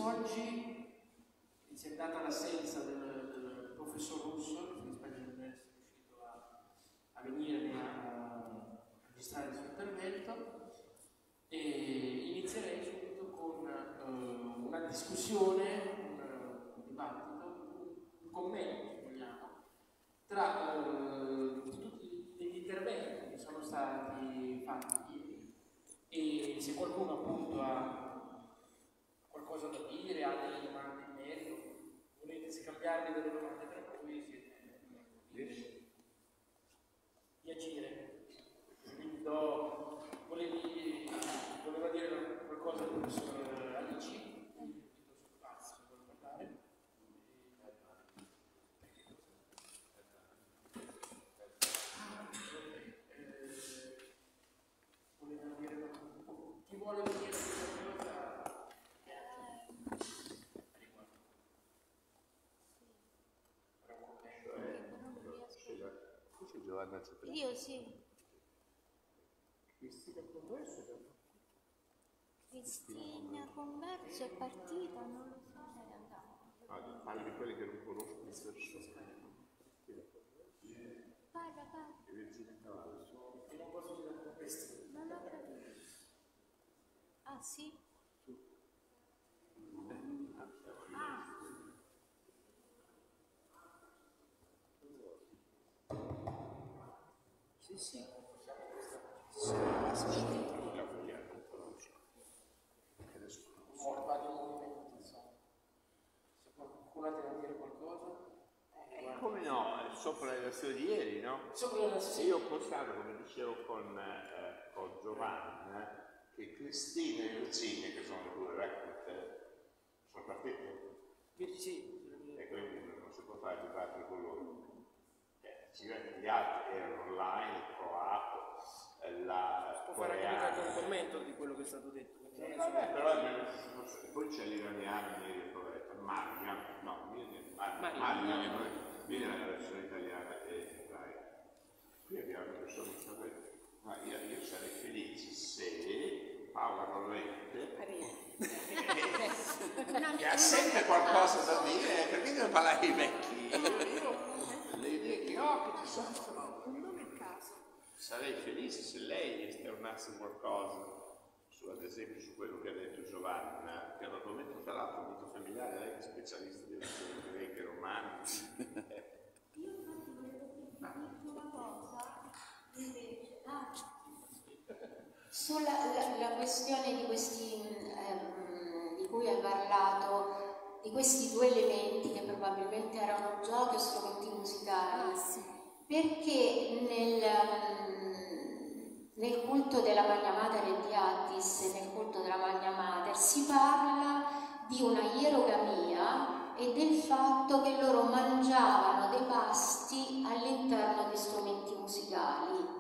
oggi, insieme data l'assenza del professor Russo, che in Spagna non è riuscito a venire a registrare il suo intervento, e inizierei subito con una discussione, un dibattito, un commento, se vogliamo, tra tutti gli interventi che sono stati fatti ieri, e se qualcuno appunto ha qualcosa da dire, ha delle domande in merito, volete scambiarvi delle domande tra voi, siete liberi di agire. Quindi voleva dire qualcosa il professor Alici. Chi vuole dire qualcosa? Io sì. Cristina Converso? Cristina Converso è partita, non lo so, è andata. Parli di quelli che non conosco in Parla. E non posso dire con questo. Non ho capito. Ah, sì? Sì. Se qualcuno ha da dire qualcosa. Come no? Sopra le lezioni di ieri, no? Sopra le lezioni. Io ho postato, come dicevo con Giovanna, che Cristina e Virginia, che sono le due reclute, sono partite. Sì. E quindi non si può fare dibattere con loro. Gli altri erano online, il croato, la può fare anche un commento di quello che è stato detto. Vabbè, però poi c'è l'iraniano, Maria, viene la versione italiana e ebraica. Qui abbiamo una persona ma io sarei felice se Paola Corrente che ha sempre qualcosa da dire, perché deve parlare ai vecchi? Le idee che ho, che ci sono, non è caso. Sarei felice se lei esternasse qualcosa ad esempio su quello che ha detto Giovanna, che l'argomento tra l'altro molto familiare, lei che è specialista di lezioni greche, romane. Io infatti volevo dire una cosa invece sulla la questione di questi di cui hai parlato, di questi due elementi che probabilmente erano giochi o strumenti musicali, perché nel culto della Magna Mater e di Attis e nel culto della Magna Mater si parla di una ierogamia e del fatto che loro mangiavano dei pasti all'interno di strumenti musicali.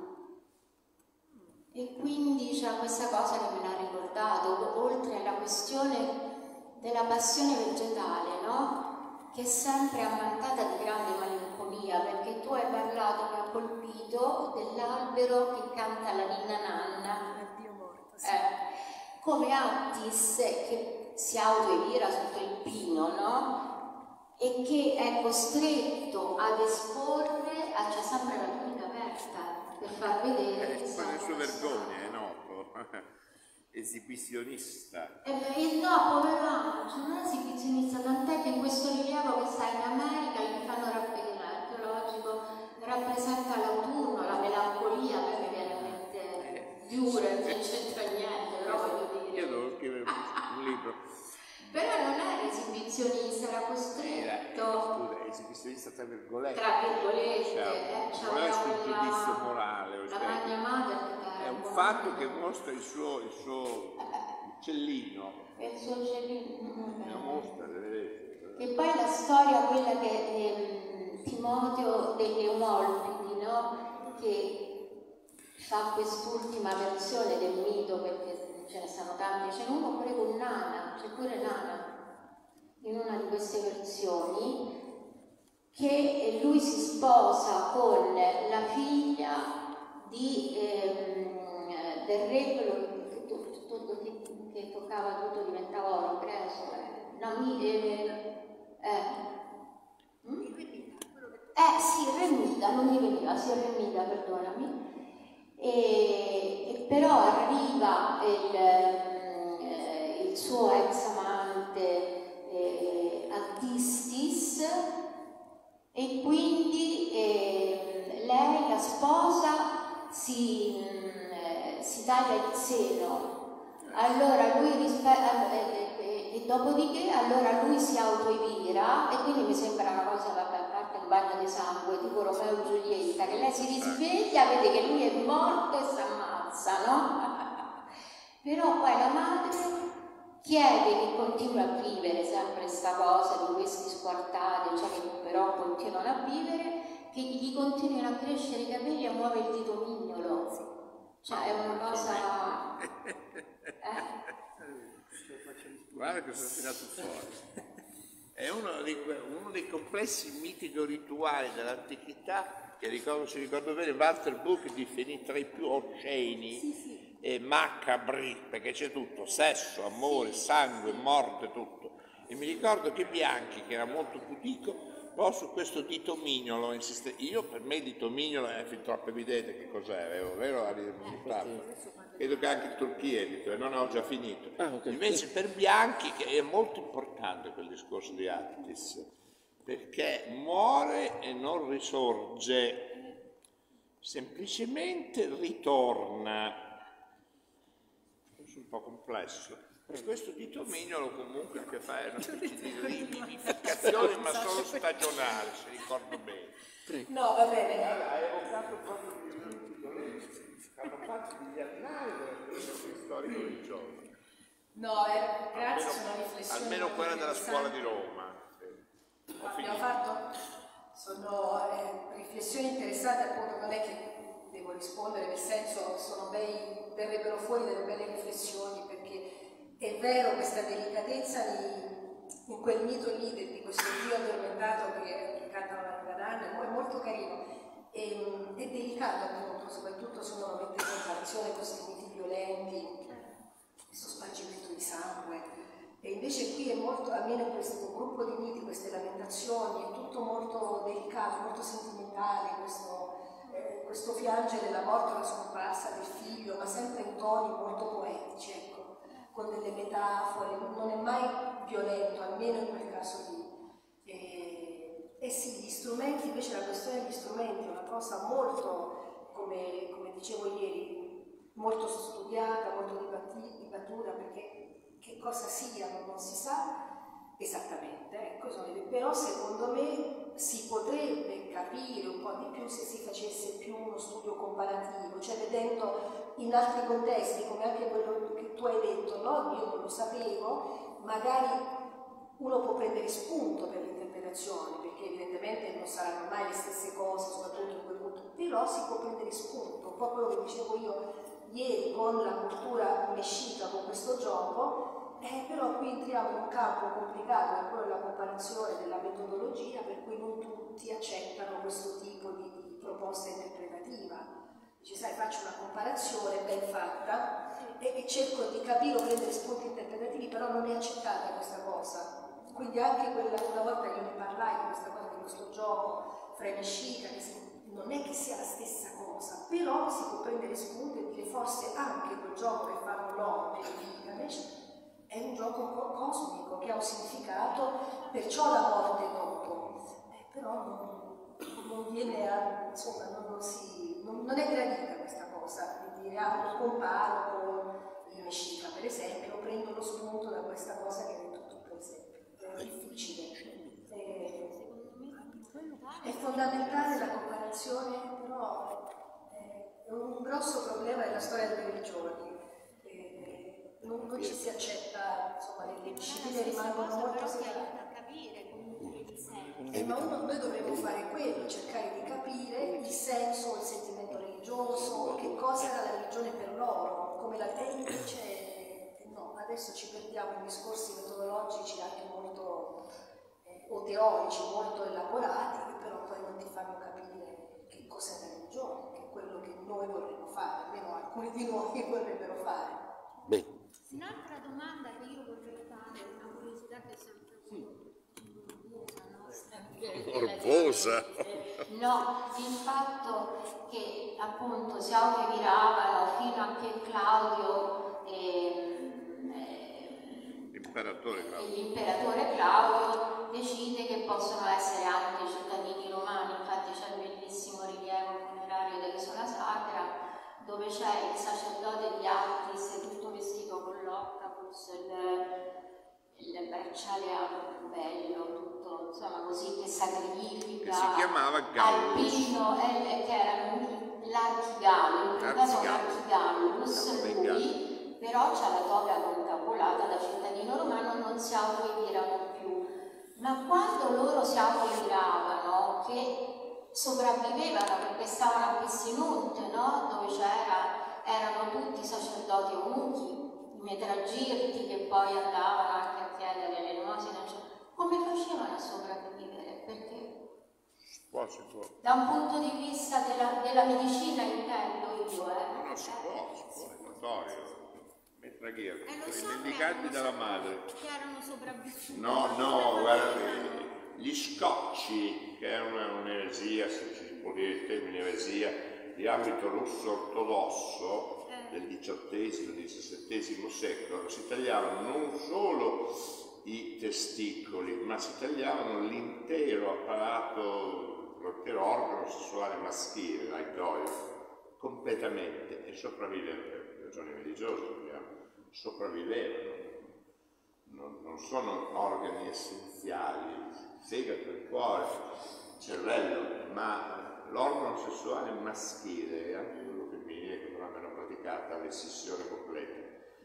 E quindi c'è questa cosa che me l'ha ricordato, oltre alla questione della passione vegetale, no? Che è sempre ammantata di grande malinconia, perché tu hai parlato, mi ha colpito, dell'albero che canta la ninna nanna. Dio morto, sì. Come Attis che si autoelira sotto il pino, no? E che è costretto ad esporre, c'è sempre la tunica aperta per far vedere che Ma le sue vergogne, è noto. Esibizionista. No, poverano, cioè non è esibizionista, tant'è che in questo rilievo che sta in America gli fanno archeologico, rappresenta l'autunno, la melancolia, perché mi viene in mente Dürer, non c'entra niente, però voglio dire. Io devo scrivere un libro. Però non era esibizionista, era costretto. Scusa, esibizionista tra virgolette. Tra virgolette, non è sul giudizio morale. La Magna Mater è un fatto che mostra il suo uccellino. Il suo uccellino. La mostra, vedete. E poi la storia, quella che Timoteo degli Eumolpidi, no? Che fa quest'ultima versione del mito, perché ce ne stanno tanti, c'è uno pure con Nana, c'è pure Nana in una di queste versioni, che lui si sposa con la figlia del re, quello che toccava tutto diventava oro preso, no, sì, Remida, non mi veniva, sì, Remida, perdonami. Però arriva il suo ex amante Attistis, e quindi lei, la sposa, si taglia il seno. Allora lui e dopodiché allora lui si autoivira, e quindi mi sembra una cosa, vabbè, a parte un bagno di sangue tipo Romeo e Giulietta, che lei si risveglia, vede che lui è morto e si ammazza, no? Però poi la madre chiede che continui a vivere sempre sta cosa di questi squartati, cioè che però continuano a vivere, che gli continuino a crescere i capelli e muove il dito mignolo. Cioè è una cosa... Guarda cosa è tirato fuori. È uno dei complessi mitico-rituali dell'antichità che se ricordo bene Walter Buch definì tra i più osceni e macabri, perché c'è tutto, sesso, amore, sangue, morte, tutto. E mi ricordo che Bianchi, che era molto pudico, poi su questo dito mignolo insiste. Io, per me il dito mignolo è fin troppo evidente che cos'è, vero? Credo che anche in Turchia è dito, non ho già finito. Okay. Invece per Bianchi, che è molto importante quel discorso di Attis, perché muore e non risorge, semplicemente ritorna. Questo è un po' complesso. E questo dito mignolo comunque che fa una specie di rivivificazione, ma solo stagionale, se ricordo bene. No, va bene. Hai evocato proprio gli minuti dolenti, hanno fatto degli annali della storia religiosa. No, grazie, sono riflessioni. Almeno quella della scuola di Roma. Abbiamo fatto? Sono riflessioni interessanti, appunto, non è che devo rispondere, nel senso sono verrebbero fuori delle belle riflessioni, perché è vero questa delicatezza in quel mito lì di questo Dio addormentato che canta la Madonna, è molto carino. È delicato, appunto, soprattutto se uno lo mette in comparazione con questi miti violenti, questo spargimento di sangue. E invece qui è molto, almeno in questo gruppo di miti, queste lamentazioni, è tutto molto delicato, molto sentimentale, questo piangere la morte o la scomparsa del figlio, ma sempre in toni molto poetici, ecco, con delle metafore, non è mai violento, almeno in quel caso lì. E sì, gli strumenti, invece la questione degli strumenti è una cosa molto, come dicevo ieri, molto studiata, molto dibattuta, perché che cosa siano non si sa esattamente, ecco, però secondo me si potrebbe capire un po' di più se si facesse più uno studio comparativo, cioè vedendo in altri contesti, come anche quello che tu hai detto, no? Io non lo sapevo, magari uno può prendere spunto per l'interpretazione, perché evidentemente non saranno mai le stesse cose, soprattutto in quel punto, però si può prendere spunto, un po' quello che dicevo io ieri con la cultura mescita, con questo gioco. Però qui entriamo in un campo complicato, che è quello della comparazione, della metodologia, per cui non tutti accettano questo tipo di proposta interpretativa. Dice, sai, faccio una comparazione ben fatta e cerco di capire o prendere spunti interpretativi, però non è accettata questa cosa. Quindi anche una volta io ne parlai di questa cosa, di questo gioco frenescica, che non è che sia la stessa cosa, però si può prendere spunti e dire forse anche quel gioco che fanno loro per Gilgamesh è un gioco cosmico che ha un significato, perciò la morte dopo, però non viene a, insomma, non è gradita questa cosa di dire lo comparo con il Meshicha, per esempio, o prendo lo spunto da questa cosa che hai detto tu, per esempio. È difficile. È fondamentale la comparazione, però è un grosso problema della storia delle religioni. Non ci si accetta, insomma, le discipline rimangono molto separate. Ma noi dovremmo fare quello, cercare di capire il senso, il sentimento religioso, che cosa era la religione per loro, come la invece no, adesso ci perdiamo in discorsi metodologici anche molto o teorici, molto elaborati, che però poi non ti fanno capire che cos'è la religione, che è quello che noi vorremmo fare, almeno alcuni di noi vorrebbero fare. Un'altra domanda che io vorrei fare, una curiosità. Morbosa. No, il fatto che appunto si automiravano fino a che Claudio, l'imperatore Claudio decide che possono essere anche cittadini romani. Infatti c'è il bellissimo rilievo funerario dell'Isola Sacra dove c'è il sacerdote di Attis tutto vestito con l'occapus, il bracciale bello, tutto insomma così, che sacrifica, che si chiamava Gallus, alpino, che erano l'archigallo, in quel caso l'archigallus, lui però c'ha la toga contrapolata da cittadino romano, non si automirano più, ma quando loro si automiravano, che sopravvivevano perché stavano a Pessinunte, no? Dove erano tutti sacerdoti eunuchi, i metragirti che poi andavano anche a chiedere l'elemosina, cioè, come facevano a sopravvivere? Perché? Si può. Da un punto di vista della medicina intendo io, Non si può, è notorio. Metragirti, indicati dalla madre. Che erano sopravvissuti. No, guarda, gli scocci, che è un'eresia, se ci può dire il termine eresia, di ambito russo ortodosso, del XVIII, del XVII secolo, si tagliavano non solo i testicoli, ma si tagliavano l'intero apparato, l'intero organo sessuale maschile, l'aitoio, completamente, e sopravvivevano per ragioni religiose, sopravvivevano. Non sono organi essenziali, il fegato, il cuore, il cervello, ma l'organo sessuale maschile e anche quello femminile che non abbiano praticata l'escissione completa.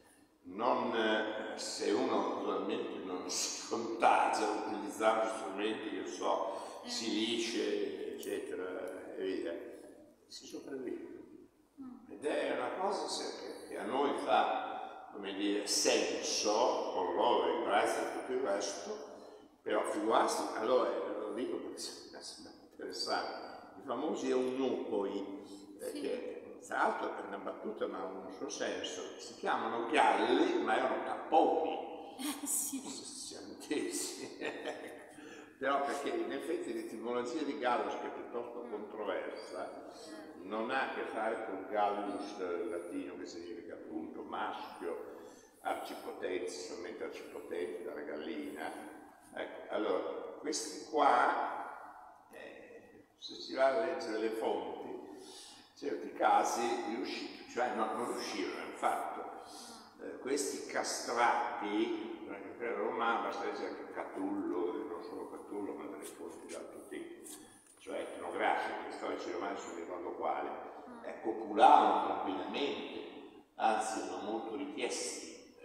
Se uno naturalmente non si contagia utilizzando strumenti, che so, silice, eccetera, e via, si sopravvive. Ed è una cosa che a noi fa, come dire, senso, con loro e grazie a tutto il resto, però figurarsi, allora lo dico perché è interessante, i famosi eunucoi, che tra l'altro è una battuta ma ha un suo senso, si chiamano galli ma erano capponi, siamo intesi. Però perché in effetti l'etimologia di Gallus, che è piuttosto controversa, non ha a che fare con Gallus latino, che significa appunto maschio, arcipotenti, solamente arcipotenti dalla gallina. Ecco, allora, questi qua, se si va a leggere le fonti, in certi casi non riuscirono, infatti, questi castrati, per Roma basta leggere anche Catullo, non solo Catullo, ma delle fonti di altro tipo, cioè etnografiche, storici romani, non mi ricordo quali, copulavano tranquillamente, anzi erano molto richiesti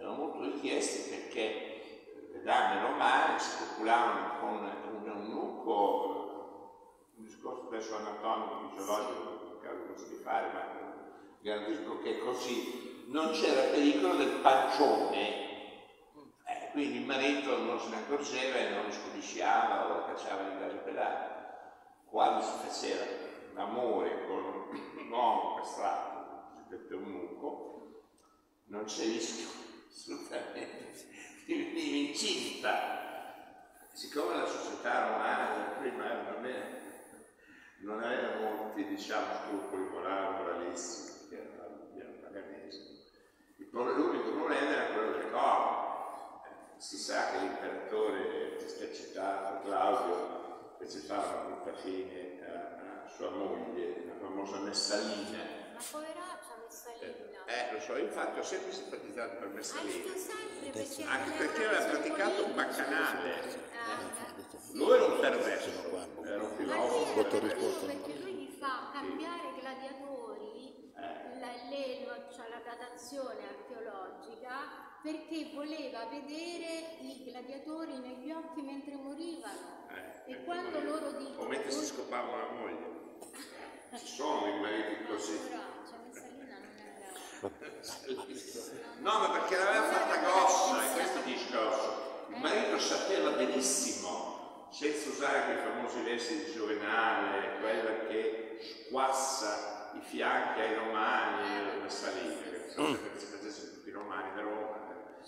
perché le donne romane si copulavano con un eunuco, un discorso adesso anatomico, fisiologico, cosa di fare, ma garantisco che così non c'era pericolo del pancione, quindi il marito non se ne accorgeva e non scodisciava o cacciava in gas pedali. Quando si faceva l'amore con un uomo castrato, cosiddetto eunuco, non c'è rischio assolutamente di venire incinta. Siccome la società romana prima non aveva molti, scrupoli moralistici, che erano paganesi. L'unico problema era quello del corpo. Si sa che l'imperatore, che si è citato, Claudio, fece fare una brutta fine a sua moglie, la famosa Messalina. Ma poveraccia Messalina. Lo so, infatti ho sempre simpatizzato per Messalina. Anche perché aveva praticato un baccanale. Lui era un perverso, era un filosofo. Perché lui gli fa cambiare i gladiatori, la datazione archeologica, perché voleva vedere i gladiatori negli occhi mentre morivano. E quando loro dicono... O mentre si scopavano la moglie. Ci sono i mariti così. Messalina non era... No, ma perché l'aveva fatta grossa, è questo il discorso. Il marito sapeva benissimo, senza usare quei famosi versi di Giovenale, quella che squassa i fianchi ai romani e le Messaline, che si facessero tutti i romani da Roma.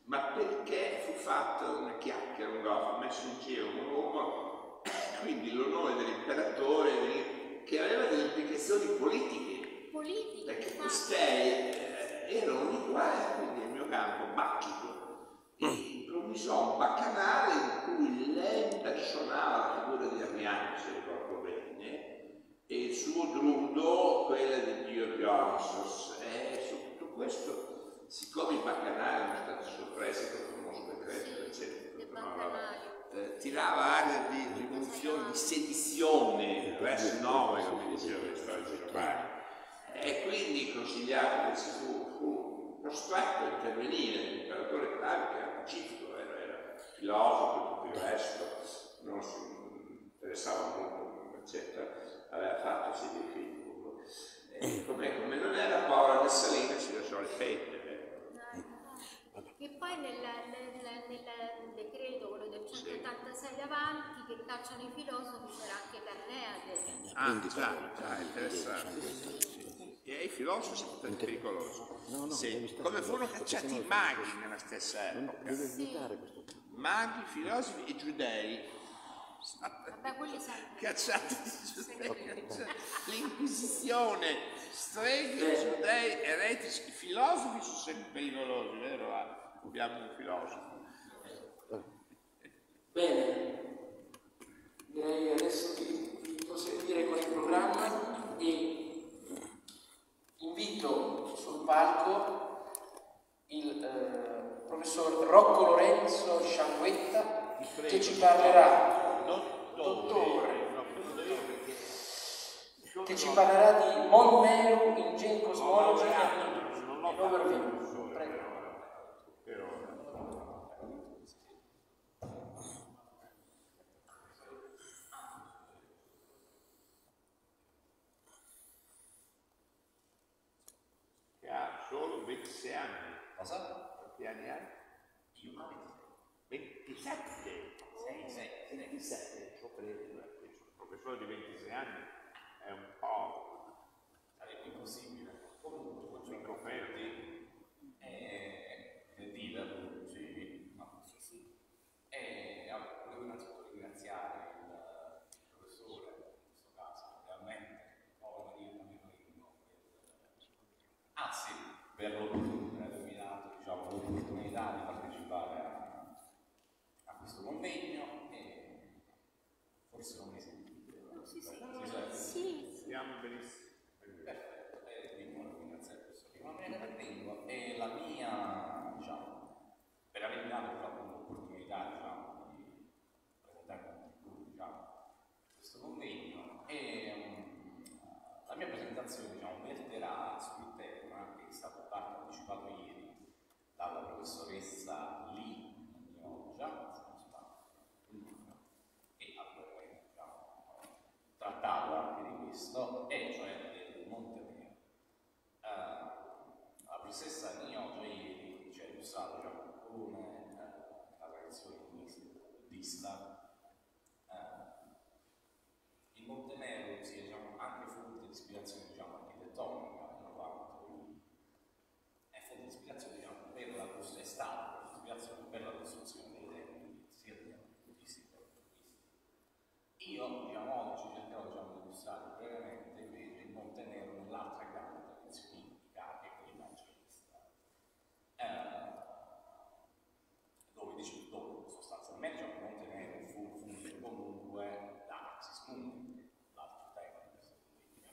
ma perché fu fatta una chiacchiera, un goffo, messo in giro un uomo, quindi l'onore dell'imperatore, che aveva delle implicazioni politiche, perché costei erano di qua, quindi nel mio campo bacchico, e improvvisò un baccanale in cui lei impersonava la figura di Ariano, se ricordo bene, e il suo drudo quella di Dio Dionysos. E su tutto questo, siccome i baccanali erano stati soppressi con il famoso decreto, eccetera, tirava aria di rivoluzione, di sedizione, res nove, come diceva il storici romani, e quindi consigliato che fu costretto a intervenire l'imperatore Flavio, che era pacifico, era filosofo e tutto il resto, non si interessava molto, eccetera, aveva fatto sì dei figli. Come non era Paolo Messalina, si lasciò le fette. E poi nel decreto, quello del 186 avanti, che cacciano i filosofi, c'era anche Carneade. Già, interessante. E i filosofi sono stati pericolosi. Come furono cacciati i maghi nella stessa epoca. Maghi, filosofi e giudei. Vabbè, quelli Cacciati l'Inquisizione, streghe, giudei, eretici, filosofi sono sempre pericolosi, vero? Abbiamo un filosofo. Bene, direi adesso di proseguire con il programma e invito sul palco il professor Rocco Lorenzo Scianguetta, che ci parlerà che ci parlerà di Montmelo in Gene Cosmology e Overview. Prego. Che ha solo 26 anni. Cosa? Quanti anni hai? Io no, 27. 27. Ho preso, un professore di 26 anni è un po'. sarebbe impossibile. Comunque, Mi confermi? nel dealer, sì, no, sì. E volevo innanzitutto ringraziare il professore, in questo caso, realmente, Paolo Maria Camerino, anzi, per l'opportunità, diciamo, l'opportunità di partecipare a questo convegno e forse non mi sentite. Sì. Stiamo benissimo. Perfetto, e quindi volevo ringraziare il professor Emanuele Cardengo e la mia, diciamo, per avermi dato l'opportunità, diciamo, di presentare un contributo, diciamo, a questo convegno e la mia presentazione, diciamo, verterà sul tema che è stato anticipato ieri dalla professoressa Li Mioggia, se non sbaglio, e allora, diciamo, trattato anche di questo, e cioè del Montenegro. La professoressa Mioggia ieri ci ha illustrato, diciamo, come la tradizione buddista il Montenegro sia, diciamo, anche fonte di ispirazione, diciamo, architettonica, in quanto è fonte di ispirazione, diciamo, per la costruzione, è stata ispirazione per la costruzione dei templi, sia dei templi buddisti che buddisti. Io, diciamo, oggi cercherò, diciamo, di illustrare brevemente invece il Montenegro nell'altra grande tradizione indica, che è quella evangelista, dove sostanzialmente, diciamo, il Montenegro funge comunque da Axis Mundi, l'altro tema di questa politica.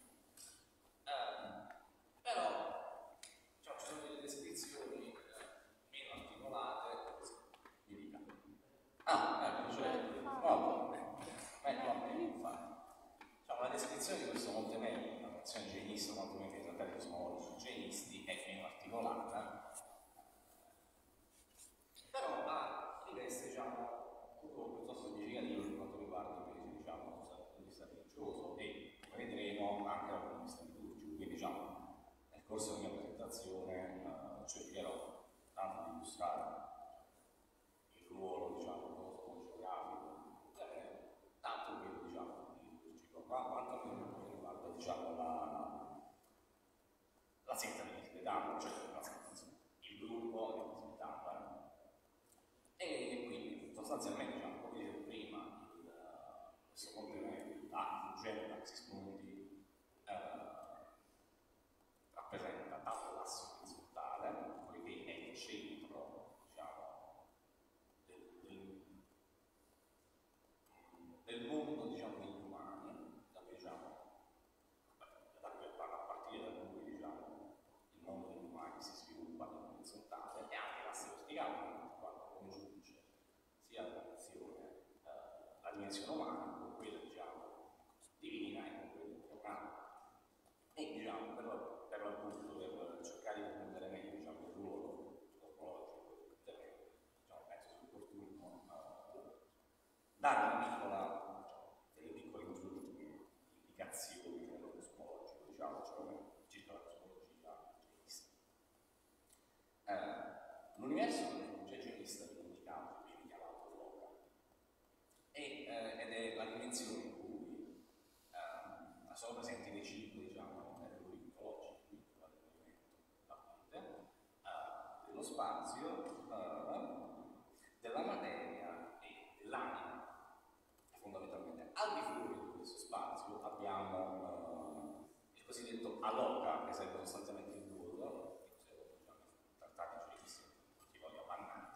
Però, diciamo, ci sono delle descrizioni meno articolate, mi dica. Diciamo, la descrizione di questo Montenegro, una nazione genista, quantomeno i trattati cosmologici genisti, è meno articolata, però riveste, diciamo, tutto piuttosto significativo per quanto riguarda invece, diciamo, dal punto di vista religioso e, come vedremo, anche dal punto di vista liturgico. Quindi, diciamo, nel corso della mia presentazione cercherò tanto di illustrare il ruolo, diciamo, cosmogeografico, tanto quello, diciamo, liturgico, quanto per quanto riguarda, diciamo, la setta di Tibetano, cioè il gruppo di Tibetano. dimensione umana con quella, diciamo, divina e con quella umana. E, diciamo, per l'appunto, per cercare di comprendere meglio, diciamo, il ruolo topologico del terreno, diciamo, penso sia opportuno dare una piccola, delle piccole indicazioni dello cosmologico, diciamo, cioè circa la cosmologia genista. L'universo è una cosmologia genista indicato, viene chiamato Loca, ed è la dimensione in cui sono presenti dei cicli, diciamo, mitologici, dello spazio, della materia e dell'anima. Fondamentalmente al di fuori di questo spazio abbiamo il cosiddetto aloka, che serve sostanzialmente il vuoto, trattati genetici che voglio appannati,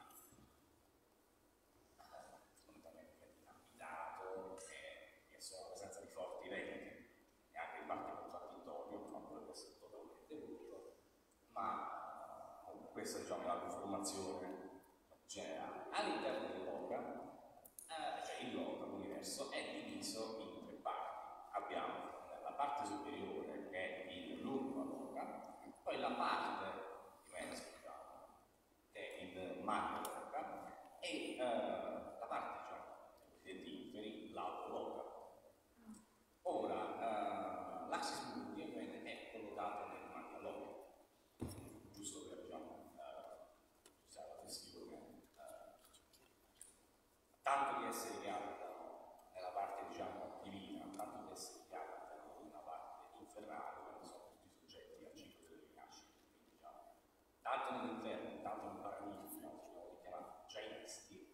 fondamentalmente abitato, e sono la presenza di forti venti e anche in parte contraddittorio, non potrebbe essere totalmente vuoto, ma questa, diciamo, è la conformazione generale. All'interno dell'Loka, cioè il Loka, l'universo, è diviso in tre parti. Abbiamo la parte superiore, che è il lungo Loka, poi la parte immensa, diciamo, che è il macro Loka, e la parte, diciamo, degli inferi, l'alto Loka. Ora, l'axis Mundi è collocato nel macro Loka, giusto per, diciamo, usare la questione, tanto di essere che abitano nella parte, diciamo, divina, tanto di essere che abitano nella parte infernale, quando sono tutti soggetti al ciclo delle rinascite, quindi, diciamo, tanto nell'inferno, tanto nel paradiso, sono chiamati jainisti,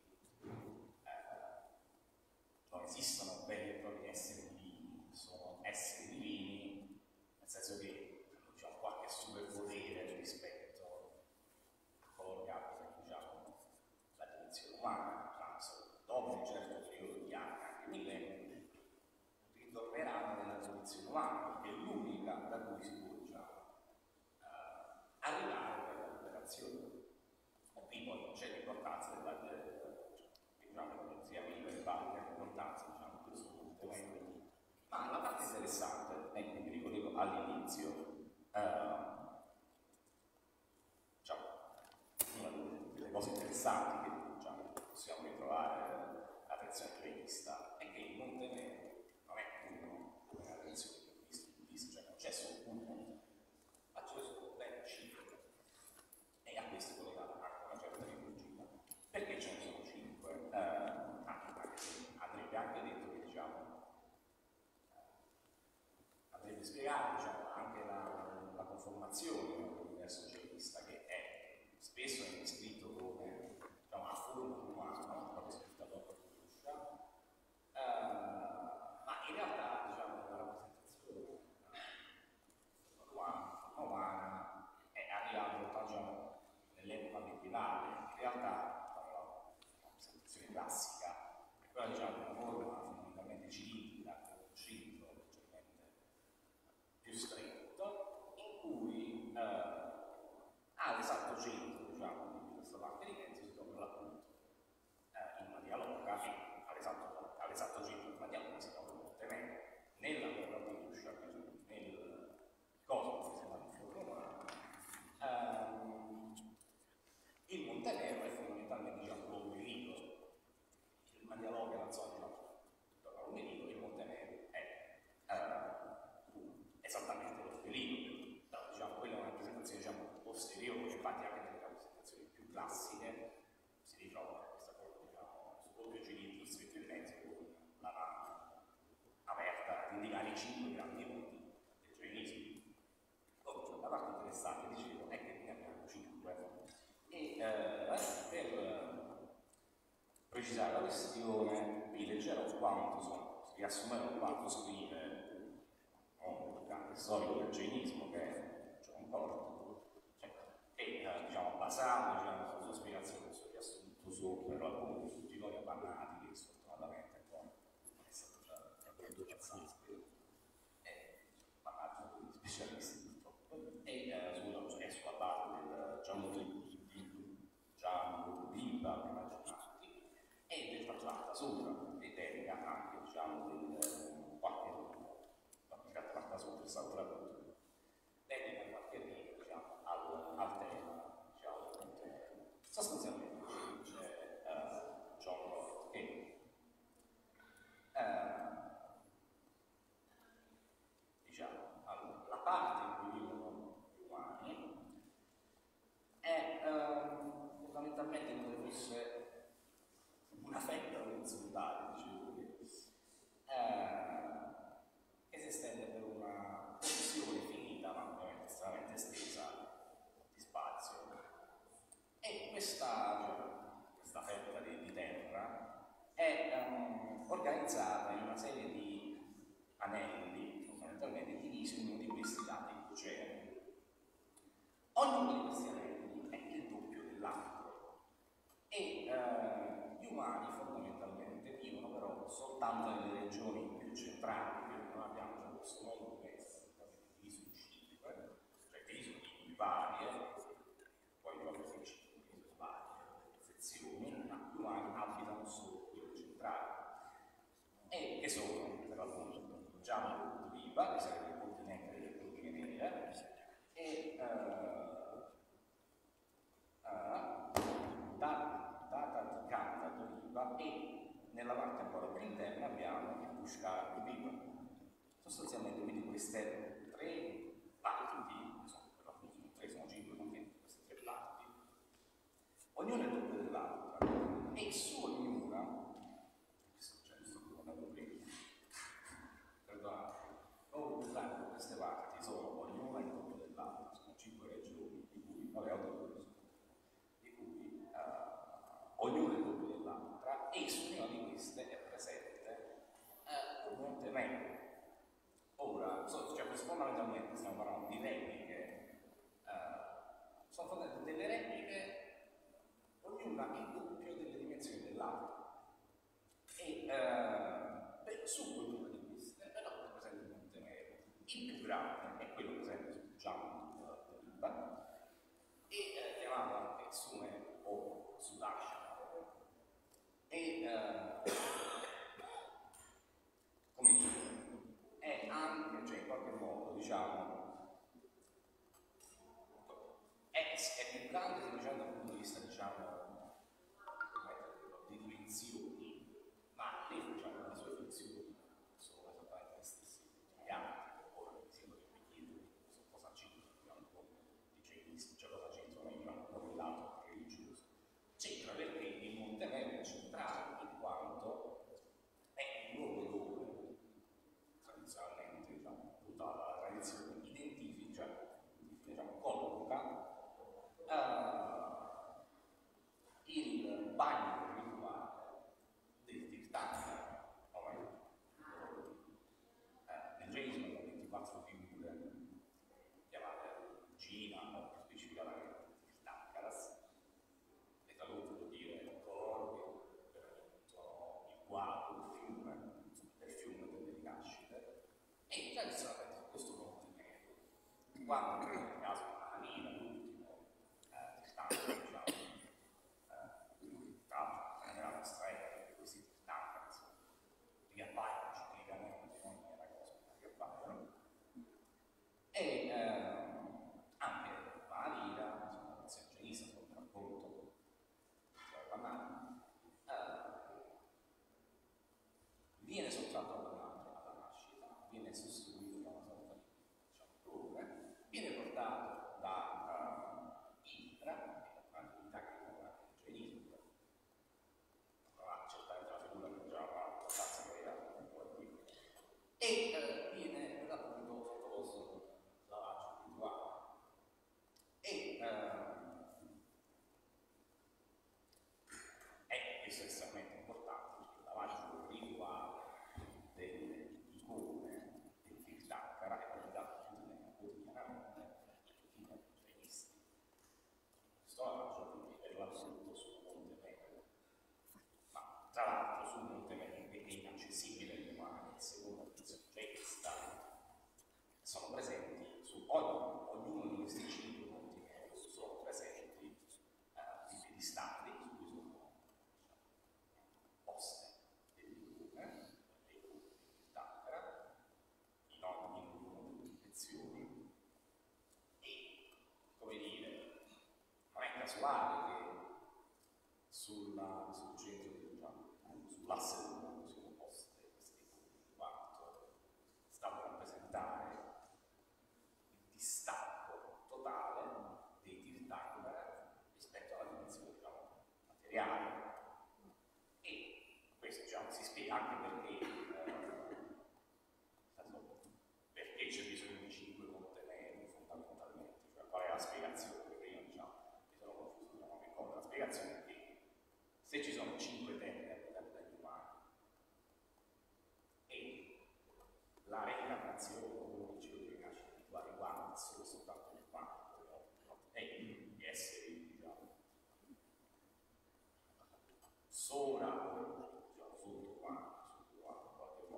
non esistono veri e propri esseri divini, sono esseri divini, nel senso che hanno, diciamo, qualche superpotere rispetto a coloro che abitano, diciamo, la dimensione umana. Dopo un certo periodo di anni, anche millenni, ritorneranno nella condizione umana, perché è l'unica da cui si può, diciamo, arrivare alla liberazione. E qui poi c'è l'importanza della sia viva e valida l'importanza, diciamo, di questo punto. Ma la parte interessante, e quindi mi ricollego all'inizio, diciamo, una delle cose interessanti che, diciamo, possiamo ritrovare la tradizione creista è che il Montenegro non è uno come la tradizione buddista, cioè non c'è solo uno, ma c'è solo ben 5, e a questo è collegata anche una certa liturgia. Perché ce ne sono 5? Anche se andrebbe anche detto che, diciamo, andrebbe spiegato, diciamo, anche la conformazione dell'universo genista, che è spesso è descritto come, diciamo, a forma umana, proprio scritta dopo ma in realtà, diciamo, la rappresentazione umana è arrivata, diciamo, nell'epoca medievale. In realtà la rappresentazione classica è quella, diciamo, di una forma fondamentalmente cilindrica, con un cilindro leggermente più stretto, in cui all'esatto centro, diciamo, di questa parte di mezzo si trova appunto il Maria Loca, e all'esatto centro del Maria Loca si trova il Montenegro. Nella Torre di Luscia, nel cosmo che si chiama il romano, il Montenegro è fondamentalmente, diciamo, l'ombelico. Il Maria Loca è la zona, diciamo, intorno all'ombelico, e il Montenegro è esattamente l'ombelico. Diciamo, quella è una rappresentazione, diciamo, posteriore, infatti anche nelle rappresentazioni più classiche si ritrova questa cosa, diciamo, su doppio cilindro stretto in mezzo con la mano aperta a indicare i 5 grandi punti del jainismo. La parte interessante, dicevo, è che ne abbiamo 5, e per precisare la questione vi leggerò quanto sono, riassumerò quanto scrive un grande storico del jainismo, che è John Porto, e, diciamo, basato, diciamo, sulla sua spiegazione, sul riassunto su, per l'appunto, su Giglionia Bannati, che sfortunatamente poi è stato già abbastanza Bannati, di specialisti purtroppo, e sulla base del Gianluca Bimba, e del Tatlata Sutra, che dedica delle regioni più centrali, che non abbiamo già questo modo diverso, diviso in 5, cioè diviso in varie, poi proprio in 5 varie sezioni, ma più abitano solo quelle centrali, e che sono per l'appunto Giacomo Riva, che sarebbe il continente delle Brughe Nere, e data di Canta d'Oliva, e nella parte ancora più interna abbiamo il Pushkar d'Oliva. Sostanzialmente quindi queste tre parti, per l'appunto tre sono 5 continenti, queste tre parti, ognuna è doppia dell'altra, e su ognuna, perdonate, queste parti sono ognuna il doppio dell'altra, sono 5 regioni, di cui, ognuna è il doppio dell'altra, e su ognuna di queste è presente un monte Nero. Ora, cioè, fondamentalmente stiamo parlando di repliche, sono fondamentalmente delle repliche, ognuna il doppio delle dimensioni dell'altra, e su ognuna di queste è presente un monte Nero. Il più grande è quello presente sul Giacomo d'Oliva, e chiamato anche Sumer o Sudascia, e come dire, è anche, cioè in qualche modo, diciamo, è più grande semplicemente dal punto di vista, diciamo, di dimensioni, ma diciamo, le sue funzioni sono esattamente le stesse di altri. Ora mi sembra che mi chiedo cosa c'entra, cioè cosa c'entra con il lato religioso. C'entra perché il Monte Nero è centrale, in quanto è il luogo dove tradizionalmente, diciamo, tutta la tradizione identifica, diciamo, colloca il bagno rituale del Tirthankara, nel Jainismo sono 24 figure chiamate Gina o specificatamente Tirthankaras, e tradotto vuol dire coloro che sono il quadro, il fiume delle rinascite, e tradizionalmente su questo monte Nero, quando nel caso di Anina, l'ultimo Tirthankara, diciamo, nella nostra epoca, che questi Tirthankara riappaiono ciclicamente, non è una cosa che riappaiono, e anche Malira, insomma, la Jainista, sono un racconto viene sottratto alla nascita, viene sostituito da una sorta di, diciamo, torre, viene portato da Indra, un'antichità che non ha il Jainismo, certamente la figura che già ha abbastanza creata, e viene per l'appunto sottoposto lavaggio rituale. E questo è estremamente importante, perché il lavaggio rituale delle icone del Tirthankara è praticato quotidianamente in tutti i jainisti. Questo lavaggio quindi è l'assoluto sul Monte Nero, ma tra l'altro sul Monte Nero che è inaccessibile agli umani, secondo la tradizione jainista, sono presenti su ognuno di questi 5 monti Nero, sono presenti i piedistalli su cui sono poste delle icone di Tirthankara in ognuna delle dimensioni, e, come dire, non è casuale che sul centro, diciamo, sull'asse del mondo siano poste queste icone, in quanto stanno a rappresentare il distacco totale dei Tirthankara rispetto alla dimensione, diciamo, materiale. E questo, diciamo, si spiega anche perché c'è bisogno di 5 monte Nero fondamentalmente, cioè qual è la spiegazione? Perché io, diciamo, mi sono confuso, diciamo, che cosa. La spiegazione è che se ci sono 5 terre abitate dagli umani e la reincarnazione, come dicevo, che nasce riguarda solo soltanto gli umani, e gli esseri, diciamo, sopra, diciamo, sotto quanto, qualche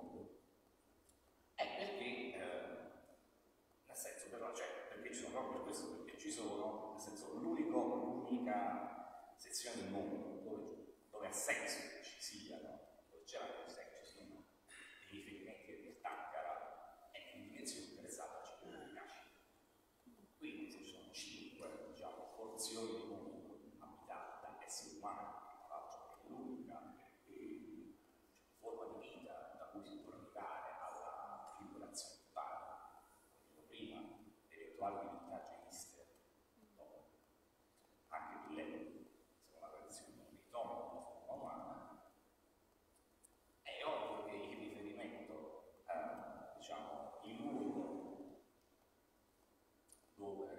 senso che ci siano, c'è anche il senso che ci siano dei riferimenti del Tirtankara è in dimensione interessata a cittadini. Quindi se ci sono 5, diciamo, porzioni di mondo abitate da esseri umani, tra l'altro è l'unica forma di vita da cui si può arrivare alla liberazione totale, come dicevo prima, eventuali divinità geniste, no? Anche millenni, secondo la tradizione di ritorno della forma umana, è ovvio che il riferimento diciamo, il luogo dove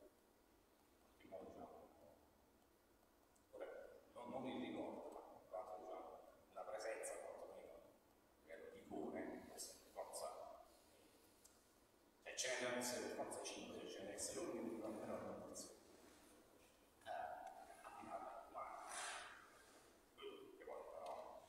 non mi ricordo, ma quanto diciamo, la presenza quantomeno credo di cure, forza, cioè ce ne deve essere forza 5, ce ne deve essere uno di almeno una condizione applicata umana. Quello che poi però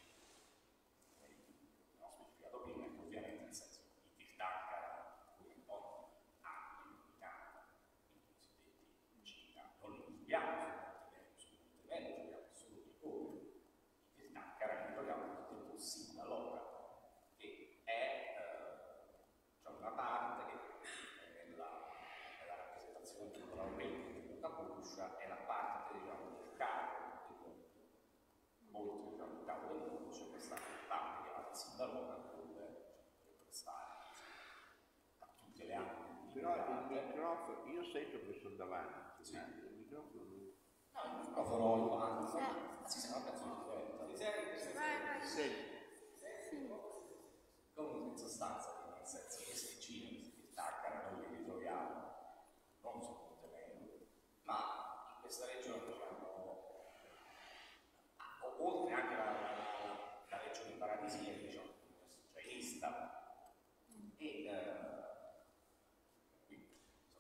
non ho specificato prima è che ovviamente nel senso il Tirtankara come ogni anno dominata i cosiddetti Cina non li includiamo su Montemello, giochiamo solo di come il Tirtankara che giochiamo tutto il possibile allora che è cioè una parte che nella rappresentazione culturalmente di Capuscia è la parte diciamo del capo del mondo, oltre diciamo il capo del mondo c'è questa parte chiamata Sindalona dove dovrebbe stare a tutte le altre. Però il microfono, io sento che sono davanti, sì. Il microfono no, il microfono si sente una canzone differente. Sì. Comunque in sostanza, nel senso che questi cinema si staccano, noi li ritroviamo non su Montemello, ma in questa regione diciamo, oltre anche la regione paradisiaca, diciamo, cioè Ista, e quindi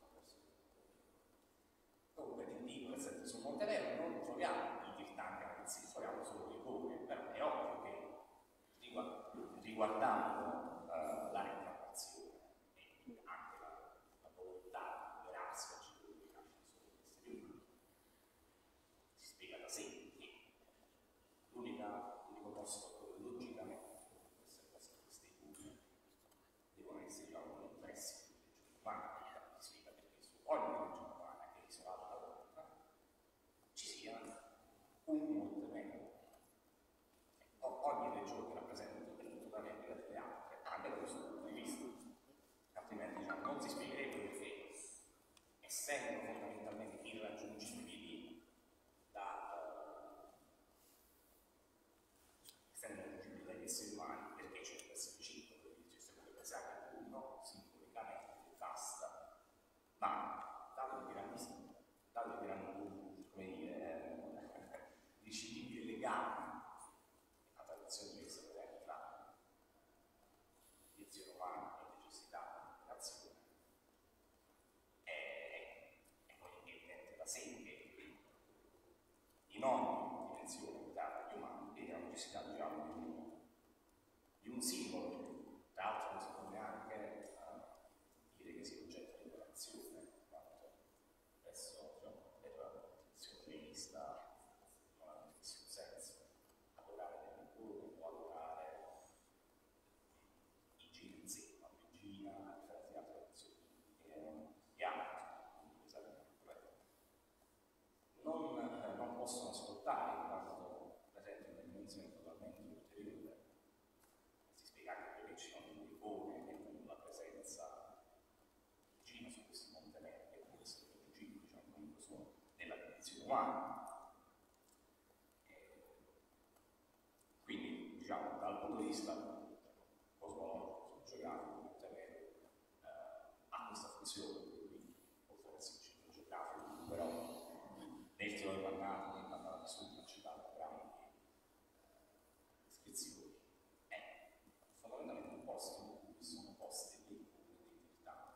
comunque ti dico, nel senso su Montemello non troviamo i Tirtankara, anzi troviamo solo le copie, però è ovvio che riguardando la reincarnazione e anche la volontà di liberarsi da ciò che nasce solo esseri umani, si spiega da sé che l'unico posto dove logicamente queste cure devono essere diciamo, impressi sulle regioni umane, si spiega perché su ogni regione umana che è isolata dall'altra ci sia un Montemello. Ogni regione rappresenta tutta la replica delle altre, anche da questo punto di vista. Altrimenti diciamo, non si spiegherebbe perché, essendo fondamentalmente irraggiungibili dagli esseri umani, perché c'è questo 5, quindi se potrebbe pensare che uno simbolicamente basta, ma dato che erano come dire, discipline legali, la tradizione che si presenta tra condizione umana e necessità di azione, è poi evidente da sé che in ogni dimensione data agli umani vi è la necessità diciamo, di un simbolo, tra l'altro non si può neanche dire che sia oggetto di liberazione, quanto adesso per la tradizione genista non ha nessun senso adorare delle cure o adorare i geni in sé, ma il gina a differenza di altre tradizioni che hanno non possono ascoltare in quanto presentano una dimensione totalmente ulteriore. Si spiega anche perché ci sono due icone che con la presenza di Gina su questi Montemello che può essere raggiungibili, diciamo, comunque sono nella dimensione umana. Quindi, diciamo, dal punto di vista cosmologico, geografico, Montemello ha questa funzione, quindi oltre ad essere un centro geografico, però nel teoria parlata di Sud, una città con grandi descrizioni, è fondamentalmente un posto in cui sono poste dei identità.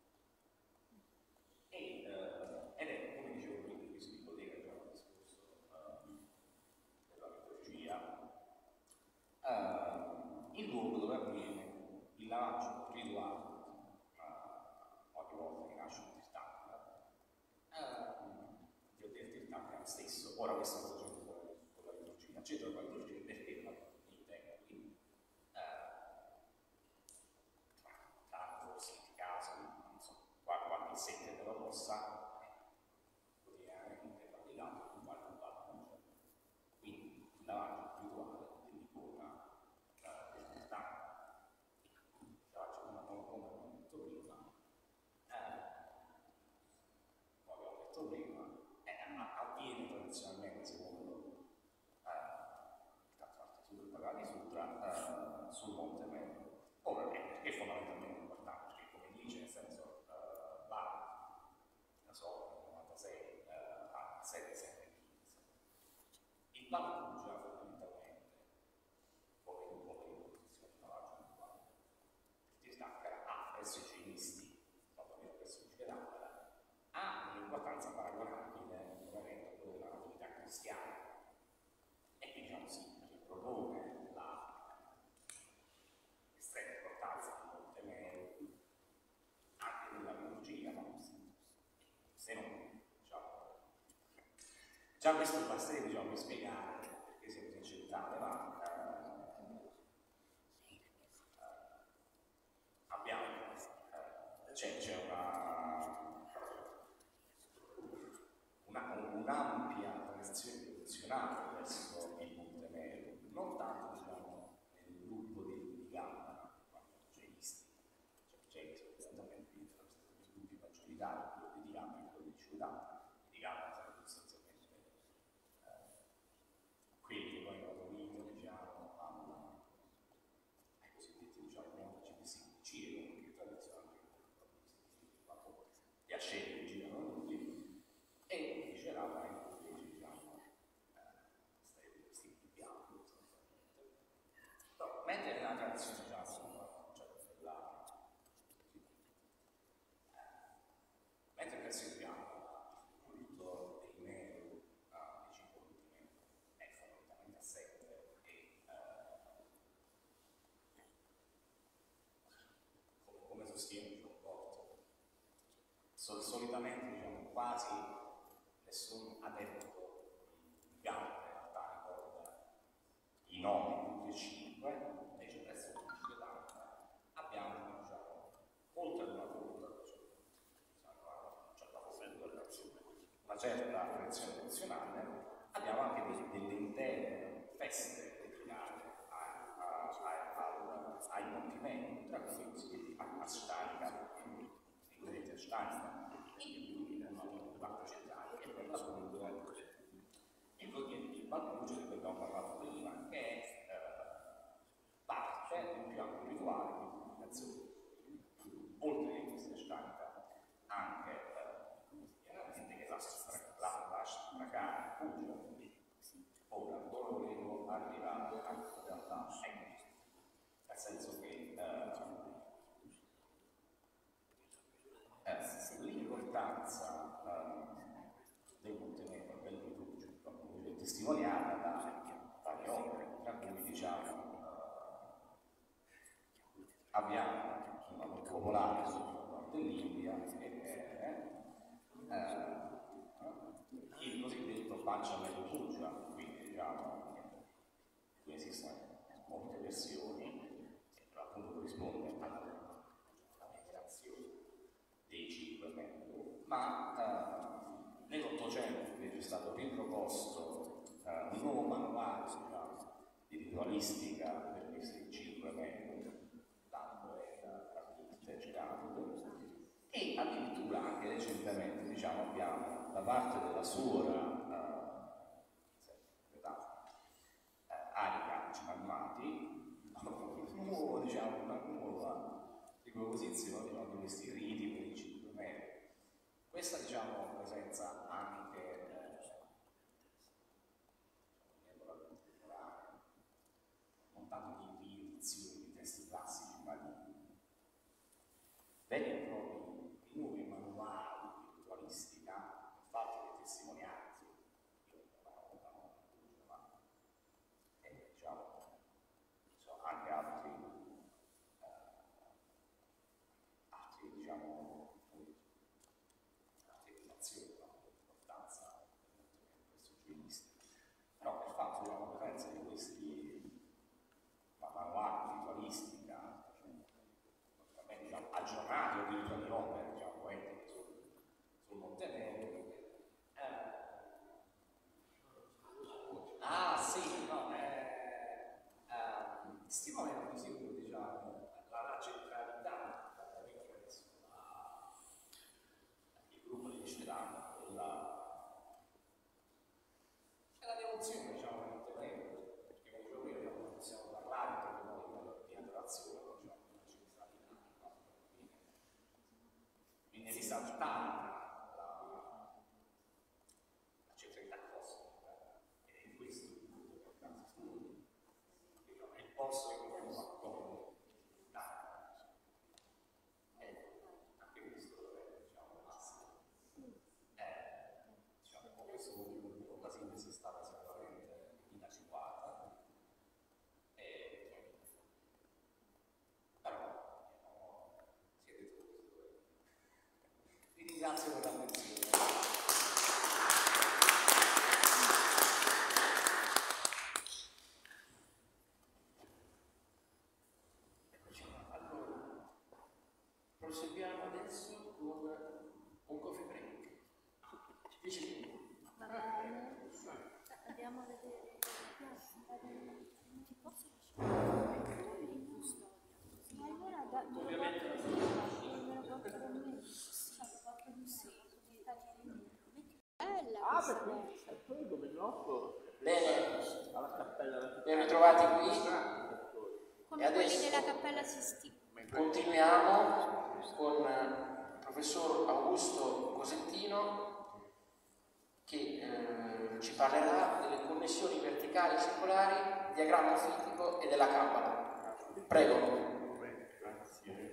Ed è, come dicevo prima, qui si ricollega già al discorso della mitologia, il luogo dove avviene il lavaggio rituale ogni volta che nasce un Tirtankara, del Tirtankara stesso. Ora questa cosa c'è con la liturgia, centro del Quattrocento, perché nei tempi, tanto così di caso, non so, quando il 7 della rossa, quotidianamente praticato un qualche anno. Quindi il lavaggio rituale dell'icona del montano, il lavaggio come abbiamo detto prima, avviene tradizionalmente secondo il Pagani Sutra sul Monte Melo. Ora è fondamentalmente importante perché, come dice, nel senso va, non so, 96 a 7,15. Il Pagani Sutra fondamentalmente, come in posizione di lavaggio rituale, ti stacca a presso i igienisti, quantomeno presso i Geranda, ha un'importanza paragonabile ovviamente a quella dell'attività cristiana. E quindi diciamo si ripropone l'estrema importanza di Monte Melo anche nella liturgia, no? Se non, diciamo, già questo basterebbe, diciamo, per spiegare perché siamo così centrali, ma abbiamo c'è un'ampia tradizione devozionale verso il Monte Melo, non tanto, diciamo, nel gruppo di Gamba, quando evangelisti, cioè esattamente i gruppi maggioritari, quello di Gamba e quello di Ciudà. Di Gamba sarebbe sostanzialmente quelli che poi hanno unito, diciamo, ai cosiddetti, diciamo, monaci di Cielo, che tradizionalmente gli asceti girano tutti, e dicerà anche invece, diciamo, questi bianchi, no, mentre nella tradizione, diciamo, cioè mentre nel bianco il culto dei Melo, dei 5 ultimi, è fondamentalmente assente e come sostiene John Porto, solitamente, diciamo, quasi nessun adepto di Gamba in realtà ricorda i nomi tutti e 5, invece presso il 70 abbiamo, diciamo, oltre ad una cultura, una certa tradizione devozionale, abbiamo anche delle intere feste dedicate ai Monti Melo, tra cui Ashtanika, i cosiddetti Ashtanika, in parte centrale, e per l'appunto il Balbucio di cui abbiamo parlato prima, che è parte di un più ampio rituale di purificazione, oltre che questi Ashtanika, anche quotidianamente, che la Ashtakara Puja. Ora, dove volevo arrivare anche in realtà, nel senso che l'importanza del Monte Melo, del rifugio, è testimoniata da varie opere, tra cui, diciamo, abbiamo una molto popolare sul nord dell'India, che è il cosiddetto Panchamelo Puja, quindi, diciamo, qui esistono molte versioni, che per l'appunto corrisponde alla meditazione dei 5 Melo, ma nell'Ottocento invece è stato riproposto un nuovo manuale, diciamo, di ritualistica per questi 5 Melo, tanto era e addirittura anche recentemente, diciamo, abbiamo da parte della suora Arika Cimammati diciamo, una nuova riproposizione, diciamo, di questi riti per i 5 Melo. Questa, diciamo, presenza anche non tanto di riedizioni di testi classici, ma di veri e propri nuovi manuali di ritualistica fatti di testimonianze, diciamo, sono anche altri diciamo, altre relazioni importanti. viene risaltata la centralità cosmica, ed è questo il punto che tanti studi. È il posto in cui uno accoglie l'altro. Anche questo è, diciamo, massimo. Diciamo, con questo motivo la sintesi è stata sicuramente inadeguata. Però siete tutti. Vi ringrazio per l'attenzione. Allora, proseguiamo adesso con un coffee break. 10 minuti. Va bene. Andiamo a vedere. Ti posso lasciare in custodia? Ma allora Ovviamente la me lo porto con me. Porto di sì. Bella questa cosa. poi come noto Bene, alla cappella ben ritrovati qui. Come E quelli adesso della Cappella Sistina. continuiamo con il professor Augusto Cosettino che ci parlerà delle connessioni verticali e circolari, diagramma fitico e della Kabbala. Prego. Grazie.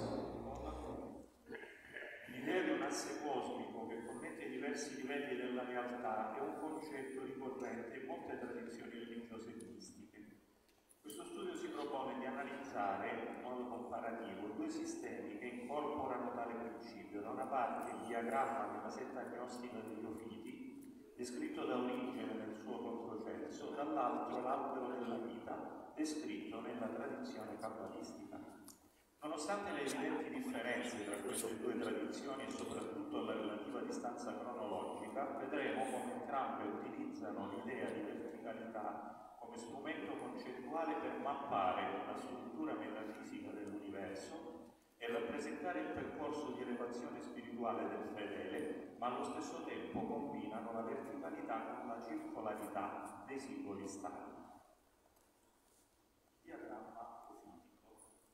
L'idea di un asse cosmico che connette i diversi livelli della realtà è un concetto ricorrente in molte tradizioni religiose e mistiche. Questo studio si propone di analizzare in modo comparativo due sistemi che incorporano tale principio. Da una parte il diagramma nella setta gnostica degli Ofiti, descritto da Origene nel suo controcenso, dall'altro l'albero della vita, descritto nella tradizione kabbalistica. Nonostante le evidenti differenze tra queste due tradizioni e soprattutto la relativa distanza cronologica, vedremo come entrambe utilizzano l'idea di verticalità come strumento concettuale per mappare la struttura metafisica dell'universo e rappresentare il percorso di elevazione spirituale del fedele, ma allo stesso tempo combinano la verticalità con la circolarità dei singoli stati. Diagramma ofitico.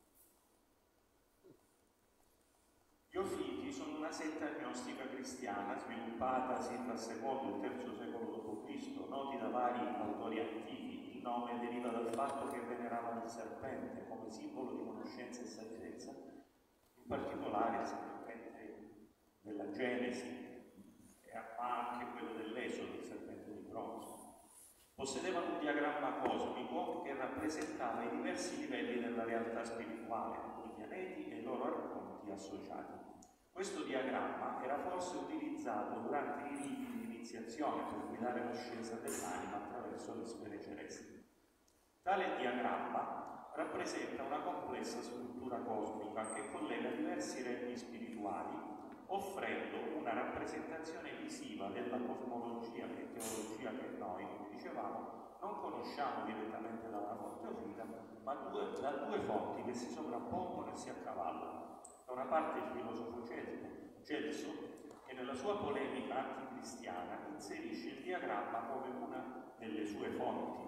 Gli Ofiti sono una setta gnostica cristiana sviluppatasi tra il secondo e il terzo secolo d.C., noti da vari autori antichi. Il nome deriva dal fatto che veneravano il serpente come simbolo di conoscenza e saggezza, in particolare il serpente della Genesi, ma anche quello dell'Esodo, il serpente di bronzo. Possedevano un diagramma cosmico che rappresentava i diversi livelli della realtà spirituale, i pianeti e i loro racconti associati. Questo diagramma era forse utilizzato durante i riti di iniziazione per guidare l'ascesa dell'anima attraverso le sfere celesti. Tale diagramma rappresenta una complessa struttura cosmica che collega diversi regni spirituali, offrendo una rappresentazione visiva della cosmologia e teologia che noi, come dicevamo, non conosciamo direttamente da una fonte ofita, ma da due fonti che si sovrappongono e si accavallano. Da una parte il filosofo Celso, che nella sua polemica anticristiana inserisce il diagramma come una delle sue fonti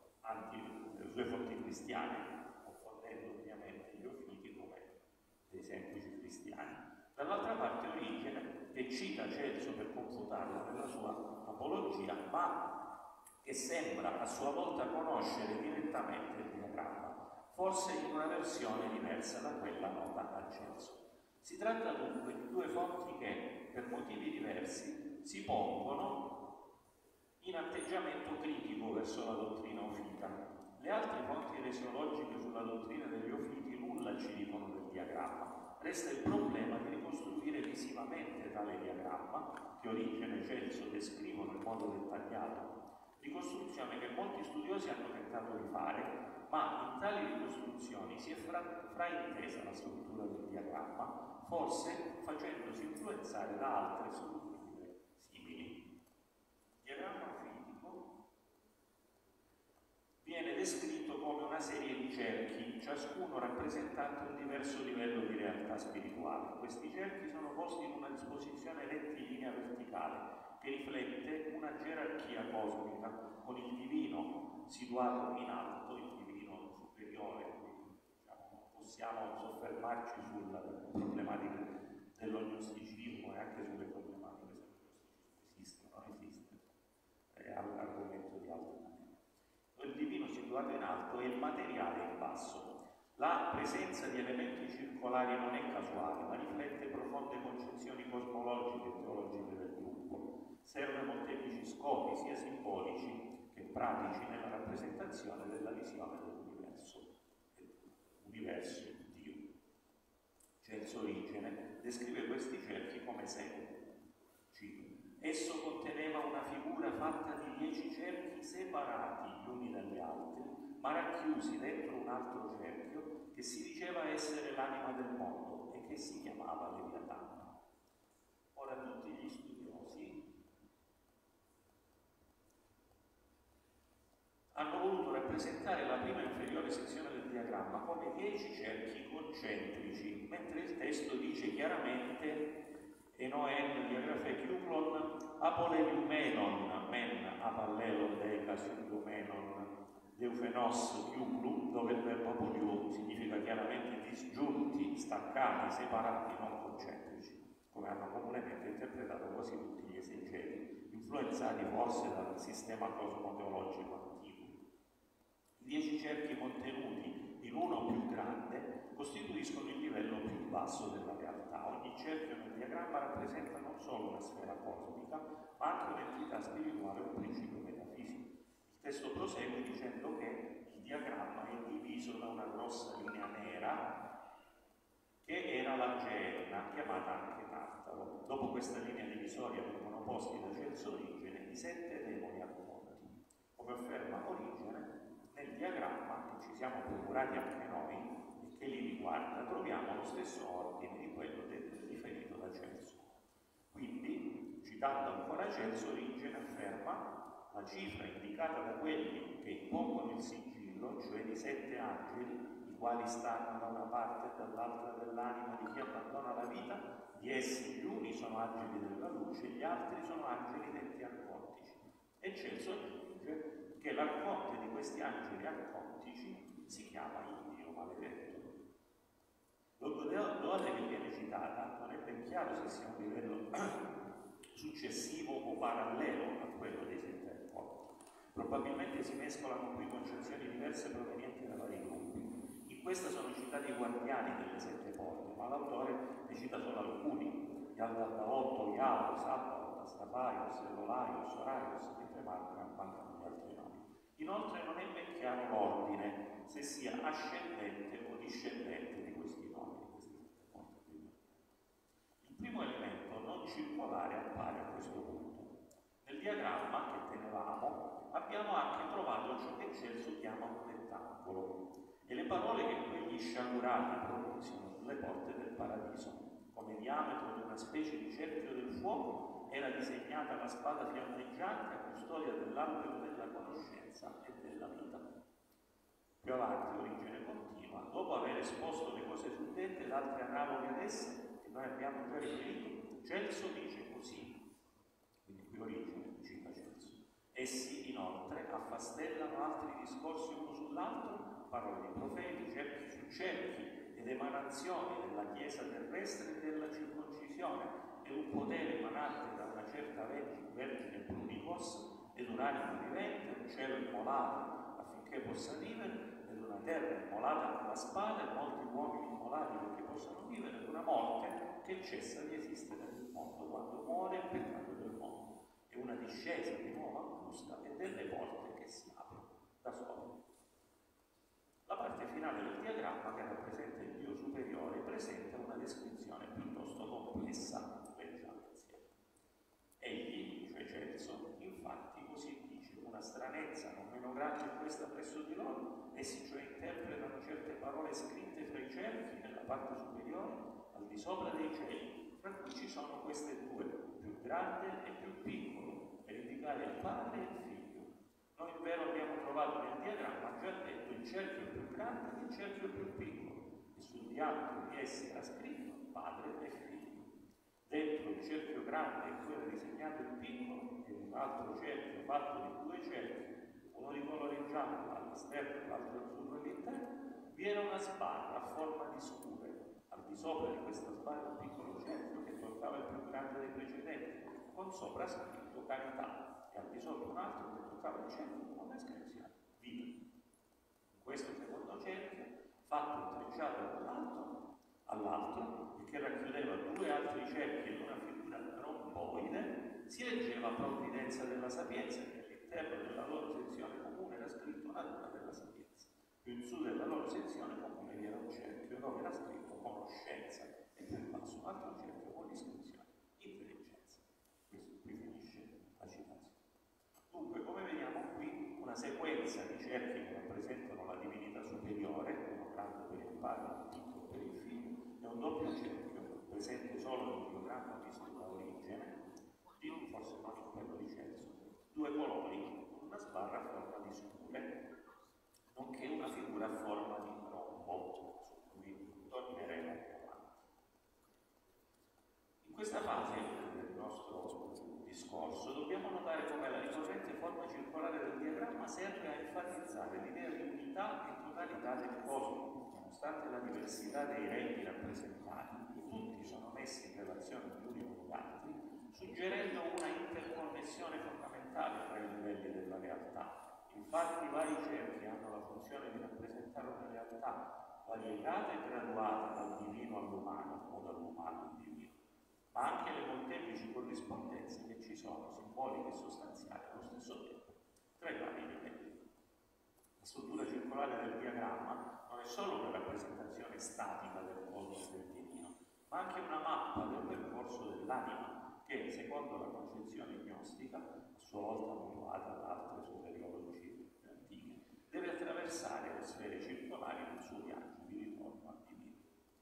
cristiane, confondendo ovviamente gli Ofiti come dei semplici cristiani. Dall'altra parte Origene, che cita Celso per confutarlo nella sua apologia, ma che sembra a sua volta conoscere direttamente il diagramma, forse in una versione diversa da quella nota a Celso. Si tratta dunque di due fonti che, per motivi diversi, si pongono in atteggiamento critico verso la dottrina ofita. Le altre fonti eresiologiche sulla dottrina degli Ofiti nulla ci dicono del diagramma. Resta il problema di ricostruire visivamente tale diagramma, che Origene e Celso descrivono in modo dettagliato, ricostruzione che molti studiosi hanno tentato di fare, ma in tali ricostruzioni si è fraintesa la struttura del diagramma, forse facendosi influenzare da altre strutture simili. Il diagramma ofitico viene descritto come una serie di cerchi, ciascuno rappresentante un diverso livello di realtà spirituale. Questi cerchi sono posti in una disposizione rettilinea verticale che riflette una gerarchia cosmica, con il divino situato in alto, il divino superiore, quindi diciamo, non possiamo soffermarci sulla problematica dell'ognosticismo e anche sulle problematiche se l'ognosticismo esiste o non esiste, è argomento di altra maniera. Il divino situato in alto e il materiale in basso. La presenza di elementi circolari non è casuale, ma riflette profonde concezioni cosmologiche e teologiche del gruppo. Serve molteplici scopi, sia simbolici che pratici, nella rappresentazione della visione dell'universo, Dio. Celso Origene descrive questi cerchi come segue. Cito: esso conteneva una figura fatta di 10 cerchi separati gli uni dagli altri, ma racchiusi dentro un altro cerchio che si diceva essere l'anima del mondo e che si chiamava Leviatano. Ora tutti gli studiosi hanno voluto rappresentare la prima inferiore sezione del diagramma come 10 cerchi concentrici, mentre il testo dice chiaramente Enoen, diagrafe Kyuklon, apoleliumenon, men apallelon deca siudomenon, Deufenos Kyuklu, dove il verbo apolio significa chiaramente disgiunti, staccati, separati, non concentrici, come hanno comunemente interpretato quasi tutti gli esegeti, influenzati forse dal sistema cosmoteologico antico. I 10 cerchi contenuti in uno più grande costituiscono il livello più basso della realtà. Ogni cerchio nel diagramma rappresenta non solo una sfera cosmica, ma anche un'entità spirituale o un principio metafisico. Il testo prosegue dicendo che il diagramma è diviso da una grossa linea nera che era la Geenna, chiamata anche Tartaro. Dopo questa linea divisoria vengono posti da Celso Origene i 7 demoni arconti. Come afferma Origene, nel diagramma che ci siamo procurati anche noi e che li riguarda, troviamo lo stesso ordine di quello riferito da Celso. Quindi, citando ancora Celso, Origene afferma: la cifra indicata da quelli che impongono il sigillo, cioè di 7 angeli, i quali stanno da una parte e dall'altra dell'anima di chi abbandona la vita, di essi gli uni sono angeli della luce, gli altri sono angeli detti arcontici. E Celso aggiunge che l'arconte di questi angeli arcontici si chiama Dio maledetto. L'ode che viene citata non è ben chiaro se sia un livello successivo o parallelo a quello dei 7 arconti. Probabilmente si mescolano qui concezioni diverse provenienti da vari gruppi. In questa sono citati i guardiani delle 7 porte, ma l'autore ne cita solo alcuni: Yaldabaotto, Iao, Sabbaot, Astapaios, Elolaios, Oraios, mentre mancano gli altri nomi. Inoltre non è ben chiaro l'ordine, se sia ascendente o discendente di questi nomi, di queste 7 porte. Il primo elemento non circolare appare a questo punto. Nel diagramma che tenevamo abbiamo anche trovato ciò che Celso chiama un rettangolo e le parole che quegli sciagurati pronunziano sulle porte del paradiso. Come diametro di una specie di cerchio del fuoco era disegnata la spada fiammeggiante a custodia dell'albero della conoscenza e della vita. Più avanti Origene continua: dopo aver esposto le cose suddette ed altre analoghe ad esse, che noi abbiamo già riferito, Celso dice così. Quindi qui Origene cita Celso. Essi inoltre affastellano altri discorsi uno sull'altro, parole di profeti, cerchi su cerchi ed emanazioni della Chiesa terrestre e della circoncisione, e un potere emanante da una certa Vergine Pluribus ed un'anima vivente, un cielo immolato affinché possa vivere, ed una terra immolata con la spada, e molti uomini immolati perché possano vivere, ed una morte che cessa di esistere nel mondo quando muore il peccato del mondo, e una discesa di nuovo angusta e delle porte che si aprono da sole. La parte finale del diagramma, che rappresenta il Dio superiore, presenta una descrizione piuttosto complessa. Leggiamo insieme. Egli, cioè Celso, infatti così dice: una stranezza non meno grande è questa presso di loro, essi cioè interpretano certe parole scritte fra i cerchi nella parte superiore, al di sopra dei cieli, tra cui ci sono queste due, più grande e più piccolo, per indicare il Padre e il Figlio. Noi invero abbiamo trovato nel diagramma, già detto, il cerchio più grande e il cerchio più piccolo, e sul diametro di essi era scritto Padre e Figlio. Dentro il cerchio grande in cui era disegnato il piccolo, e un altro cerchio fatto di 2 cerchi, uno di colore giallo all'esterno e l'altro azzurro all'interno, vi era una sbarra a forma di scure, al di sopra di questa sbarra un piccolo cerchio che toccava il più grande dei precedenti, con sopra scritto carità, e al di sopra un altro che toccava il cerchio con la iscrizione vita. In questo secondo cerchio, fatto intrecciato dall'alto all'altro, e che racchiudeva due altri cerchi in una figura romboide, si leggeva provvidenza della sapienza, che all'interno della loro sezione comune era scritto natura della sapienza. Più in su della loro sezione comune vi era un cerchio dove era scritto conoscenza, e più in basso un altro cerchio con l'iscrizione intelligenza. Questo qui finisce la citazione. Dunque, come vediamo qui, una sequenza di cerchi che rappresentano la divinità superiore, uno grande per il padre, uno piccolo per il figlio, e un doppio cerchio presente solo nel diagramma visto da origine, forse non in quello di Celso, due colori con una sbarra a forma di scure, nonché una figura a forma di rombo, su cui torneremo più avanti. In questa fase del nostro discorso dobbiamo notare come la ricorrente forma circolare del diagramma serve a enfatizzare l'idea di unità e totalità del cosmo, nonostante la diversità dei regni rappresentati. Tutti sono messi in relazione gli uni con gli altri, suggerendo una interconnessione fondamentale tra i livelli della realtà. Infatti i vari cerchi hanno la funzione di rappresentare una realtà variegata e graduata dal divino all'umano o dall'umano al divino, ma anche le molteplici corrispondenze che ci sono, simboliche e sostanziali allo stesso tempo, tra i vari livelli. La struttura circolare del diagramma non è solo una rappresentazione statica del cosmo del divino, ma anche una mappa del percorso dell'anima che, secondo la concezione gnostica, a sua volta mutuata da altre soteriologie antiche, deve attraversare le sfere circolari del suo viaggio di ritorno al divino.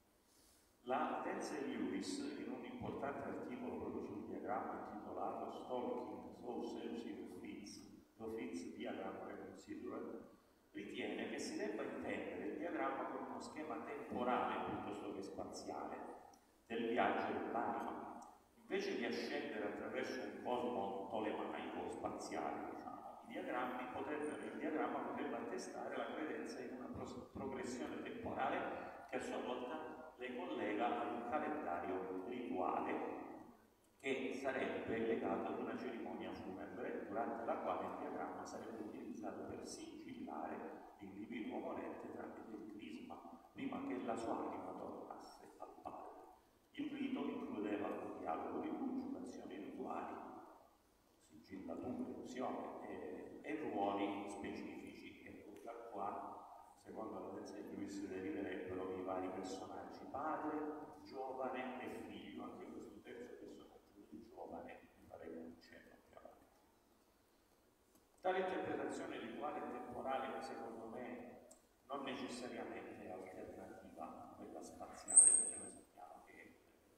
La Denzel Lewis, in un importante articolo proprio sul diagramma intitolato Stalking So Seleucid Fritz, The Fritz Diagram Reconsidered, ritiene che si debba intendere il diagramma come uno schema temporale piuttosto che spaziale del viaggio dell'anima. Invece di ascendere attraverso un cosmo tolemaico spaziale, il diagramma potrebbe attestare la credenza in una progressione temporale che a sua volta le collega ad un calendario rituale che sarebbe legato ad una cerimonia funebre durante la quale il diagramma sarebbe utilizzato per sigillare l'individuo morente tramite il crisma prima che la sua anima tornasse al padre. Il rito includeva un dialogo di luce, azioni rituali, sigillature, unzioni e ruoli specifici che qua, secondo la Denzel Lewis, deriverebbero i vari personaggi padre, giovane e figlio. Anche in questo terzo personaggio di giovane vi faremo un cenno più avanti. Tale interpretazione rituale e temporale, secondo me, non necessariamente è alternativa a quella spaziale, perché noi sappiamo che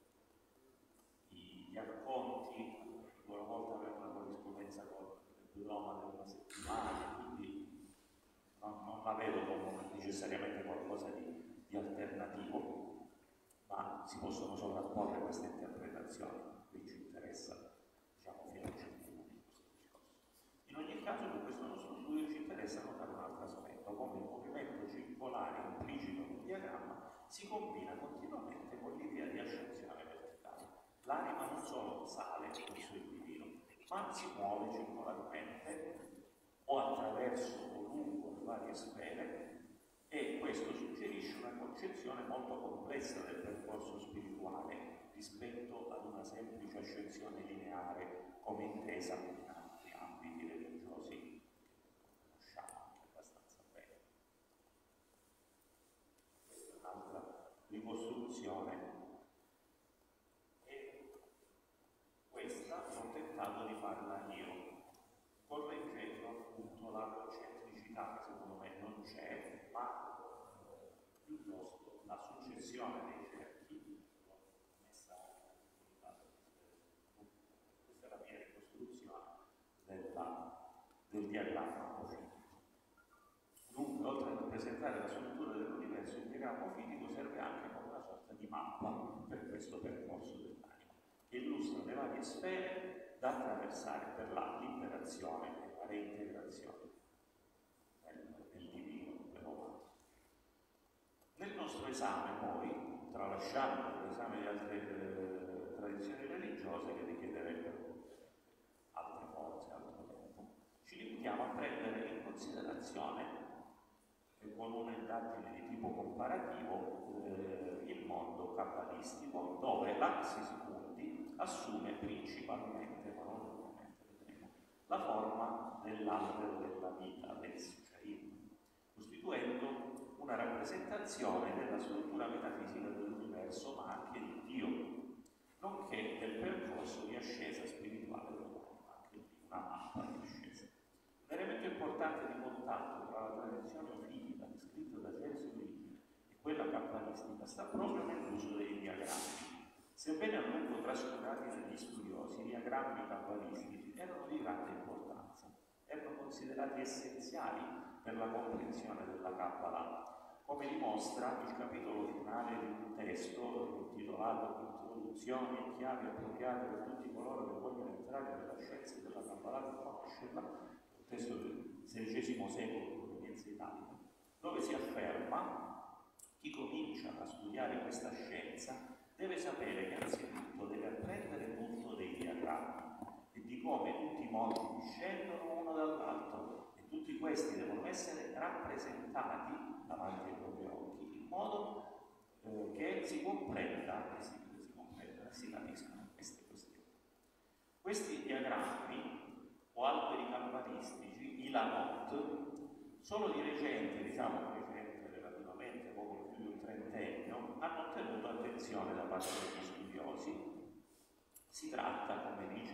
gli racconti a loro volta avevano una corrispondenza con il Roma della settimana, quindi non la vedo come necessariamente qualcosa di alternativo, ma si possono sovrapporre queste interpretazioni, qui ci interessa, diciamo, fino a un certo punto. In ogni caso, per questo nostro studio ci interessa notare un altro aspetto, come il movimento circolare implicito del diagramma si combina continuamente con l'idea di ascensione verticale. L'anima non solo sale verso il divino, ma si muove circolarmente o attraverso o lungo le varie sfere, e questo suggerisce una concezione molto complessa del percorso spirituale rispetto ad una semplice ascensione lineare come intesa in altri ambiti religiosi che conosciamo anche abbastanza bene. Questa è un'altra ricostruzione, e questa ho tentato di farla io, correggendo appunto l'allocentricità che secondo me non c'è, ma piuttosto la successione dei cerchi l'ho messa questa è la mia ricostruzione del diagramma fitico. Dunque, oltre a rappresentare la struttura dell'universo, il diagramma fitico serve anche come una sorta di mappa per questo percorso dell'anima, che illustra le varie sfere da attraversare per la liberazione e la reintegrazione nel divino, nell'umano. Nel nostro esame, poi, tralasciando l'esame di altre tradizioni religiose che richiederebbero altre forze, altro tempo, ci limitiamo a prendere in considerazione con un'indagine di tipo comparativo il mondo kabbalistico, dove l'Axis Mundi assume principalmente, ma non unicamente, vedremo, la forma dell'albero della vita, del Suchaim, costituendo una rappresentazione della struttura metafisica dell'universo, ma anche di Dio, nonché del percorso di ascesa spirituale dell'uomo, anche di una mappa di ascesa. Un elemento importante di contatto tra la tradizione ofidica descritta da James Green e quella kabbalistica sta proprio nell'uso dei diagrammi. Sebbene a lungo trascurati dagli studiosi, i diagrammi kabbalistici erano di grande importanza, erano considerati essenziali per la comprensione della Kabbalah, come dimostra il capitolo finale di un testo intitolato Introduzioni e chiavi appropriate per tutti coloro che vogliono entrare nella scienza della Kabbalah e conoscerla, un testo del XVI secolo di provenienza italica, dove si afferma: chi comincia a studiare questa scienza deve sapere che anzitutto deve apprendere tutto dei diagrammi e di come tutti i mondi discendono uno dall'altro, e tutti questi devono essere rappresentati davanti ai propri occhi in modo che si comprenda e si capiscano queste questioni. Questi diagrammi o alberi kabbalistici, i Lamot, solo di recente, recente relativamente, poco più di un trentennio, hanno ottenuto attenzione da parte degli studiosi. Si tratta, come dice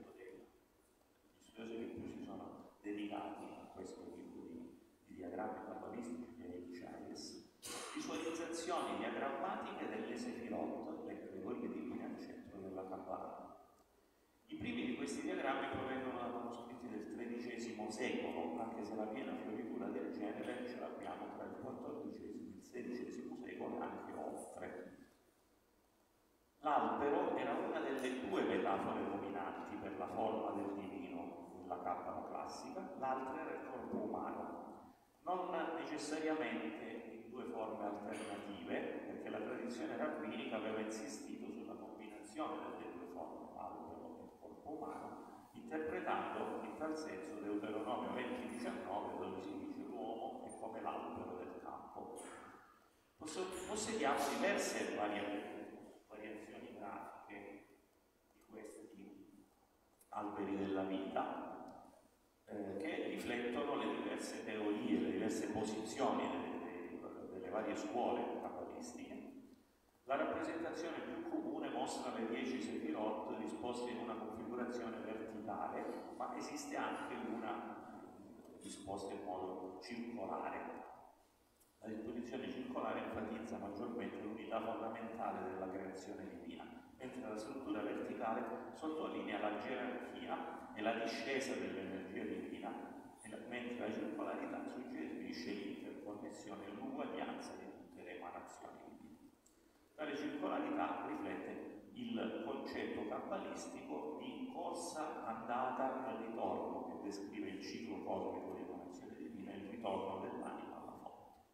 gli studiosi che più si sono dedicati a questo tipo di diagrammi kabbalistici, di Chayes, visualizzazioni diagrammatiche delle Sefirot, le categorie divine al centro della Kabbalah. I primi di questi diagrammi provengono da manoscritti del XIII secolo, anche se la piena fioritura del genere ce l'abbiamo tra il XIV e il XVI secolo e anche oltre. L'albero era una delle due metafore dominanti per la forma del divino nella Kabbalah classica, l'altra era il corpo umano, non necessariamente in due forme alternative, perché la tradizione rabbinica aveva insistito sulla combinazione delle due forme, l'albero e il corpo umano, interpretando in tal senso Deuteronomio 20:19, dove si dice l'uomo è come l'albero del campo. Possediamo diverse variazioni grafiche di questi alberi della vita che riflettono le diverse teorie, le diverse posizioni delle varie scuole kabbalistiche. La rappresentazione più comune mostra le 10 Sefirot disposte in una configurazione verticale, ma esiste anche una disposta in modo circolare. La disposizione circolare enfatizza maggiormente l'unità fondamentale della creazione divina, mentre la struttura verticale sottolinea la gerarchia e la discesa dell'energia divina, mentre la circolarità suggerisce l'interconnessione e l'uguaglianza di tutte le emanazioni divine. Tale circolarità riflette il concetto kabbalistico di corsa, andata e ritorno, che descrive il ciclo cosmico di emanazione divina e il ritorno dell'anima alla fonte.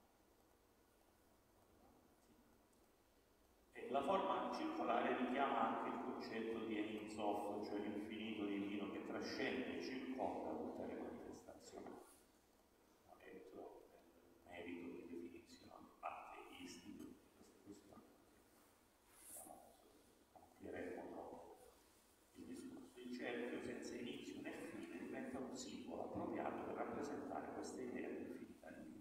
La forma circolare richiama anche il concetto di Ein Sof, cioè l'infinito divino che trascende e circonda tutte le manifestazioni. Ho detto nel merito di definizioni ateistiche di queste questioni. Amplieremo troppo il discorso. Il cerchio senza inizio né fine diventa un simbolo appropriato per rappresentare questa idea di infinità divina.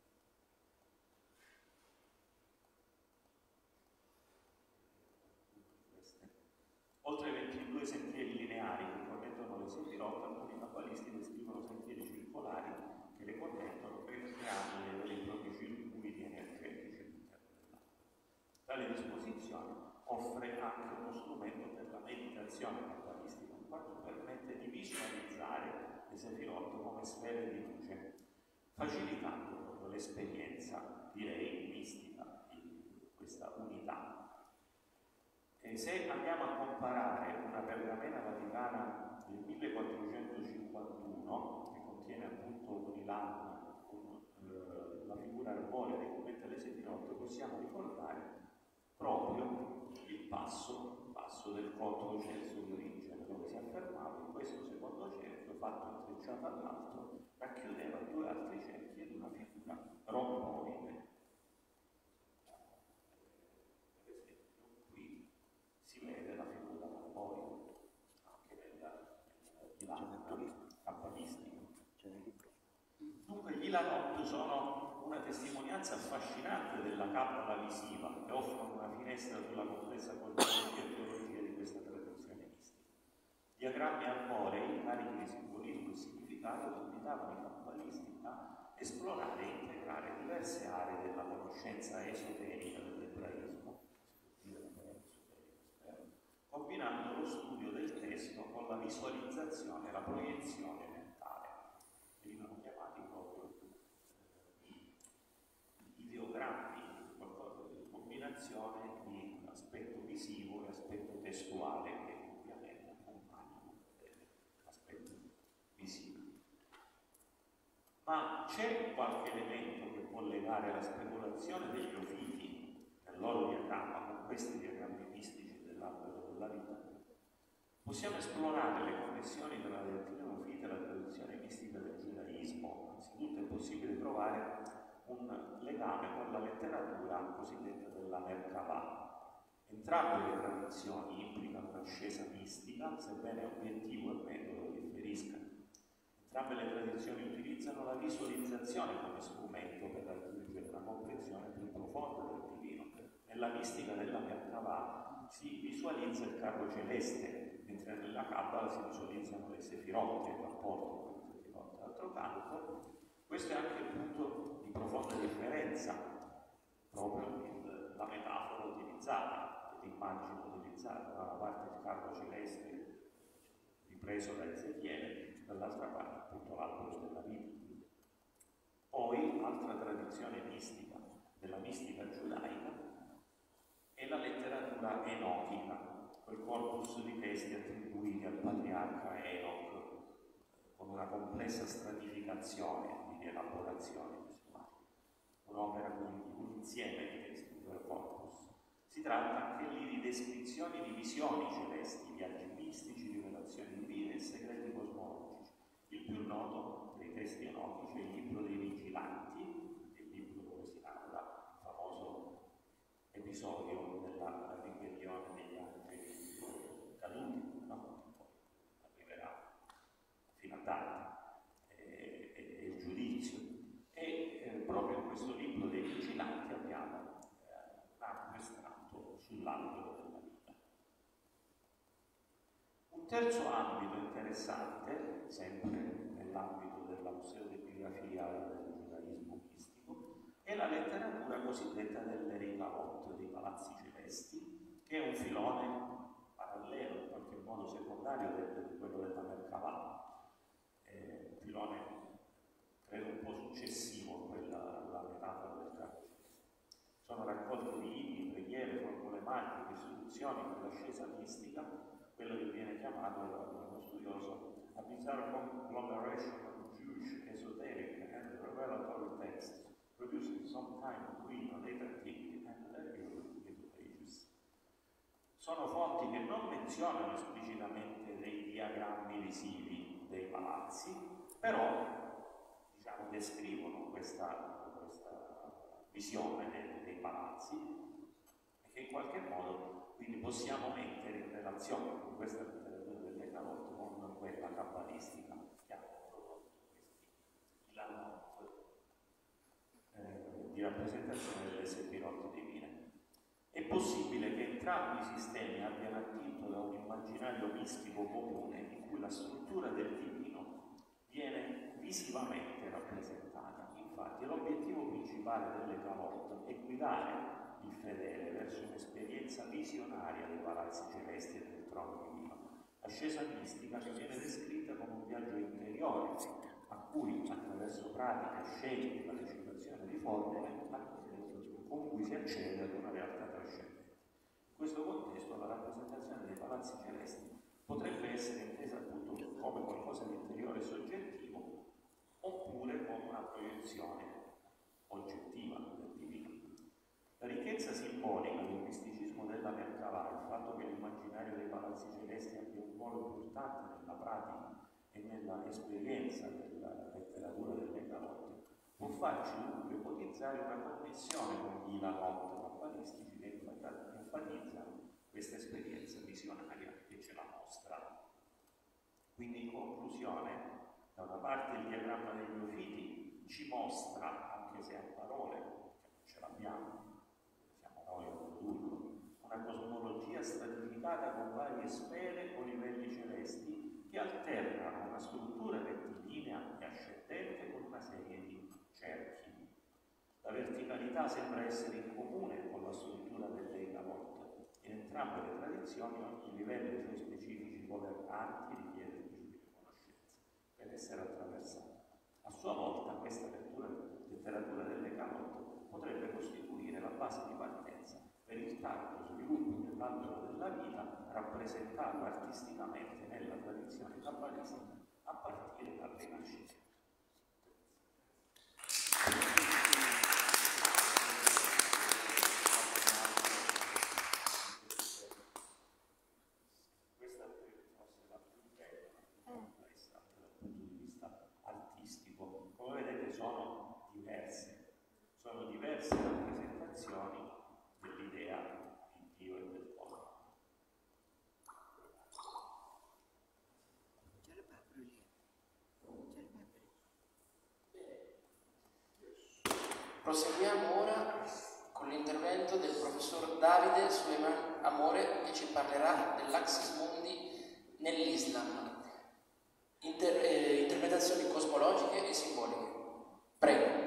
Oltre ai 22 sentieri lineari che connettono le Sefirot, alcuni kabbalisti descrivono sentieri circolari che le connettono creando dei propri circuiti energetici all'interno dell'acqua. Tale disposizione offre anche uno strumento per la meditazione kabbalistica, in quanto permette di visualizzare le Sefirot come sfere di luce, facilitando proprio l'esperienza, direi, mistica di questa unità. E se andiamo a comparare una pergamena vaticana del 1451, che contiene appunto un'ilana con la figura arborea di Cumetta le Sefirot, possiamo ricordare proprio il passo del quarto censo di origine, dove si affermava che questo secondo censo, fatto intrecciato all'altro, racchiudeva due altri censi ed una figura romboide. Per esempio, qui si vede la figura romboide, anche nella campanistico. Dunque gli Ilanot sono una testimonianza affascinante della cabala visiva e offrono una finestra sulla complessa cosmologia e teologia di questa tradizione mistica. Diagrammi arborei, carichi di simbolismo e significato, invitavano i cabbalisti a esplorare e integrare diverse aree della conoscenza esoterica dell'ebraismo, combinando lo studio del testo con la visualizzazione e la proiezione mentale. Venivano chiamati proprio ideogrammi, combinazione di aspetto visivo e aspetto testuale che ovviamente accompagnano l'aspetto visivo. Ma c'è qualche elemento che può legare la speculazione degli Ofiti nel loro diagramma con questi diagrammi mistici dell'albero della vita? Possiamo esplorare le connessioni tra la dottrina Ofita e la tradizione mistica del giudaismo. Anzitutto è possibile trovare un legame con la letteratura cosiddetta della Merkavah. Entrambe le tradizioni implicano un'ascesa mistica, sebbene obiettivo e metodo differiscano. Entrambe le tradizioni utilizzano la visualizzazione come strumento per raggiungere una comprensione più profonda del divino. Nella mistica della Merkavah si visualizza il carro celeste, mentre nella Kabbalah si visualizzano le sefirotte, il rapporto con le sefirotte. D'altro canto, questo è anche il punto di profonda differenza, proprio la metafora utilizzata, l'immagine utilizzata, da una parte il carro celeste ripreso da Ezechiele, dall'altra parte appunto l'albero della vita. Poi, altra tradizione mistica della mistica giudaica è la letteratura enochica, quel corpus di testi attribuiti al patriarca Enoch, con una complessa stratificazione di elaborazione visuale, un'opera quindi, un insieme di testi, quel corpus. Si tratta anche lì di descrizioni di visioni celesti, viaggi mistici, rivelazioni divine e segreti cosmologici. Il più noto dei testi enochici è il libro dei vigilanti, il libro dove si narra il famoso episodio della ribellione degli angeli caduti, no? Arriverà fino a Dante e il giudizio. E proprio in questo libro dei vigilanti abbiamo un ampio estratto sull'albero della vita. Un terzo ambito interessante, sempre nell'ambito della museodegrafia del giudaismo mistico, è la letteratura cosiddetta dell'Erikavot, dei palazzi celesti, che è un filone parallelo, in qualche modo secondario di quello della Merkavah, un filone credo un po' successivo a quella alla metafora del carro. Sono raccolte di inni, preghiere, formule magiche, istituzioni per l'ascesa mistica, quello che viene chiamato da uno studioso a bizarre conglomeration of Jewish, esoteric and revelatory texts, producing some kind of real and late antiquity and early Middle Ages. Sono fonti che non menzionano esplicitamente dei diagrammi visivi dei palazzi, però diciamo, descrivono questa visione dei palazzi e che in qualche modo quindi possiamo mettere in relazione con questa letteratura dell'Erikavot con quella cabbalistica che hanno prodotto questi Ilanot di rappresentazione delle sefirotte divine. È possibile che entrambi i sistemi abbiano attinto da un immaginario mistico comune in cui la struttura del divino viene visivamente rappresentata. Infatti l'obiettivo principale dell'Erikavot è guidare il fedele verso un'esperienza visionaria dei palazzi celesti e del trono divino, ascesa mistica che viene descritta come un viaggio interiore a cui attraverso pratiche, scelte, la recitazione di formule con cui si accede ad una realtà trascendente. In questo contesto la rappresentazione dei palazzi celesti potrebbe essere intesa appunto come qualcosa di interiore e soggettivo oppure come una proiezione oggettiva del divino. La ricchezza simbolica del misticismo della Merkabah, il fatto che l'immaginario dei palazzi celesti abbia un ruolo importante nella pratica e nella esperienza della letteratura delle calotte, può farci dunque ipotizzare una connessione con gli Ilhanot kabbalistici che enfatizzano questa esperienza visionaria che ce la mostra. Quindi, in conclusione, da una parte il diagramma dei neofiti ci mostra, anche se a parole, che non ce l'abbiamo, siamo noi a produrlo, una cosmologia stratificata con varie sfere o livelli celesti che alternano una struttura rettilinea e ascendente con una serie di cerchi. La verticalità sembra essere in comune con la struttura dell'Eina Volta. In entrambe le tradizioni ogni livello dei suoi specifici governanti richiede il giudizio di conoscenza per essere attraversato. A sua volta questa letteratura delle calotte potrebbe costituire la base di partenza per il tardo sviluppo dell'albero della vita rappresentato artisticamente nella tradizione kabbalistica a partire dal Rinascimento. Questa forse la più bella, complessa dal punto di vista artistico. Come vedete sono diverse rappresentazioni dell'idea di Dio e del mondo. Proseguiamo ora con l'intervento del professor Davide Suleiman Amore, che ci parlerà dell'Axis Mundi nell'Islam, interpretazioni cosmologiche e simboliche. Prego.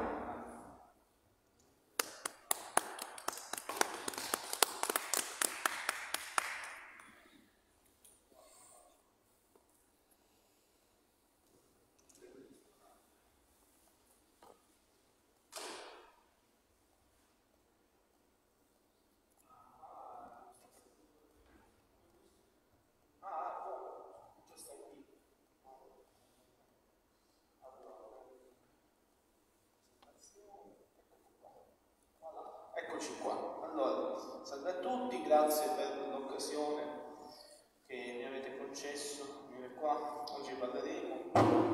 Eccoci qua. Allora, salve a tutti, grazie per l'occasione che mi avete concesso di venire qua. Oggi parleremo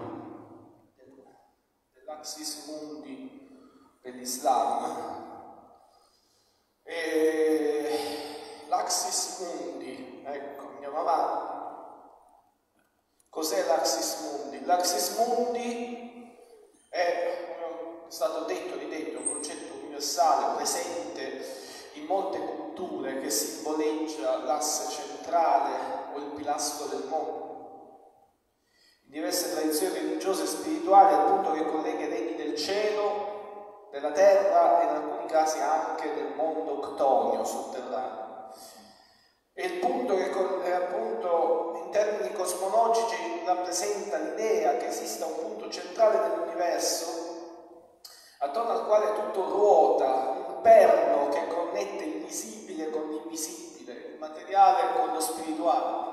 dell'Axis Mundi dell'Islam. L'Axis Mundi, ecco, andiamo avanti. Cos'è l'Axis Mundi? L'Axis Mundi è, come è stato detto, ridetto, un concetto universale presente in molte culture che simboleggia l'asse centrale o il pilastro del mondo. In diverse tradizioni religiose e spirituali, al punto che collega i regni del cielo, della terra e in alcuni casi anche del mondo ctonio, sotterraneo. E il punto che appunto in termini cosmologici rappresenta l'idea che esista un punto centrale dell'universo attorno al quale tutto ruota, un perno che connette il visibile con l'invisibile, il materiale con lo spirituale.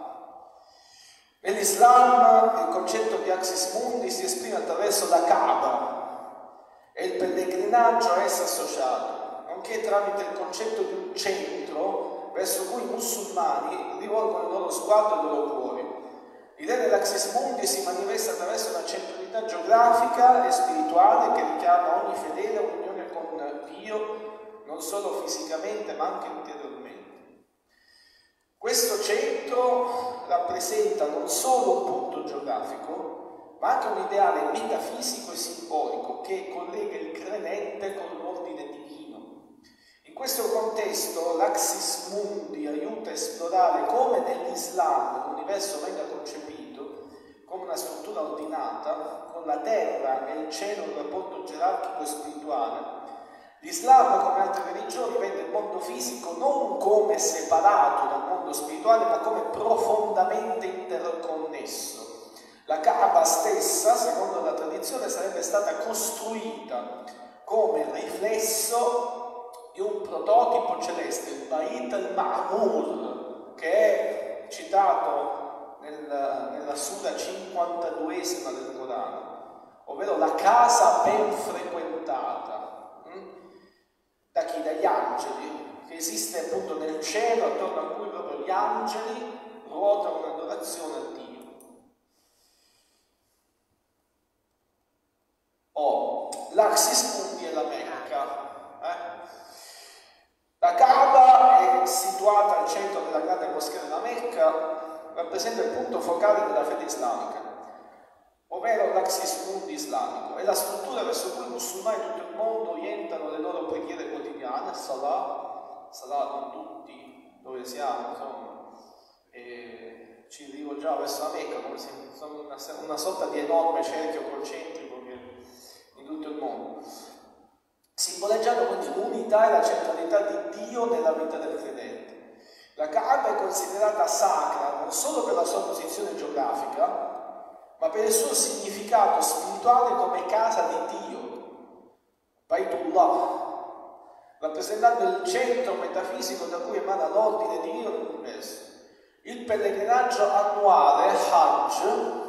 Nell'Islam il concetto di Axis Mundi si esprime attraverso la Kaaba e il pellegrinaggio a essa associato, nonché tramite il concetto di un centro verso cui i musulmani rivolgono il loro sguardo e i loro cuori. L'idea dell'Axis Mundi si manifesta attraverso una centralità geografica e spirituale che richiama ogni fedele a un'unione con Dio, non solo fisicamente ma anche interiormente. Questo centro rappresenta non solo un punto geografico, ma anche un ideale metafisico e simbolico che collega il credente con l'ordine divino. In questo contesto l'Axis Mundi aiuta a esplorare come nell'Islam l'universo venga concepito come una struttura ordinata, con la terra e il cielo un rapporto gerarchico e spirituale. L'Islam, come altre religioni, vede il mondo fisico non come separato dal mondo spirituale, ma come profondamente interconnesso. La Kaaba stessa, secondo la tradizione, sarebbe stata costruita come riflesso di un prototipo celeste, il Bait al-Ma'mur, che è citato nella sura 52esima del Corano, ovvero la casa ben frequentata. Da chi? Dagli angeli, che esiste appunto nel cielo, attorno a cui proprio gli angeli ruotano un'adorazione a Dio. L'Axis Mundi è la Mecca. La Kaaba è situata al centro della grande moschea della Mecca, rappresenta il punto focale della fede islamica, ovvero l'Axis Mundi islamico. È la struttura verso cui i musulmani di tutto il mondo orientano le loro preghiere quotidiane, salat non tutti dove siamo, insomma, e ci rivolgiamo verso la Mecca come se insomma, una sorta di enorme cerchio concentrico che in tutto il mondo, simboleggiando quindi l'unità e la centralità di Dio nella vita del credente. La Kaaba è considerata sacra non solo per la sua posizione geografica, ma per il suo significato spirituale come casa di Dio, Baitullah, rappresentando il centro metafisico da cui emana l'ordine divino nell'universo. Il pellegrinaggio annuale Hajj,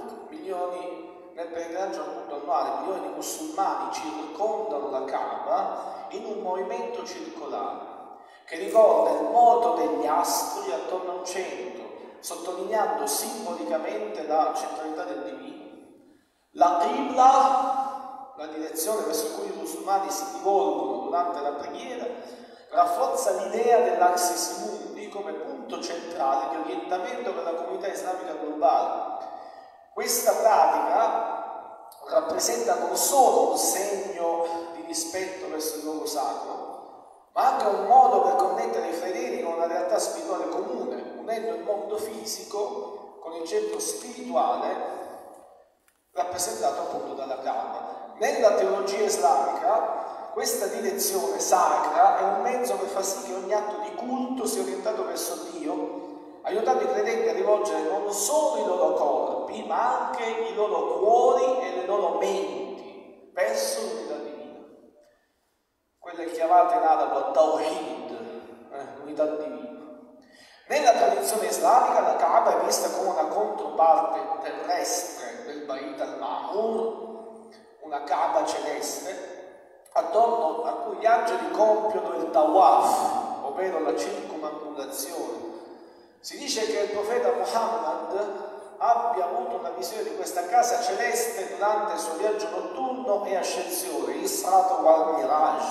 nel pellegrinaggio appunto annuale, milioni di musulmani circondano la Kaaba in un movimento circolare che ricorda il moto degli astri attorno a un centro, sottolineando simbolicamente la centralità del divino. La Qibla, la direzione verso cui i musulmani si rivolgono durante la preghiera, rafforza l'idea dell'Axis Mundi come punto centrale di orientamento per la comunità islamica globale. Questa pratica rappresenta non solo un segno di rispetto verso il luogo sacro, ma anche un modo per connettere i fedeli con una realtà spirituale comune, unendo il mondo fisico con il centro spirituale rappresentato appunto dalla Kaaba. Nella teologia islamica questa direzione sacra è un mezzo per far sì che ogni atto di culto sia orientato verso Dio, aiutando i credenti a rivolgere non solo i loro corpi, ma anche i loro cuori e le loro menti verso l'unità divina. Quelle chiamate in arabo Tawhid, l'unità divina. Nella tradizione islamica la Kaaba è vista come una controparte terrestre del Bait al-Ma'mur, una Kaaba celeste, attorno a cui gli angeli compiono il tawaf, ovvero la circumambulazione. Si dice che il profeta Muhammad abbia avuto una visione di questa casa celeste durante il suo viaggio notturno e ascensione, Isra wal Miraj,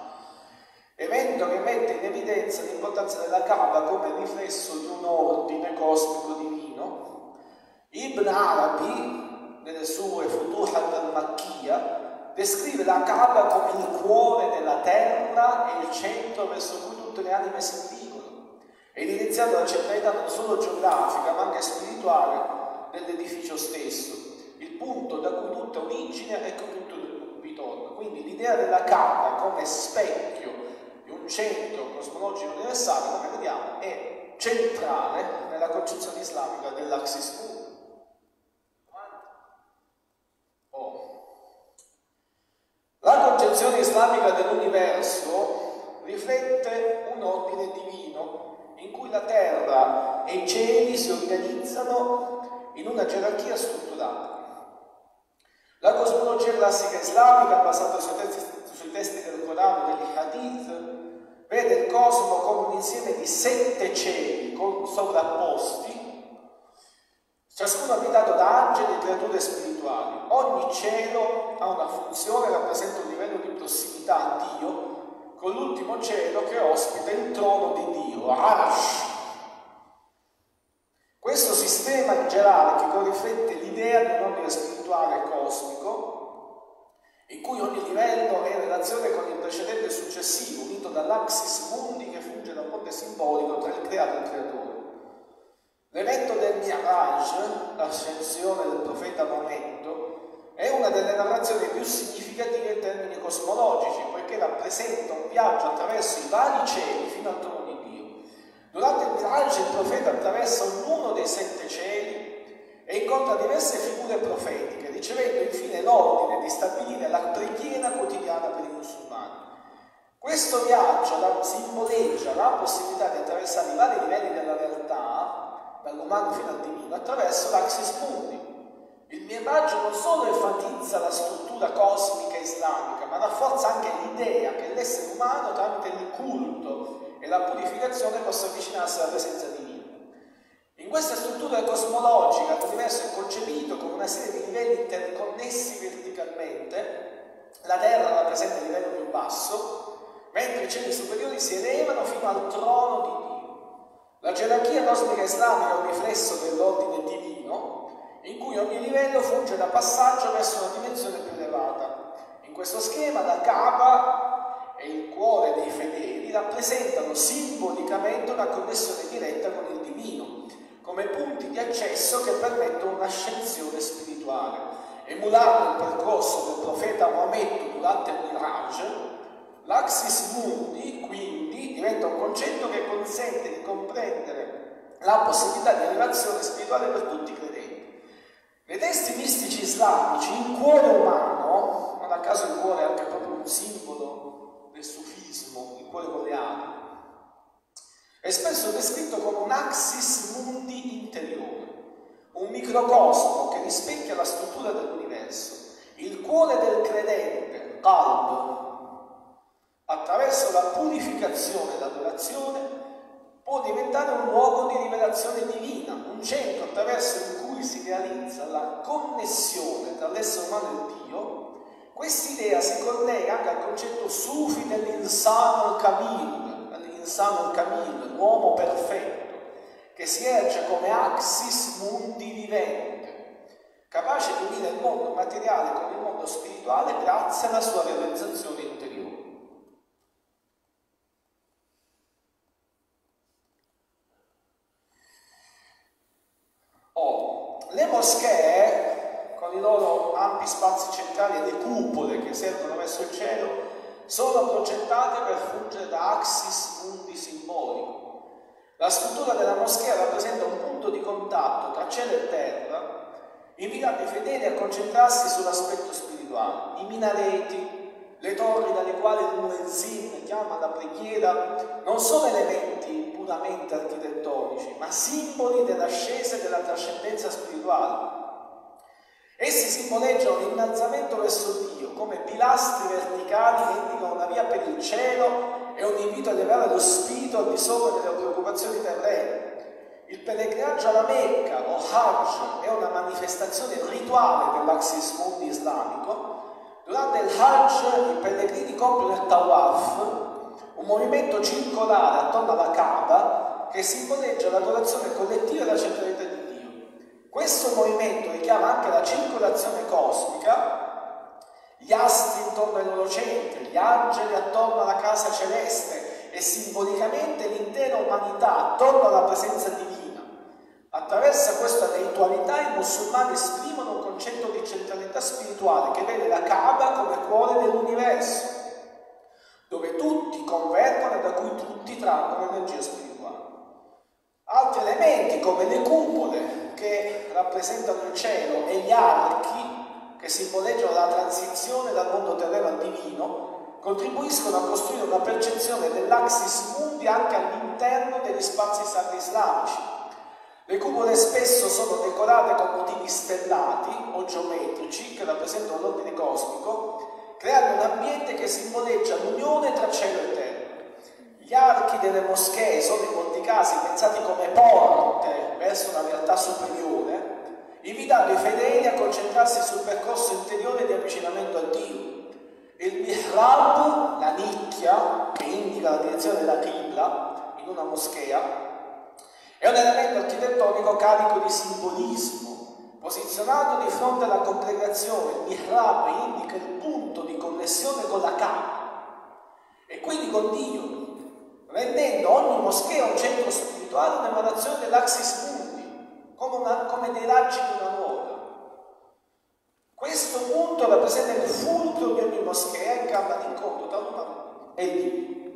evento che mette in evidenza l'importanza della Kaaba come riflesso di un ordine cosmico divino. Ibn Arabi, nelle sue Futuhat al-Makkiyah, descrive la Kaaba come il cuore della terra e il centro verso cui tutte le anime si dirigono, evidenziando la centralità non solo geografica ma anche spirituale dell'edificio stesso, il punto da cui tutta origine e cui tutto ritorna. Quindi l'idea della Kaaba come specchio di un centro cosmologico universale, come vediamo, è centrale nella concezione islamica dell'Axis Mundi. La concezione islamica dell'universo riflette un ordine divino in cui la terra e i cieli si organizzano in una gerarchia strutturata. La cosmologia classica islamica, basata sui testi del Corano e degli Hadith, vede il cosmo come un insieme di 7 cieli sovrapposti, ciascuno abitato da angeli e creature spirituali. Ogni cielo ha una funzione, rappresenta un livello di prossimità a Dio, con l'ultimo cielo che ospita il trono di Dio, Arsh. Questo sistema gerarchico riflette l'idea di un ordine spirituale cosmico, in cui ogni livello è in relazione con il precedente e il successivo, unito dall'Axis Mundi che funge da ponte simbolico tra il creato e il creatore. L'evento del Mi'raj, l'ascensione del profeta Maometto, è una delle narrazioni più significative in termini cosmologici, poiché rappresenta un viaggio attraverso i vari cieli fino al trono di Dio. Durante il Mi'raj il profeta attraversa ognuno dei 7 cieli e incontra diverse figure profetiche, ricevendo infine l'ordine di stabilire la preghiera quotidiana per i musulmani. Questo viaggio simboleggia la possibilità di attraversare i vari livelli della realtà, dall'umano fino al divino, attraverso l'Axis Mundi. Il Mi'raj non solo enfatizza la struttura cosmica islamica, ma rafforza anche l'idea che l'essere umano tramite il culto e la purificazione possa avvicinarsi alla presenza divina. In questa struttura cosmologica l'universo è concepito come una serie di livelli interconnessi verticalmente. La Terra rappresenta il livello più basso, mentre i cieli superiori si elevano fino al trono di Dio. La gerarchia cosmica islamica è un riflesso dell'ordine divino, in cui ogni livello funge da passaggio verso una dimensione più elevata. In questo schema la Kaaba e il cuore dei fedeli rappresentano simbolicamente una connessione diretta con il divino, come punti di accesso che permettono un'ascensione spirituale. Emulando il percorso del profeta Maometto durante il Miraj, l'Axis Mundi, quindi, diventa un concetto che consente di comprendere la possibilità di elevazione spirituale per tutti i credenti. Nei testi mistici islamici, il cuore umano, non a caso il cuore è anche proprio un simbolo del sufismo, il cuore con le ali, è spesso descritto come un axis mundi interiore, un microcosmo che rispecchia la struttura dell'universo. Il cuore del credente, qalb, attraverso la purificazione e l'adorazione, può diventare un luogo di rivelazione divina, un centro attraverso cui si realizza la connessione tra l'essere umano e il Dio. Quest'idea si collega anche al concetto sufi dell'insan al-kamil, l'uomo perfetto, che si erge come axis mundi vivente, capace di unire il mondo materiale con il mondo spirituale grazie alla sua realizzazione interiore. Le moschee, con i loro ampi spazi centrali e le cupole che servono verso il cielo, sono progettate per fungere da axis mundi simbolico. La struttura della moschea rappresenta un punto di contatto tra cielo e terra, invitando i fedeli a concentrarsi sull'aspetto spirituale. I minareti, le torri dalle quali il muezzin chiama la preghiera, non sono elementi puramente architettonici, ma simboli dell'ascesa e della trascendenza spirituale. Essi simboleggiano l'innalzamento verso Dio come pilastri verticali che indicano una via per il cielo e un invito a elevare lo spirito al di sopra delle preoccupazioni terrene. Il pellegrinaggio alla Mecca o Hajj è una manifestazione rituale dell'Axis Mundi islamico. Durante il Hajj i pellegrini compiono il Tawaf, un movimento circolare attorno alla Kaaba che simboleggia l'adorazione collettiva e la centralità di Dio. Questo movimento richiama anche la circolazione cosmica, gli astri intorno ai loro centri, gli angeli attorno alla casa celeste e simbolicamente l'intera umanità attorno alla presenza divina. Attraverso questa ritualità i musulmani esprimono un concetto di centralità spirituale che vede la Kaaba come cuore dell'universo, dove tutti convergono e da cui tutti traggono energia spirituale. Altri elementi come le cupole che rappresentano il cielo e gli archi che simboleggiano la transizione dal mondo terreno al divino contribuiscono a costruire una percezione dell'axis mundi anche all'interno degli spazi sacri islamici. Le cupole spesso sono decorate con motivi stellati o geometrici che rappresentano l'ordine cosmico, creando un ambiente che simboleggia l'unione tra cielo e terra. Gli archi delle moschee sono in molti casi pensati come porte verso una realtà superiore, invitando i fedeli a concentrarsi sul percorso interiore di avvicinamento a Dio. Il mihrab, la nicchia, che indica la direzione della qibla in una moschea, è un elemento architettonico carico di simbolismo. Posizionato di fronte alla congregazione, il mihrab indica il punto di connessione con la Kaaba e quindi con Dio, rendendo ogni moschea un centro spirituale, un'emanazione dell'Axis Mundi, come dei raggi di una ruota. Questo punto rappresenta il fulcro di ogni moschea in gamba d'incontro tra l'umano e il Dio.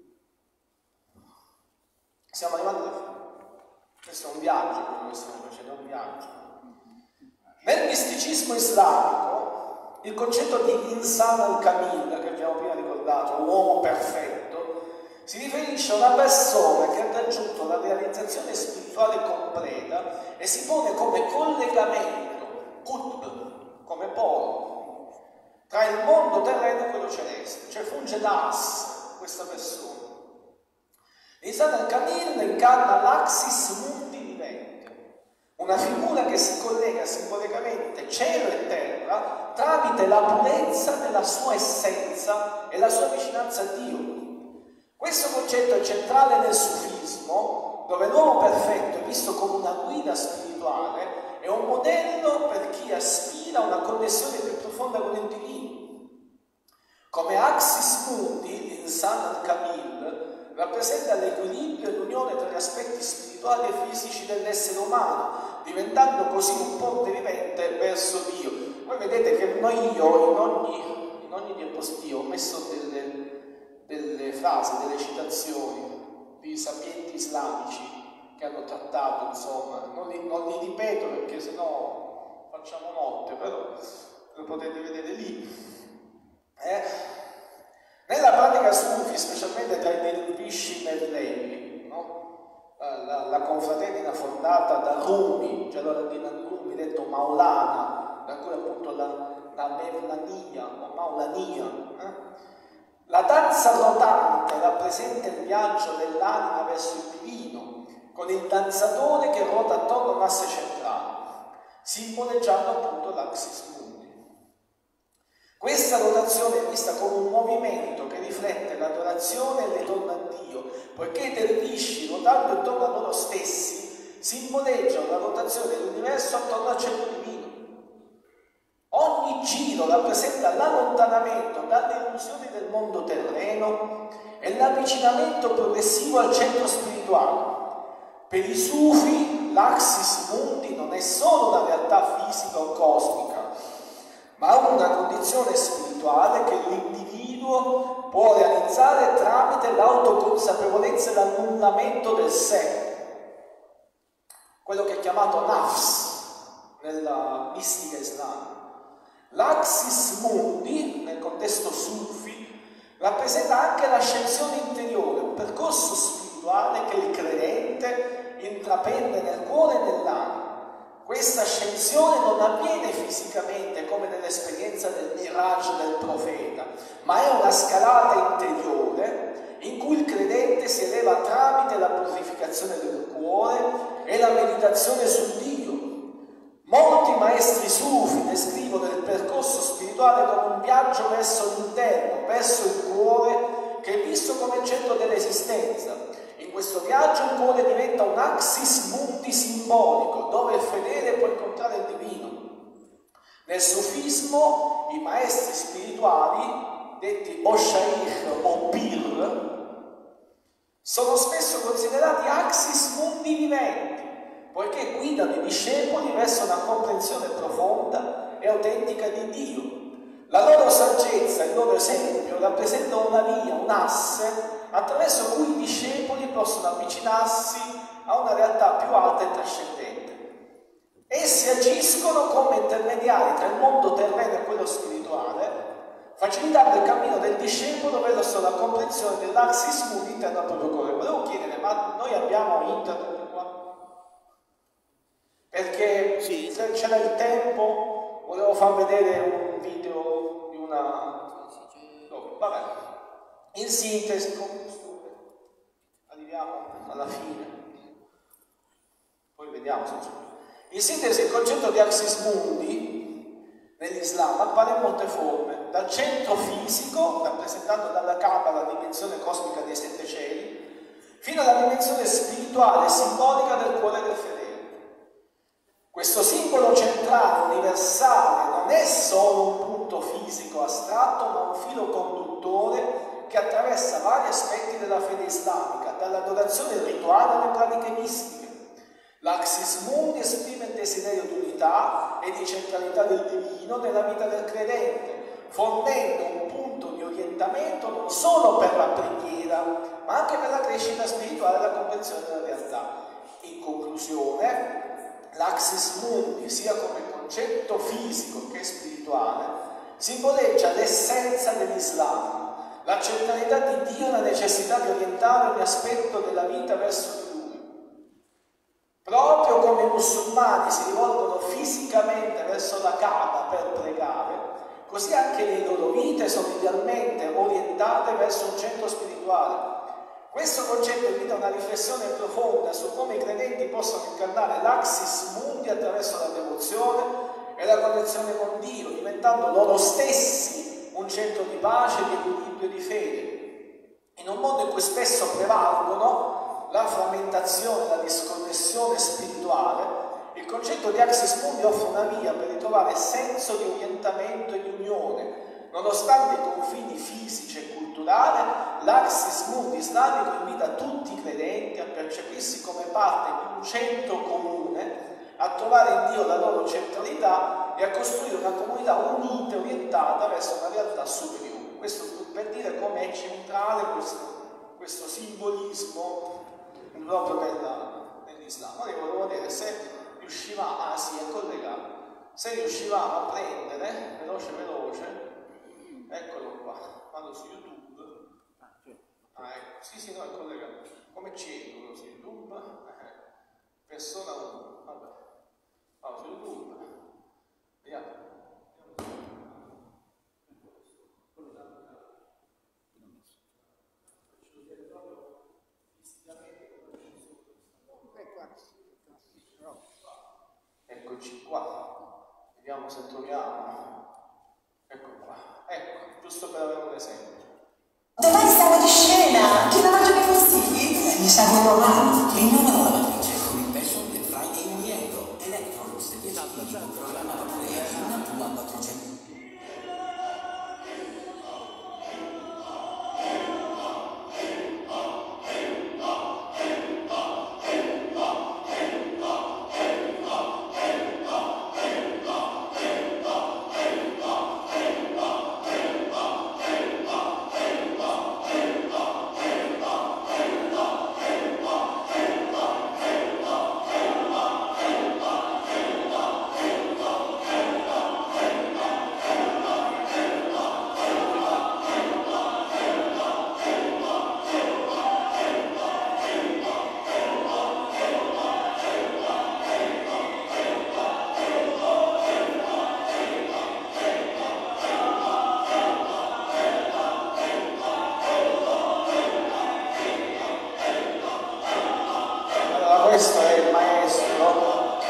Stiamo arrivando alla fine. Questo è un viaggio, quello che stiamo facendo, è un viaggio. Nel misticismo islamico, il concetto di insan al-kamil, che abbiamo prima ricordato, uomo perfetto, si riferisce a una persona che ha raggiunto la realizzazione spirituale completa e si pone come collegamento, qutb, come polo, tra il mondo terreno e quello celeste, cioè funge da asse questa persona. L'Insan al-Kamil incarna l'Axis Mundi vivente, una figura che si collega simbolicamente cielo e terra tramite la purezza della sua essenza e la sua vicinanza a Dio. Questo concetto è centrale nel sufismo, dove l'uomo perfetto è visto come una guida spirituale e un modello per chi aspira a una connessione più profonda con il divino. Come Axis Mundi, l'Insan al-Kamil rappresenta l'equilibrio e l'unione tra gli aspetti spirituali e fisici dell'essere umano, diventando così un ponte vivente verso Dio. Voi vedete che io in ogni diapositiva ho messo delle frasi, delle citazioni di sapienti islamici che hanno trattato, insomma, non li ripeto perché sennò facciamo notte, però lo potete vedere lì. Nella pratica sufi, specialmente tra i dervishi merlevi, no? La confraternita fondata da Rumi, Jalaluddin al-Rumi, detto Maulana, da cui appunto la Mevlania o Maulania. La danza rotante rappresenta il viaggio dell'anima verso il divino, con il danzatore che ruota attorno a un asse centrale, simboleggiando appunto l'Axis Mundi. Questa rotazione è vista come un movimento che riflette l'adorazione e il ritorno a Dio, poiché i dervisci, ruotando intorno a loro stessi, simboleggiano la rotazione dell'universo attorno al cielo divino. Ogni giro rappresenta l'allontanamento dalle illusioni del mondo terreno e l'avvicinamento progressivo al centro spirituale. Per i sufi l'Axis Mundi non è solo una realtà fisica o cosmica, ma una condizione spirituale che l'individuo può realizzare tramite l'autoconsapevolezza e l'annullamento del sé, quello che è chiamato nafs nella mistica islamica. L'Axis Mundi, nel contesto sufi, rappresenta anche l'ascensione interiore, un percorso spirituale che il credente intraprende nel cuore e nell'anima. Questa ascensione non avviene fisicamente come nell'esperienza del Miraj del profeta, ma è una scalata interiore in cui il credente si eleva tramite la purificazione del cuore e la meditazione su Dio. Molti maestri sufi descrivono il percorso spirituale come un viaggio verso l'interno, verso il cuore, che è visto come il centro dell'esistenza. In questo viaggio il cuore diventa un Axis Mundi simbolico, dove il fedele può incontrare il divino. Nel sufismo i maestri spirituali, detti o shaykh o pir, sono spesso considerati Axis Mundi viventi, poiché guidano i discepoli verso una comprensione profonda e autentica di Dio. La loro saggezza, il loro esempio rappresentano una via, un asse attraverso cui i discepoli possono avvicinarsi a una realtà più alta e trascendente. Essi agiscono come intermediari tra il mondo terreno e quello spirituale, facilitando il cammino del discepolo verso la comprensione dell'Axis Mundi interno al proprio cuore. Volevo chiedere, ma noi abbiamo internet qua? Perché sì, se c'era il tempo, volevo far vedere un video di una... vabbè. In sintesi, arriviamo alla fine, poi vediamo se c'è. In sintesi, il concetto di Axis Mundi nell'Islam appare in molte forme, dal centro fisico, rappresentato dalla Kaaba, la dimensione cosmica dei sette cieli, fino alla dimensione spirituale e simbolica del cuore del fedele. Questo simbolo centrale, universale, non è solo un punto fisico astratto, ma un filo conduttore che attraversa vari aspetti della fede islamica, dall'adorazione rituale alle pratiche mistiche. L'Axis Mundi esprime il desiderio di unità e di centralità del divino nella vita del credente, fornendo un punto di orientamento non solo per la preghiera, ma anche per la crescita spirituale e la comprensione della realtà. In conclusione, l'Axis Mundi, sia come concetto fisico che spirituale, simboleggia l'essenza dell'Islam, la centralità di Dio e la necessità di orientare ogni aspetto della vita verso di Lui. Proprio come i musulmani si rivolgono fisicamente verso la Kaaba per pregare, così anche le loro vite sono idealmente orientate verso un centro spirituale. Questo concetto invita a una riflessione profonda su come i credenti possono incarnare l'Axis Mundi attraverso la devozione e la connessione con Dio, diventando loro stessi un centro di pace, di equilibrio, di fede. In un mondo in cui spesso prevalgono la frammentazione, la disconnessione spirituale, il concetto di Axis Mundi offre una via per ritrovare senso di orientamento e di unione. Nonostante i confini fisici e culturali, l'Axis Mundi islamico invita tutti i credenti a percepirsi come parte di un centro comune, a trovare in Dio la loro centralità e a costruire una comunità unita e orientata verso una realtà superiore. Questo per dire come è centrale questo simbolismo proprio nell'Islam. Ora io volevo vedere se riuscivamo, è collegato, se riuscivamo a prendere, veloce, eccolo qua, vado su YouTube, ecco, sì, no, è collegato, come c'entro su YouTube, persona 1, vabbè, vado su YouTube, vediamo. Eccoci qua, vediamo se troviamo, ecco qua, ecco, giusto per avere un esempio. Domani siamo di scena, chi non mangia i consigli? Mi sa di romano. Rinnova la lavatrice con il Passion del Friday in lieto. Electrolux 10 kg, programma la creatina 1 a 400. Questo è il maestro,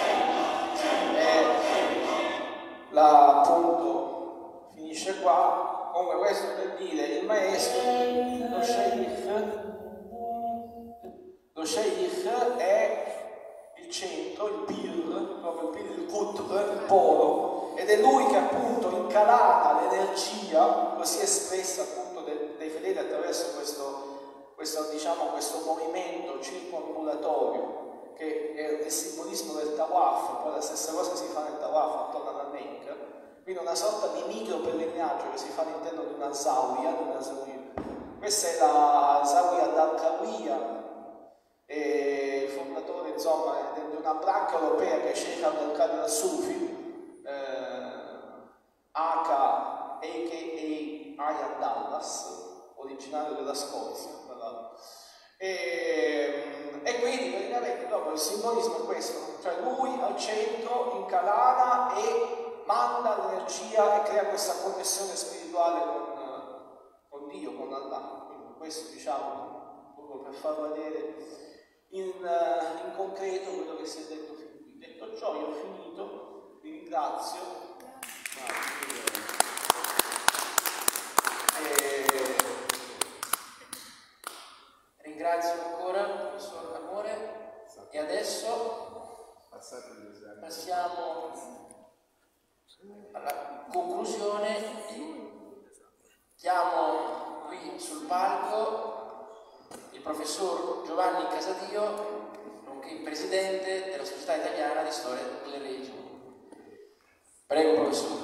appunto finisce qua. Comunque questo per dire il maestro, lo sheikh è il centro, il pir, proprio il qutb, il polo, ed è lui che appunto incanala l'energia così espressa appunto dei fedeli attraverso questo movimento circoambulatorio che è il simbolismo del tawaf. Poi la stessa cosa si fa nel tawaf attorno alla Mecca, quindi una sorta di micro pellegrinaggio che si fa all'interno di una zawiya, Questa è la Zawiya d'Al-Qawiya, e il fondatore insomma di una branca europea che è Sheikh Abdel Qadir al-Sufi, a.k.a. Ian Dallas, originario della Scozia, tra l'altro. E quindi praticamente proprio il simbolismo è questo, cioè lui al centro incanala e manda l'energia e crea questa connessione spirituale con Dio, con Allah. Quindi questo diciamo proprio per far vedere in concreto quello che si è detto fin qui. Detto ciò, io ho finito, vi ringrazio. Ringrazio ancora il professor Amore e adesso passiamo alla conclusione. Chiamo qui sul palco il professor Giovanni Casadio, nonché il presidente della Società Italiana di Storia delle Religioni. Prego, professore.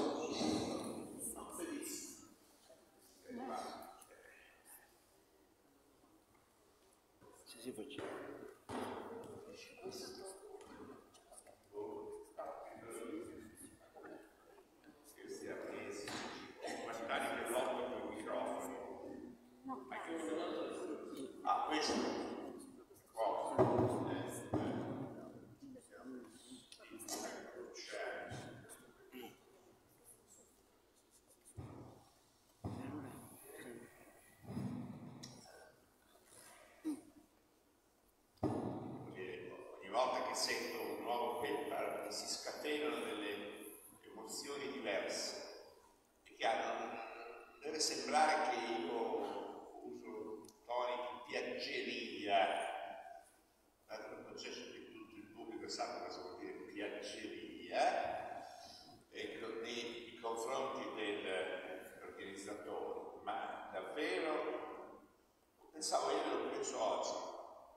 sento un nuovo paper, si scatenano delle emozioni diverse, è chiaro, non deve sembrare che io uso toni di piaggeria, non c'è che tutto il pubblico sa cosa vuol dire piaggeria, nei confronti degli organizzatori, ma davvero pensavo io, lo penso oggi,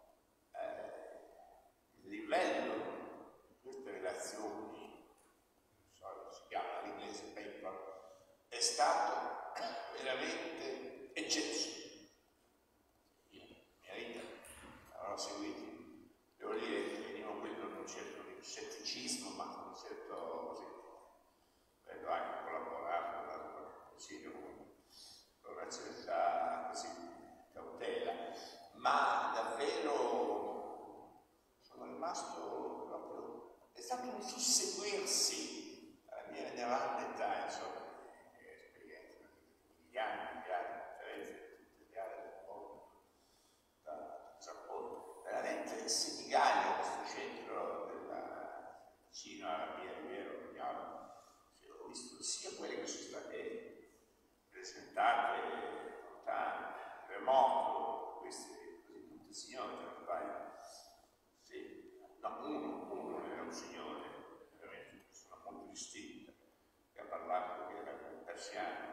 il livello di queste relazioni, si chiama all'inglese paper, è stato veramente eccezionale. Io, mia vita, l'avrò seguito. Devo dire che venivo quello con un certo scetticismo, ma con un certo così. Vedo anche collaborato dal Consiglio con una certa così, cautela, ma davvero sono rimasto proprio. È stato un susseguirsi alla mia grande età, insomma, esperienza, gli anni, differenze, tutte le aree del mondo, da Giappone. Veramente il Senigallia, questo centro vicino alla mia riviera Rognolo, ho visto sia quelle che sono state presentate lontane, remoto, queste così tutte signore, sì, no, uno era un signore, veramente una persona molto distinta, che ha parlato che era persiano.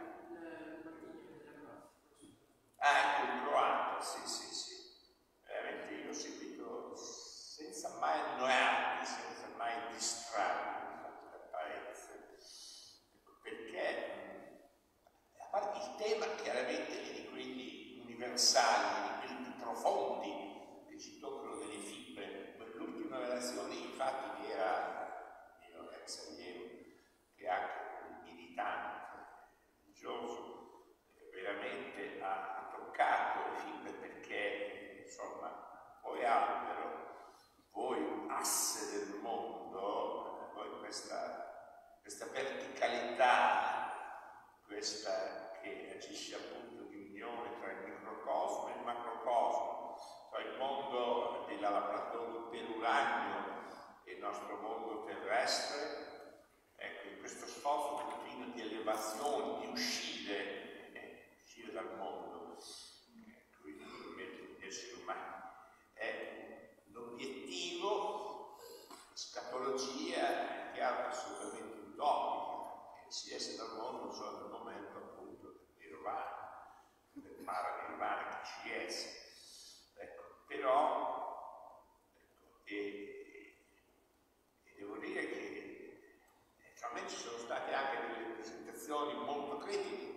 Ecco, il croato, sì. Veramente io ho seguito senza mai annoiarmi, senza mai distrarmi, per parentesi, perché a parte il tema chiaramente è di quelli universali, di quelli più profondi che ci toccano delle fibre. L'ultima relazione infatti che era mio ex allievo, che è anche un militante religioso, veramente ha toccato le fibre, perché insomma voi albero, voi asse del mondo, voi questa verticalità, questa che agisce appunto di unione tra il microcosmo e il macrocosmo, tra il mondo della Platone dell'uranio e il nostro mondo terrestre. Ecco, in questo sforzo continuo di elevazione, di uscire dal mondo, lui naturalmente gli esseri umani, è l'obiettivo, scatologia, è chiaro, assolutamente utopica, che si esce dal mondo solo nel momento appunto del nirvana, del paranirvana che ci esce. Ecco, però, e devo dire che naturalmente ci sono state anche delle presentazioni molto critiche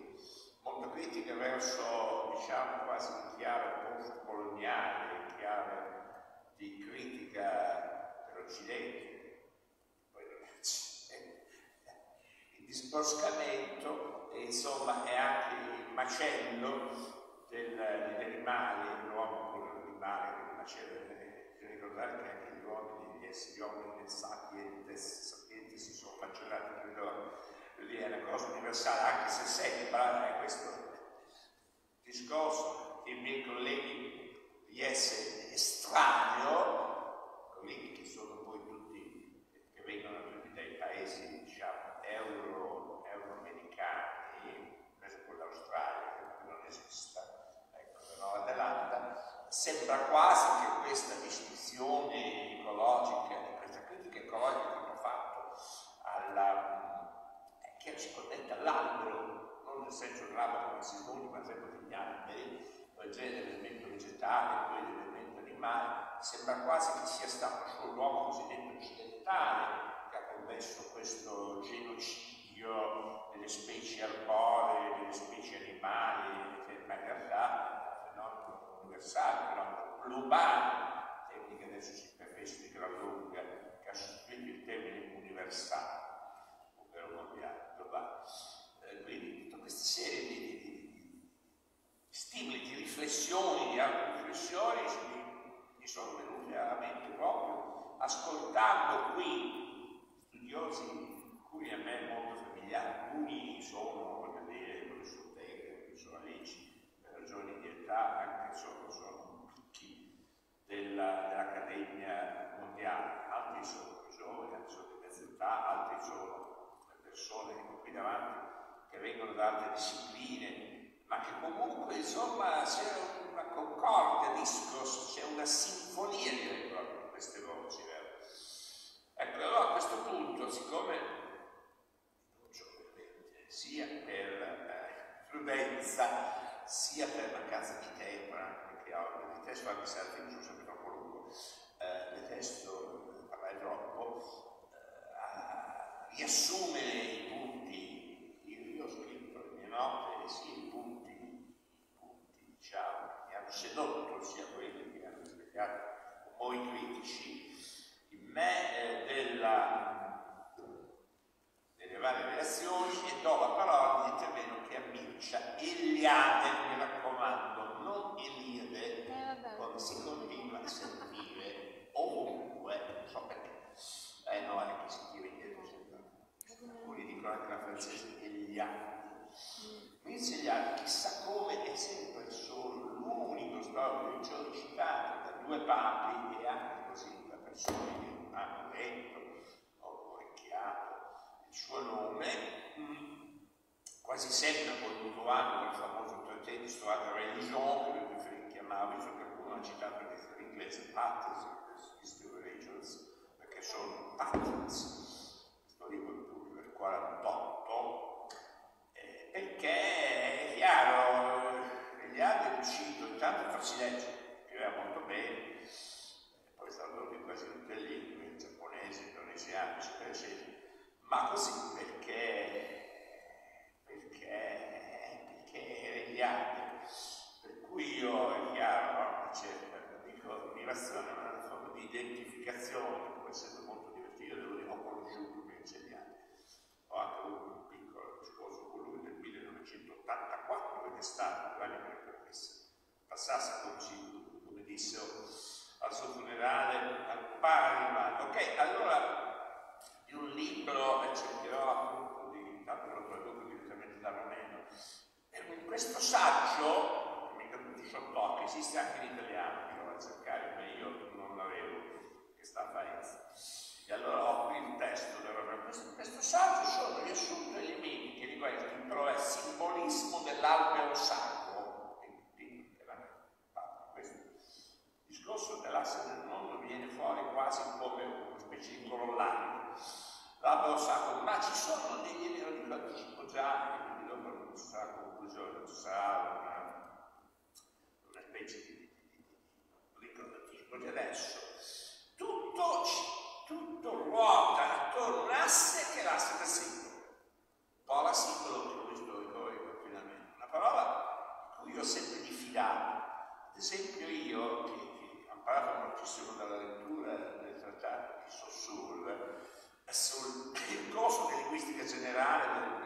verso, diciamo, quasi in chiave post-coloniale, in chiave di critica dell'Occidente. Poi il disboscamento, insomma, è anche il macello degli animali, l'uomo con l'animale, il macello. Bisogna ricordare che anche gli uomini, gli esseri umani sapienti si sono macellati, credo. Lì è una cosa universale, anche se sembra, questo discorso che i miei colleghi di essere estraneo, colleghi che sono poi tutti, che vengono tutti dai paesi, diciamo, euro-americani, preso con l'Australia, che non esista, ecco, la Nuova Zelanda, sembra quasi che questa distinzione ecologica, questa critica ecologica che hanno fatto che ci connette all'albero, non nel senso il ramo come si muove, ma sempre degli alberi, poi c'è l'elemento vegetale, poi l'elemento animale, sembra quasi che sia stato solo l'uomo cosiddetto occidentale che ha commesso questo genocidio delle specie arboree, delle specie animali, che in realtà è un fenomeno universale, un fenomeno globale, tecnica adesso si perfessa di gran lunga, che ha sostituito il termine universale, ovvero mondiale, globale. Quindi tutta questa serie di stimoli, di riflessioni, di autoriflessioni mi sono venute alla mente proprio ascoltando qui studiosi, cui a me è molto familiare, alcuni sono, voglio dire, il professor Tegger, il professor Alici, per ragioni di età, anche sono picchi dell'Accademia Mondiale, altri sono giovani, altri sono di mezza età, altri sono persone qui davanti che vengono da altre discipline, ma che comunque insomma c'è una concordia, c'è una sinfonia direi proprio di queste voci, vero? Ecco, allora a questo punto, siccome sia per prudenza, sia per mancanza di tempo, perché il testo, anche se alla fine sono sempre troppo lungo, detesto parlare troppo, riassume i punti. Io ho scritto le mie note e sì, i punti diciamo, che mi hanno sedotto, sia quelli che mi hanno spiegato un po' i critici, in me delle varie reazioni, e do la parola di intervento che a Mircea. Eliade, mi raccomando, non Eliade, come si continua a sentire ovunque, non so perché. No, è che si tira indietro sempre. Alcuni dicono anche la francese Eliade. Mircea Eliade, chissà come, è sempre solo l'unico storico religioso citato da due papi, e anche così da persone che non hanno letto o orecchiato il suo nome, quasi sempre contemporaneo del famoso trattato di storia della religione, che lui preferì chiamare, visto che qualcuno ha citato il testo in inglese, Patterns of History of Religions, perché sono Patterns, questo libro del 48, perché è chiaro, Eliade è riuscito intanto a farsi leggere, scriveva molto bene, poi è stato tradotto in quasi tutte le lingue, in giapponese, indonesiano, eccetera, eccetera, ma così perché era Eliade, per cui io è chiaro, dico ammirazione, ma una forma di identificazione, può essere molto divertito, devo dire, ho conosciuto Mircea Eliade, ho anche avuto un piccolo discorso con lui nel 1984, perché è stato 2 anni prima che passasse, come dissero, al suo funerale al Parma. Ok, allora di un libro cercherò appunto di, tanto lo tradotto direttamente da romeno, in questo saggio, mica tutti sott'occhio, esiste anche in italiano, che lo vado a cercare, ma io non l'avevo, che sta a Faenza. E allora ho qui il testo questo saggio sono riassunto elementi che riguardano, il titolo è Simbolismo dell'albero sacro, questo discorso dell'asse del mondo viene fuori quasi come una specie di corollario, l'albero sacro, ma ci sono degli elementi, lo anticipo già, e quindi dopo non ci sarà conclusione, ci sarà una specie di anticipo di adesso. Tutto ruota attorno a un asse che è l'asse del simbolo, un po' la simbolo che ho visto ricorrere finalmente, una parola di cui io ho sempre diffidato. Ad esempio io, che ho imparato moltissimo dalla lettura del trattato di Saussure sul corso di linguistica generale del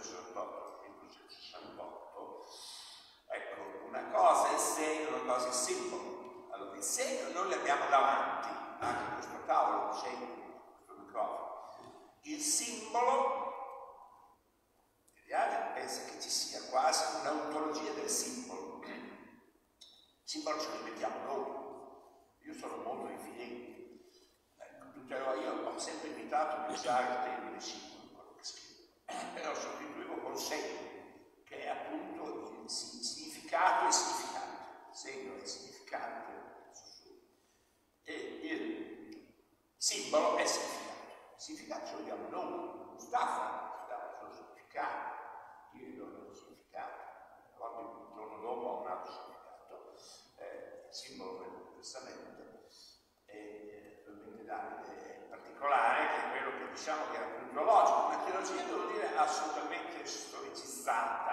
1968, ecco, una cosa è il segno, una cosa è il simbolo. Allora, il segno noi l'abbiamo davanti, anche questo tavolo, un segno, questo microfono. Il simbolo, Eliade pensa che ci sia quasi un'autologia del simbolo. Il simbolo ce lo inventiamo noi. Io sono molto infidente. Io ho sempre evitato di usare il termine simbolo, quello che scrivo, però sostituivo col segno, che è appunto il significato e significante. Il segno è il significante. E il simbolo è il significato. Il significato ce lo diamo noi, Mustafa ci dà il suo significato, io gli do il mio significato, a volte un giorno dopo ho un altro significato, il simbolo del testamento, e probabilmente Davide in particolare, che è quello che diciamo che era più teologico, una teologia devo dire assolutamente storicizzata,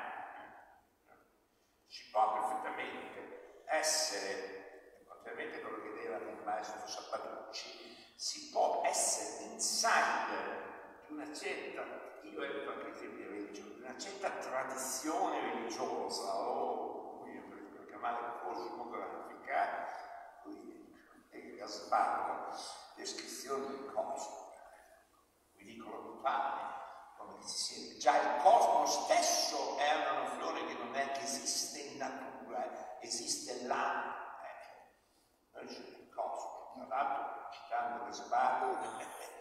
ci può perfettamente essere, contrariamente a quello che diceva il maestro Sabbatucci, si può essere insider di una certa, io ero anche il film di religione, di una certa tradizione religiosa, o per chiamare cosmografica, e Gasparro, descrizione del cosmo, ridicolo totale, come che si sente. Già il cosmo stesso è una nozione che non è che esiste in natura, esiste là. Noi c'è il cosmo, tra l'altro citato Fernando Gasparo,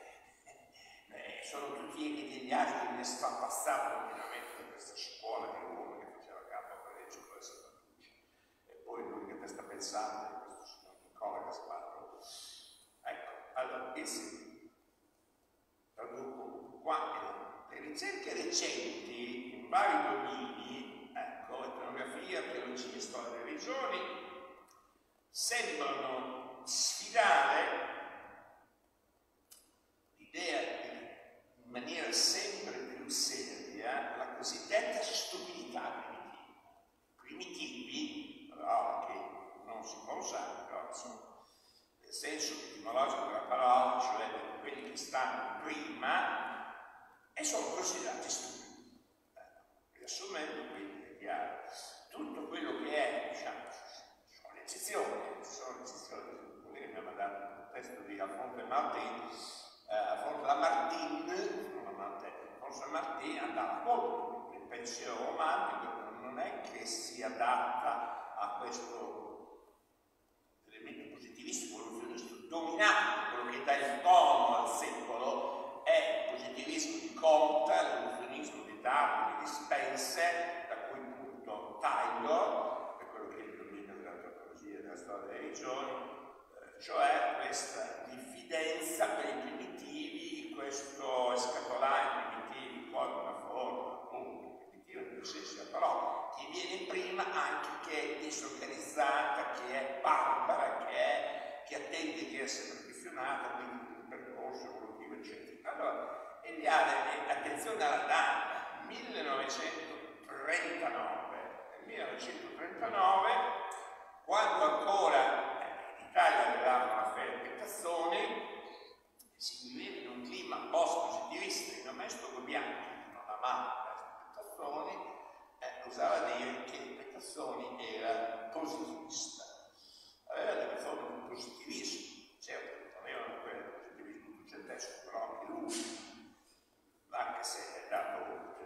sono tutti egidiani che mi è strapassato continuamente da questa scuola di uomo che faceva capo a Pareggio con la Sant'Uccia. E poi l'unica testa pensante è questo signor Nicola Gasparo. Ecco, allora, il seguito. Traduco qua. Le ricerche recenti in vari domini, ecco, etnografia, archeologia, storia delle religioni, sembrano sfidare l'idea in maniera sempre più seria la cosiddetta stupidità primitivi, parola che non si può usare, però insomma, nel senso etimologico della parola, cioè quelli che stanno prima e sono considerati stupidi. Riassumendo, quindi è chiaro, tutto quello che è, diciamo, sono le eccezioni, quelli che mi ha mandato un testo di Alfonso Martin andava molto, il pensiero romantico non è che si adatta a questo elemento positivistico, evoluzionista dominato, quello che dà il tono al secolo è il positivismo di Comte, l'evoluzionismo di Darwin, di Spencer, da cui appunto Taylor, è quello che è il dominio dell'antropologia e della storia delle religioni, cioè questa diffidenza per i primitivi, questo scatolare i primitivi con una forma appunto primitiva nel senso però che viene prima anche che è disorganizzata, che è barbara, che attende di essere perfezionata, quindi un percorso evolutivo eccetera. Allora, Eliade, attenzione alla data, 1939, quando ancora in Italia avevamo l'affare Pettazzoni, si viveva in un clima post-positivista, il maestro Bianchi non amava Pettazzoni, usava dire che Pettazzoni era positivista, aveva delle forme di positivismo, certo non avevano quel positivismo duecentesco, però anche lui, anche se è dato oltre.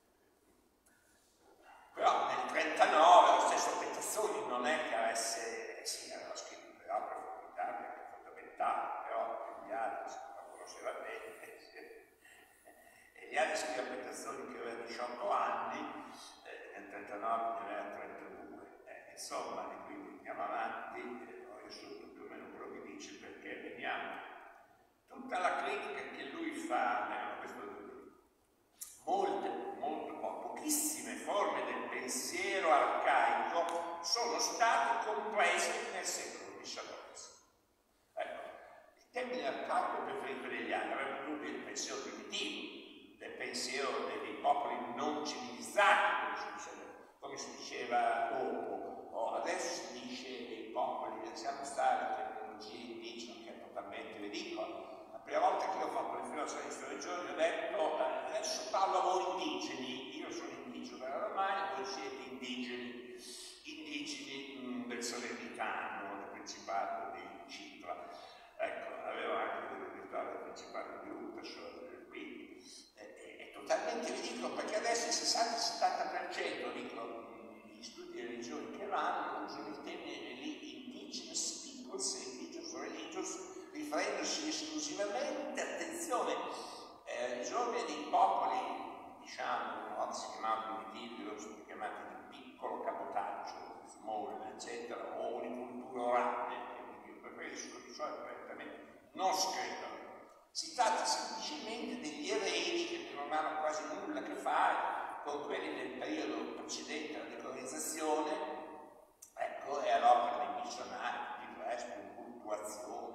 Però nel 1939 lo stesso Pettazzoni non è che avesse, sì, aveva scritto delle opere fondamentali, anche fondamentali, però Eliade la conosceva bene. Eliade scrive a Pettazzoni che aveva 18 anni, nel 1939 ne aveva 32. Insomma, e quindi andiamo avanti, ho riassunto più o meno quello che dice, perché vediamo tutta la critica che lui fa a questo pochissime forme del pensiero arcaico sono state comprese nel secolo XIX. Ecco, il termine arcaico preferito degli anni aveva più del pensiero primitivo, del pensiero dei popoli non civilizzati, come si diceva dopo, o adesso si dice dei popoli, lasciamo stare la terminologia indigena che è totalmente ridicola. La prima volta che ho fatto le filosofie di storia giorni ho detto adesso parlo a voi indigeni, io sono indigeno oramai, voi siete indigeni del Salernitano, del Principato di Cipra. Ecco, avevo anche l'università del Principato di Uttason, quindi è totalmente ridicolo perché adesso il 60-70% dicono gli studi di religione che vanno usano il termine di indigenous peoples e indigenous religious riferendosi esclusivamente, attenzione, religione dei popoli, diciamo, una volta si chiamavano primitivi, loro sono chiamati di piccolo cabotaggio, small, eccetera, o unicultura orale, che io preferisco di solito correttamente, non scrivono. Si tratta semplicemente degli eredi che non hanno quasi nulla a che fare con quelli del periodo precedente alla decolonizzazione, ecco, e all'opera dei missionari, di resto, puntuazione,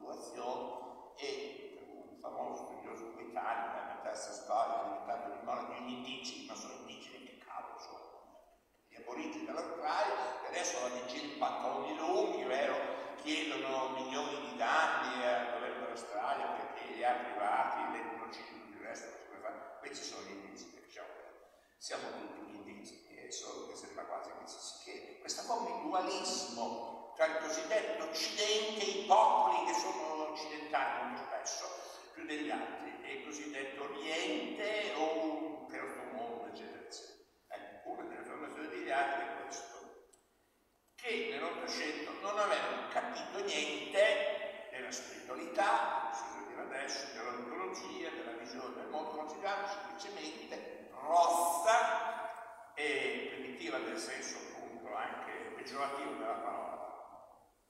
e un famoso studioso britannico nella terza storia diventato di modo di indigeni, ma sono indigeni che cavolo sono gli aborigeni dell'Australia, che adesso vanno in giro in pantaloni lunghi, vero? Chiedono milioni di danni al governo dell'Australia perché li ha privati, l'etnocidio, il resto, questi sono gli indigeni, diciamo, siamo tutti gli indigeni, solo che sembra quasi che si chiede. Questa forma di dualismo tra il cosiddetto Occidente e i popoli che sono occidentali molto spesso, più degli altri, e il cosiddetto Oriente o il terzo mondo, eccetera, eccetera. Una delle affermazioni degli altri è questo, che nell'Ottocento non avevano capito niente della spiritualità, società, si usa dire adesso, della ontologia, della visione del mondo, considerato semplicemente rozza e primitiva nel senso appunto anche peggiorativo della parola.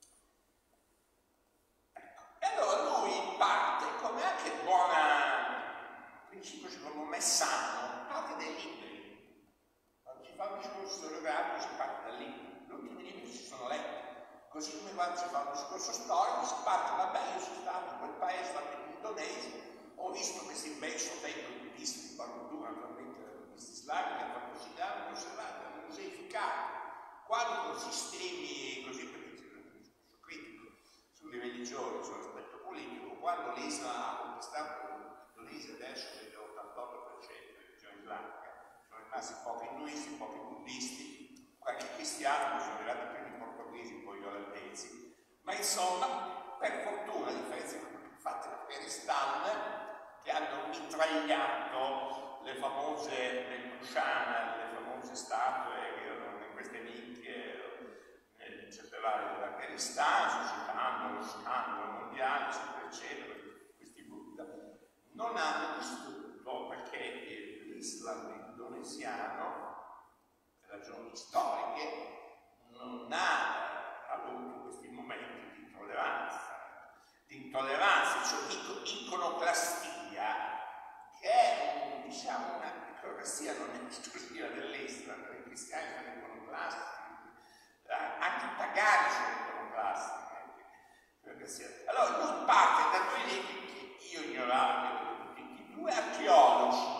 Ecco. E allora lui parte, come anche buona principio secondo me sano, parte dai libri. Quando si fa un discorso storiografico si parte dal libro. Gli ultimi libri si sono letti. Così come quando si fa un discorso storico si parte, vabbè, io sono stato in quel paese, sono stato in Indonesia, ho visto questi immenso templi buddisti di Barbudur, naturalmente buddisti islamici, che hanno considerato, conservati, hanno museificati, quando con sistemi così, perché c'è un discorso critico sulle religioni, sull'aspetto politico, quando l'Islam ha conquistato l'Indonesia, adesso è l'88% di religione islamica, sono rimasti pochi induisti, pochi buddisti, qualche cristiano, sono arrivati i primi portoghesi, poi gli olandesi, ma insomma, per fortuna, a differenza di quello che fate in Afghanistan, che hanno mitragliato le famose nel Kushan, le famose statue che erano in queste nicchie centrali dell'Afghanistan, suscitando lo scandalo mondiale, eccetera, eccetera, questi Buddha, non hanno distrutto perché l'Islam indonesiano, per ragioni storiche, non ha avuto questi momenti di intolleranza, cioè dico iconoclastia, che è diciamo una iconoclastia non è esclusiva dell'Islam, perché i cristiani sono iconoclastici, anche i pagani sono iconoclastici. Allora lui parte da due libri che io ignoravo, di due archeologi.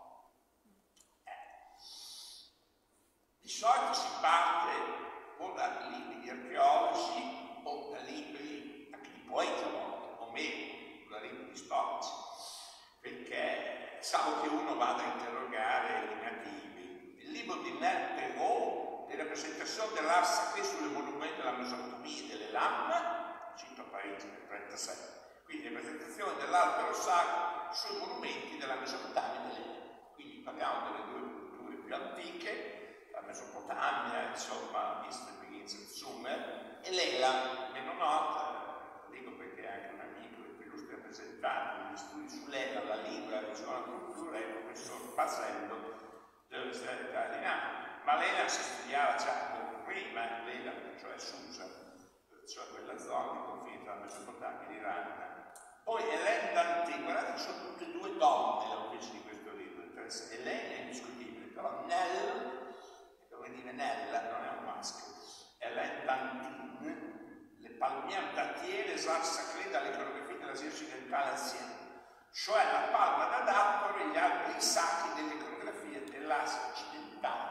Di solito si parte o da libri di archeologi o da libri anche di poeti o meno, da libri di storici, perché salvo che uno vada a interrogare i nativi. Il libro di Nel Perrault, le rappresentazioni dell'arte sacrée sulle monumenti della Mesopotamia e delle Lamme, cito a Parigi nel 1937, quindi rappresentazioni dell'albero sacro sui monumenti della Mesopotamia e delle Lamme. Quindi parliamo delle due culture più antiche, la Mesopotamia, insomma, East begins at Sumer, e l'Elam, meno nota, dico perché è anche un amico e più illustre rappresentante degli studi sull'Elam, la lingua, la visione, la cultura, è il professor Pasello dell'Università di Napoli. Ma l'Elam si studiava già molto prima, l'Elam, cioè Susa, cioè quella zona di confine tra la Mesopotamia e l'Iran. Poi Hélène d'Antique, guardate che sono tutte e due donne le autrici di questo libro, Hélène è indiscutibile, però Nell, come dire Nella, non è un maschio, Hélène d'Antique, le palmières dattiere, les arts sacrés dall'iconografia dell'Asia occidentale assieme, cioè la palma da dattore e gli alberi sacri dell'iconografia dell'Asia occidentale,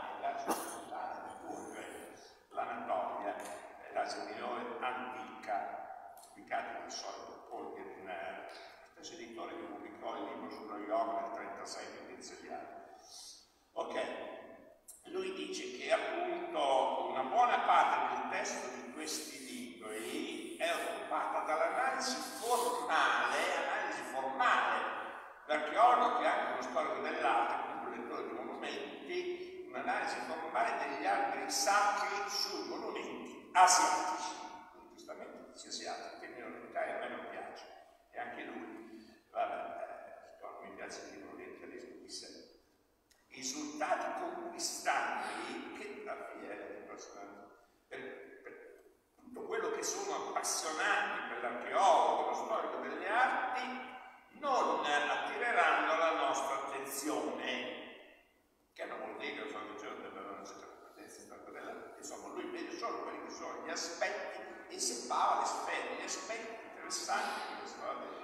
l'Anatolia, l'Asia minore antica, pubblicati dal solito Paul Gertner, stesso editore che pubblicò il libro sullo yoga nel 1936 quindi insediato. Ok, lui dice che appunto una buona parte del testo di questi libri è occupata dall'analisi formale, l'archeologo che è anche uno storico dell'arte, comunque un lettore di monumenti, un'analisi formale degli alberi sacri sui monumenti asiatici. Quindi giustamente dice asiatici, il termine orientale a me non piace, e anche lui, vabbè, non mi piace il libro orientalismo di sé. I risultati conquistati, che la fiera per tutto quello che sono appassionati per l'archeologo, per lo storico delle arti, non attireranno la nostra attenzione, che non vuol dire che sono giorni della nostra competenza storica dell'arte, insomma lui vede solo quelli che sono gli aspetti e separa le sfere, gli aspetti interessanti della storia dell'arte.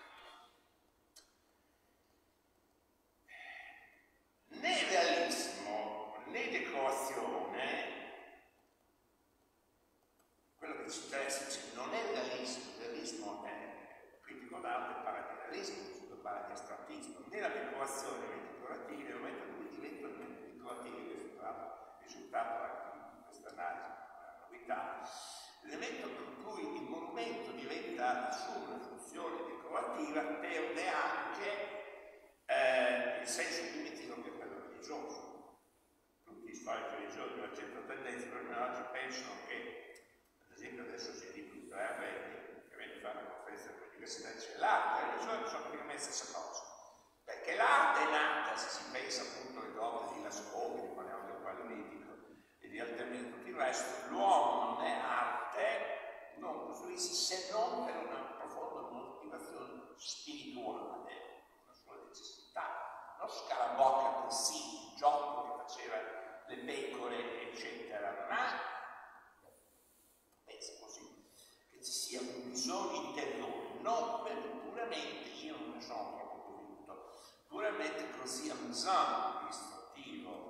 Né realismo né decorazione, quello che ci interessa, cioè, non è realismo, il realismo è critico d'arte, parla di realismo, parla di astrattismo, né la decorazione né i decorativi, nel momento in cui diventano elementi decorativi, risultato anche di questa analisi, una novità, nel momento in cui il monumento diventa, assume una funzione decorativa, perde anche il senso primitivo che è quello religioso. Tutti gli storici religiosi di una certa tendenza, però oggi pensano che, ad esempio adesso c'è di più 3 arredi, che viene a fare una conferenza l'università dice l'arte e la religione sono praticamente la stessa cosa, perché l'arte è nata, se si pensa appunto alle opere di Lascaux, parliamo del quadro mitico e di Artemio e tutto il resto, l'uomo non è arte, non costruisce se non per una profonda motivazione spirituale, una sua necessità, non Scarabocca così, il gioco che faceva le pecore eccetera, ma pensa così, che ci sia un bisogno interiore, non puramente, io non ne sono troppo convinto, puramente così amusante, distrattivo.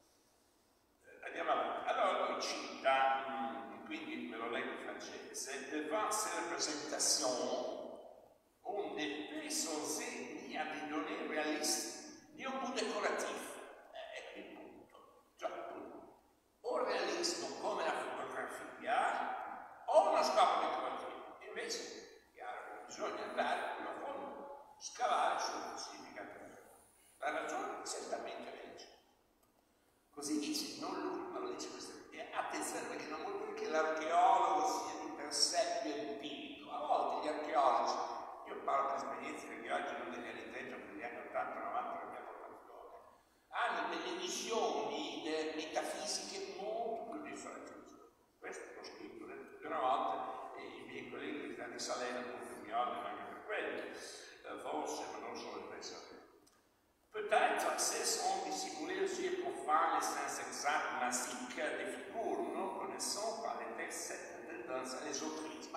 Andiamo avanti. Allora lui cita, quindi me lo leggo in francese, devant ces représentations, on ne peut s'oser ni à des données réalistes, ni au bout décoratif. È qui il punto. Già, punto. O realismo come la fotografia, o uno scopo decorativo. Invece, chiaro che bisogna andare più a fondo, scavare sul significato. La ragione certamente legge. Così dice, non lui, ma lo dice questo. E attenzione, perché non vuol dire che l'archeologo sia di per sé più empirico. A volte gli archeologi, io parlo per esperienze perché oggi non degli anni 30, degli anni 80, 90, la mia formazione, hanno delle visioni metafisiche molto più differenti. Questo l'ho scritto una volta e i miei colleghi di Salena mi odiano anche per quello, forse, ma non solo il pensiero. Peut-être cesseront de simuler aux yeux profanes les sens exacts massiques des figures, non connaissant par les textes cette tendance all'esoterismo.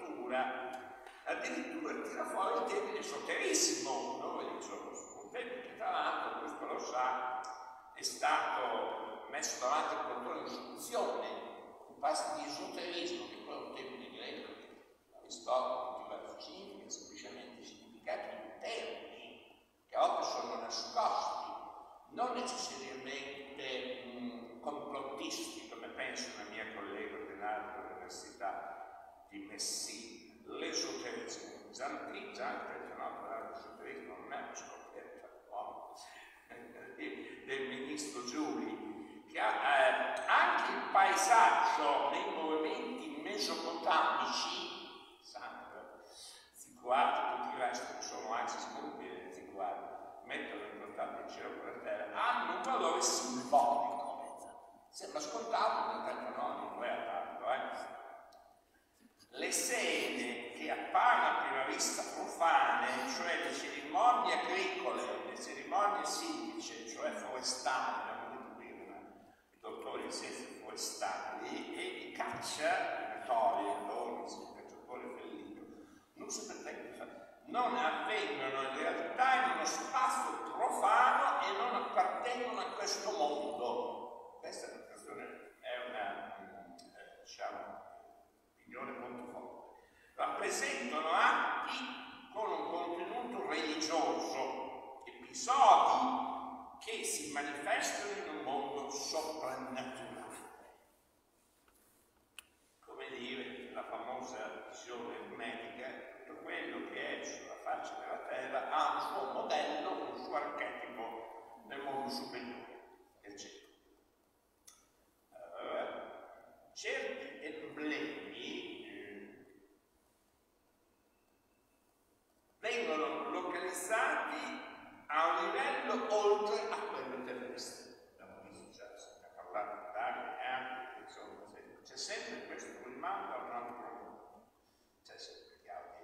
Addirittura tira fuori il termine esoterismo, no? Un termine che tra l'altro, questo lo sa, è stato messo davanti al controllo di istruzione, occuparsi di esoterismo, che poi è un termine greco che Aristotele tutti significa semplicemente significati interni, che a volte sono nascosti, non necessariamente complottisti, come pensa una mia collega ordinaria dell'Università di Messina. L'esoterismo, già no, l'esoterismo non è una scoperta del ministro Giuli, che ha anche il paesaggio nei movimenti mesopotamici, Ziquat, tutti i resti che sono anzi scoprire Ziquat, mettono in contatto il cielo con la terra, hanno un valore simbolico. Sembra scontato, ma in realtà no, non è tanto, Le sede che appaiono a prima vista profane, cioè le cerimonie agricole, le cerimonie silice, cioè forestali, abbiamo detto prima, i dottori in scienze forestali, e di caccia, il cacciatore fellino, non avvengono in realtà in uno spazio profano e non appartengono a questo mondo. Questa è una opinione molto forte. Rappresentano atti con un contenuto religioso, episodi che si manifestano in un mondo soprannaturale. Come dire, la famosa visione ermetica, tutto quello che è sulla faccia della terra ha un suo modello, un suo archetipo nel mondo superiore, eccetera. Certi emblemi vengono localizzati a un livello oltre a quello terrestre. Abbiamo visto già, si è parlato d'Italia, insomma, c'è sempre questo rimando a un altro mondo. C'è sempre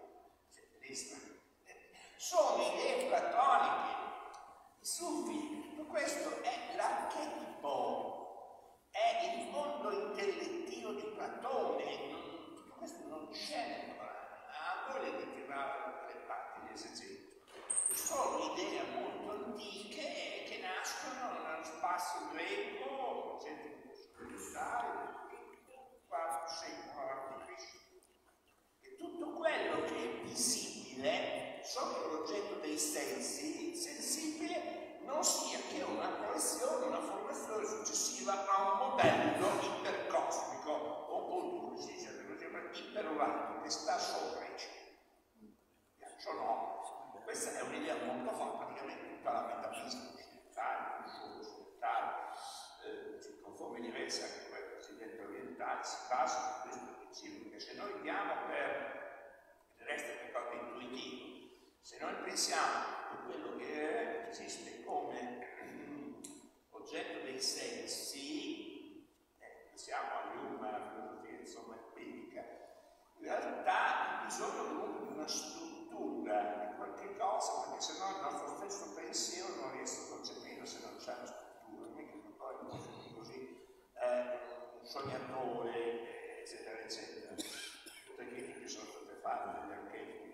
sono idee platoniche, i sufi, tutto questo è l'archetipo, è il mondo intellettivo di Platone, tutto questo non c'è nel Corano, ha voglia di tirare le parti di esegeti. Sono idee molto antiche che nascono nello spazio greco, quarto secolo a.C. E tutto quello che è visibile sopra l'oggetto dei sensi, sensibile, non sia che una correzione, una formazione successiva a un modello intercosmico, o come si dice, iperurato, che sta sopra i cieli. Piaccio no, questa è un'idea molto forte, praticamente tutta la metafisica occidentale, conforme diversi anche quelle cosiddette orientali, si basa su questo principio, che se noi diamo per il resto che cosa intuizione, noi siamo quello che esiste come oggetto dei sensi, siamo a Hume, alla filosofia insomma empirica, in realtà ha bisogno comunque di una struttura, di qualche cosa, perché sennò il nostro stesso pensiero non riesce a concepirlo se non c'è una struttura, mica poi così un sognatore, eccetera, eccetera. Tutte le che sono state fatte dagli archetipi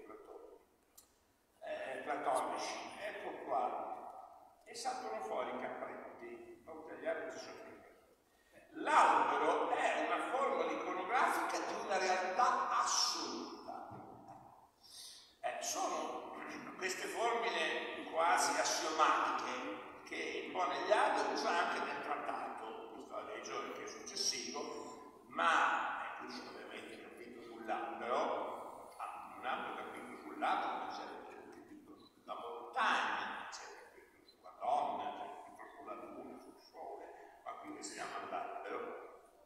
platonici. Ecco qua. E saltano fuori i capretti, oltre agli altri ci sono i capretti. L'albero è una forma iconografica di una realtà assoluta. Sono queste formule quasi assiomatiche che un po' negli altri usa anche nel trattato di storia dei giorni che è successivo, ma qui c'è ovviamente il capitolo sull'albero, un altro capitolo sull'albero, ma c'è il capitolo sulla montagna, c'è il capitolo sulla donna, c'è il capitolo sulla luna, sul sole, ma qui restiamo all'albero.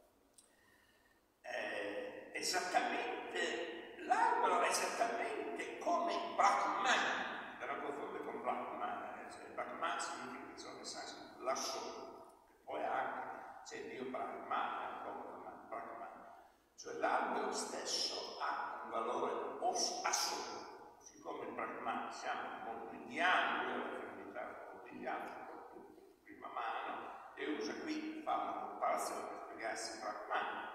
L'albero è esattamente come Brahman, da non confondere con Brahman, cioè Brahman significa che sono messaggi l'assoluto, che poi anche c'è Dio Brahman, cioè l'albero stesso ha un valore assoluto, siccome il Brahman siamo un mondo di dialogo, la femminilità di dialogo, soprattutto prima mano, e usa qui, fa una comparazione per spiegarsi Brahman.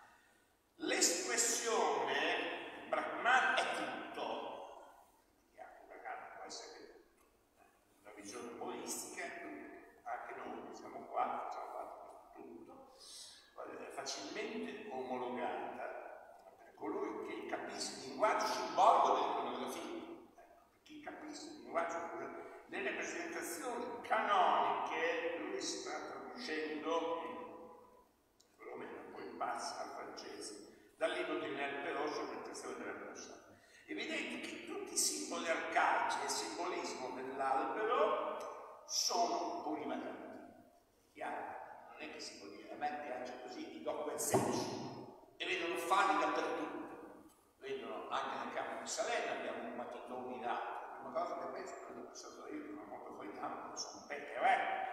L'espressione Brahman è tutto, Brahman può essere tutto, una visione buonistica, anche noi siamo qua, facciamo parte di tutto, è facilmente omologata per colui che capisce il linguaggio simbolico dell'iconografia, per chi capisce il linguaggio delle rappresentazioni canoniche, lui si sta traducendo, perlomeno poi passa al francese, dal libro di Nel Peroso, Presentazione della Rosa. È evidente che tutti i simboli arcaici e il simbolismo dell'albero sono polivalenti. Chiaro? Non è che si può dire, a me piace così, gli do quel senso. E vedono fari dappertutto. Vedono anche nel campo di Salerno, abbiamo un matitone in alto. La prima cosa che penso, quando ho pensato io, sono molto fuori campo, sono un peccare.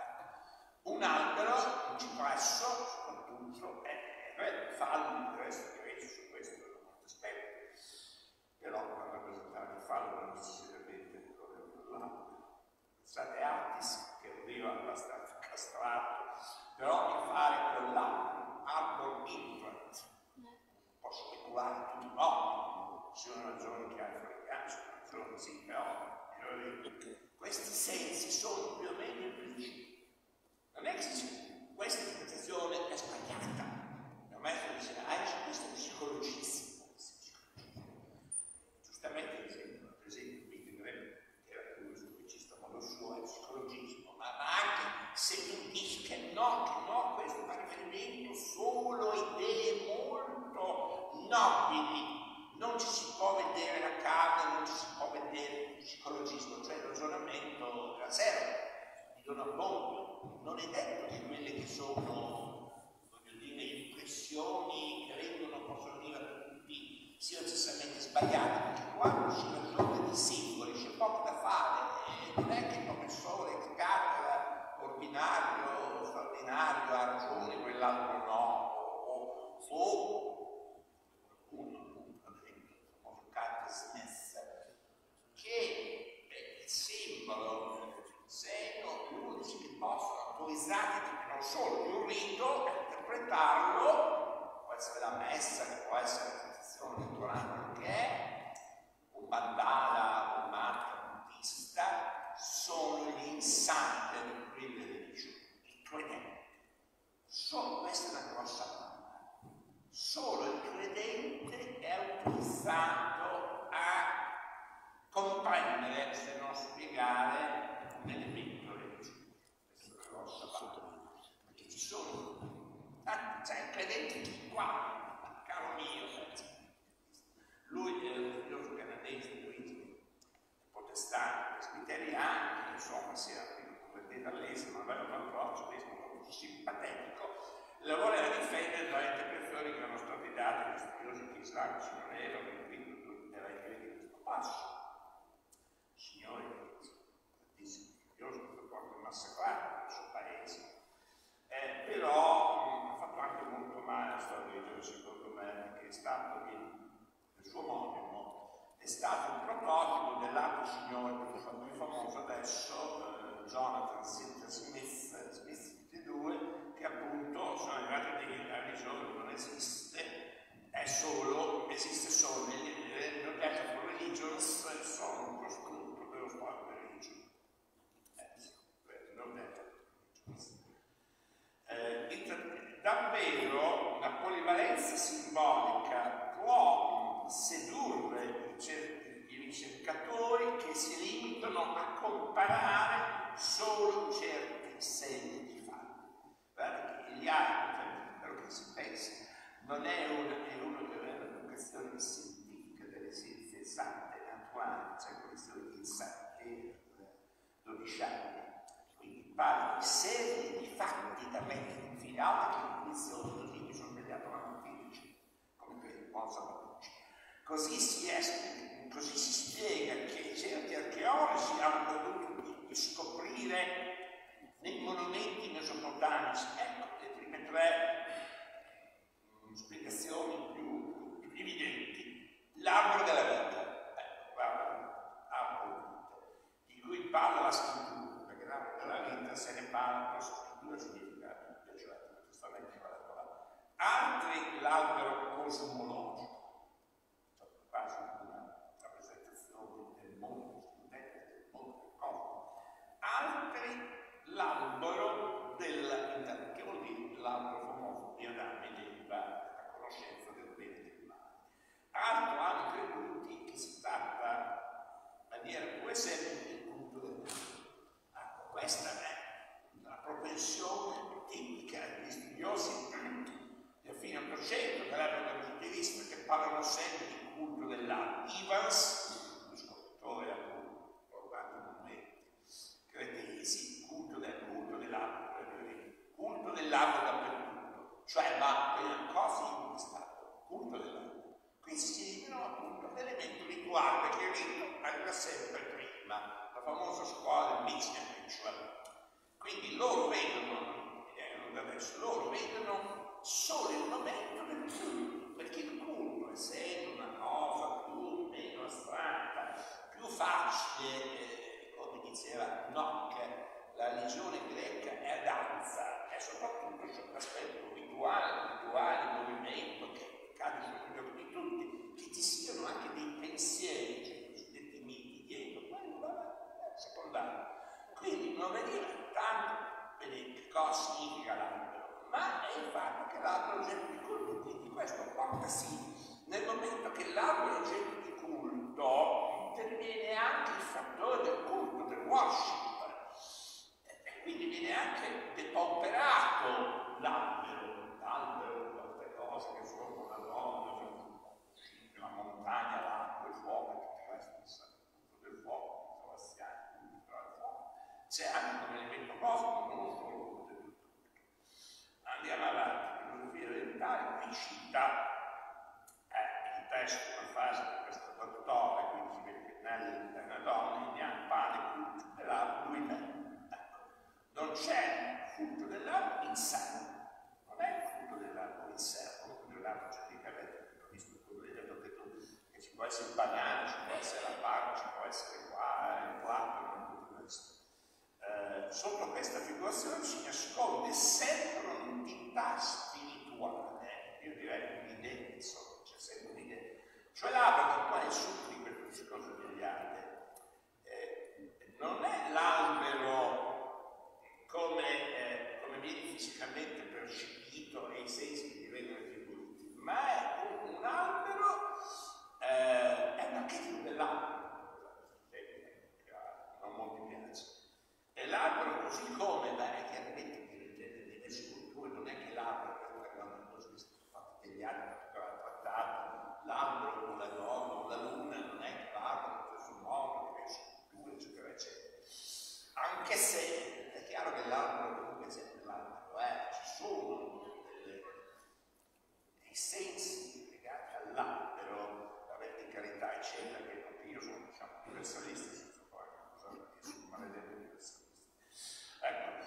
Un albero, un cipresso, soprattutto, fallo di resto che vedi su questo per molti aspetti, però per rappresentare il fallo non necessariamente il colore dell'albero. Pensate Artis che arriva abbastanza castrato, però che fare quell'albero, arbor infant, posso speculare tutti i modi, se una ragione che ha africano, se una ragione sì, però questi sensi sono più o meno impliciti. Non è che questa interpretazione è sbagliata. Il maestro dice, questo è psicologissimo. Giustamente, per esempio, Wittenberg, che era un psicologista a modo suo, è psicologismo, ma anche se tu dici che no, questo fa riferimento solo a idee molto nobili, non ci si può vedere la carne, non ci si può vedere il psicologismo, cioè il ragionamento della serva, di Don Abbondio, non è detto che quelle che sono impressioni che rendono possono venire a tutti siano necessariamente sbagliate, perché quando si ragiona di singoli c'è poco da fare, e non è che il professore ex cattedra ordinario, straordinario ha ragione, quell'altro no, o uno, ad esempio, il famoso Carter Smith, che il simbolo, il segno, gli unici che possono autorizzare non solo di un rito, interpretarlo, può essere la messa, che può essere la tradizione culturale che è, un mandala, un mantra buddista, sono gli insanti del privilegio, il credente. Solo questa è una grossa parola. Solo il credente è autorizzato a comprendere, se non spiegare, un elemento religioso. Questa è una grossa parola. Perché ci sono c'è il credente qua, caro mio, lui è un studioso canadese, Luigi, protestante, presbiteriano, insomma si era convertito all'esimo, aveva un approccio molto simpatico, lavorava a difendere dalle interpretazioni che erano state date agli studiosi che islamici non erano, e quindi lui era in questo passo. stato un prototipo dell'altro signore più famoso adesso, Jonathan Smith, tutti e due, che appunto sono arrivati a dire che la religione non esiste, esiste solo nel detto for religions, sono un costrutto dello Stato di religione. Non detto davvero la polivalenza simbolica può sedurre i ricercatori che si limitano a comparare solo certi segni di fatto. Guardate che gli altri, quello che si pensa, non è una questione scientifica delle scienze esatte, naturali, cioè una questione di esatte 12 anni. Quindi parla di serie di fatti da mettere in fila, che in condizioni così mi sono svegliato la mattina, come per il Ponza Matucci. Così si spiega che certi archeologi hanno dovuto scoprire nei monumenti mesopotamici, ecco, le prime tre spiegazioni più evidenti. L'albero della vita, guarda, albero della vita, di cui parla la scrittura, perché l'albero della vita se ne parla, la scrittura significa tutto, cioè giustamente quella parola. Altri l'albero cosmologico, quasi una rappresentazione del mondo, del mondo, altri l'albero della vita, che vuol dire l'albero famoso di Adamo ed Eva, la conoscenza del bene e del male. Altro hanno creduti che si tratta, in maniera più esemplice, del punto del mondo. Questa è la propensione tipica degli studiosi di fine Ottocento, che avevano dal punto di vista che parlano sempre di culto dell'arte. Evans, lo scultore appunto, riguardo i monumenti cretesi, culto dell'arte dappertutto, cioè ma per cose in stato, culto dell'arte. Quindi si eliminano appunto l'elemento rituale, perché il rito arriva sempre prima, la famosa scuola del mixing ritual. Quindi loro vedono solo il momento del culto, perché il culto, essendo una cosa più o meno astratta, più facile, come diceva Nock, la religione greca è danza, è soprattutto c'è un aspetto rituale, movimento che cade sugli occhi di tutti, che ci siano anche dei pensieri, cioè i cosiddetti miti dietro, quello è secondario. Quindi non veniva tanto che cosa significa l'albero, ma è il fatto che l'albero è oggetto di culto, quindi questo porta sì, nel momento che l'albero è oggetto di culto, interviene anche il fattore del culto, del worship, e quindi viene anche depauperato l'albero, queste cose che sono la donna, la montagna, l'acqua, il fuoco, tutto il resto del fuoco, sebastiani, c'è anche un elemento cosmico, non solo del tutto. Andiamo avanti, filosofia orientale, qui cita il testo, una frase di questo dottore, quindi si vede che nella donna indiana pane culto dell'altro, lui me. Ecco, non c'è il culto dell'altro in sé, non è il culto dell'altro in sé, il culto dell'altro genericamente, ho visto quello che hai detto che tu, che ci può essere il banano, ci può essere la paglia, ci può essere il quadro, non tutto questo. Sotto questa figurazione si nasconde sempre un'entità spirituale, io direi un'idea, insomma, c'è sempre un'idea. Cioè l'albero che poi è sotto di questo discorso degli alberi, non è l'albero come viene fisicamente percepito e i sensi che vengono attribuiti, ma è un albero, è un archetipo dell'albero, non molti piace. E l'albero così come, chiaramente nelle sculture non è che l'albero, quando ho visto fatti degli alberi trattato, l'albero con la donna o la luna, non è che l'albero è sul modo, che sculture, eccetera, eccetera. Anche se è chiaro che l'albero comunque sempre l'albero ci sono dei sensi legati all'albero, la verticalità, eccetera, che io sono, diciamo, universalista, senza poi sul maledetto universalista. Ecco,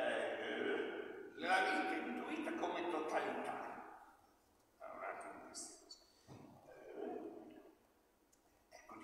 la vita intuita come totalità, un attimo di queste cose. Ecco,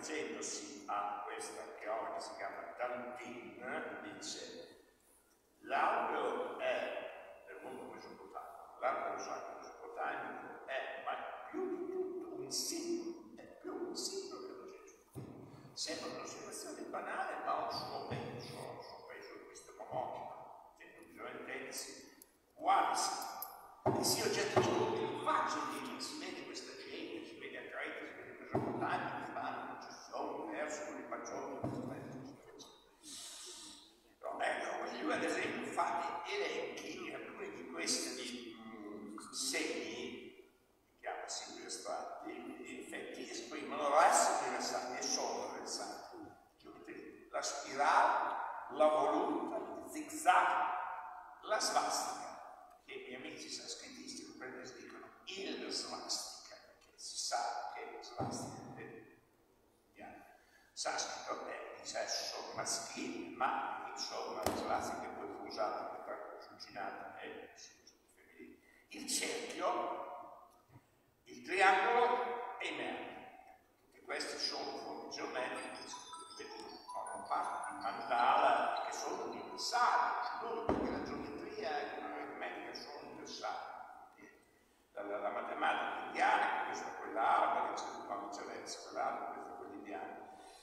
rivolgendosi a questa archeologa che si chiama Dantin, dice: l'albero è, nel mondo mesopotamico, l'albero sacro mesopotamico è, ma più di tutto, un simbolo, è più un simbolo che lo Gesù. Sembra un'osservazione banale, ma ha un suo peso epistemologico. Bisogna intendersi quale simbolo. E sì, oggetto di studio, in faccia lì, si vede questa gente, si vede a Creta, si vede Mesopotamia, che fanno una processione, verso con i pagioni. Lui ad esempio fa elenchi, alcuni di questi segni, che chiama simboli astratti, in effetti esprimono essere universali e sono universali. La spirale, la voluta, il zigzag, la svastica, che i miei amici sanscritisti dicono il svastica, perché si sa che svastica è sanscrito è di sesso maschile, ma insomma la svastica poi fu usata per fucinata e femminile. Il cerchio, il triangolo e i merli. Tutti questi sono forme geometriche, fanno parte di mandala che sono universali, perché la geometria e l'aritmetica sono universali. La matematica indiana, questa è quella araba, che c'è una differenza, quella araba, questa è quella indiana.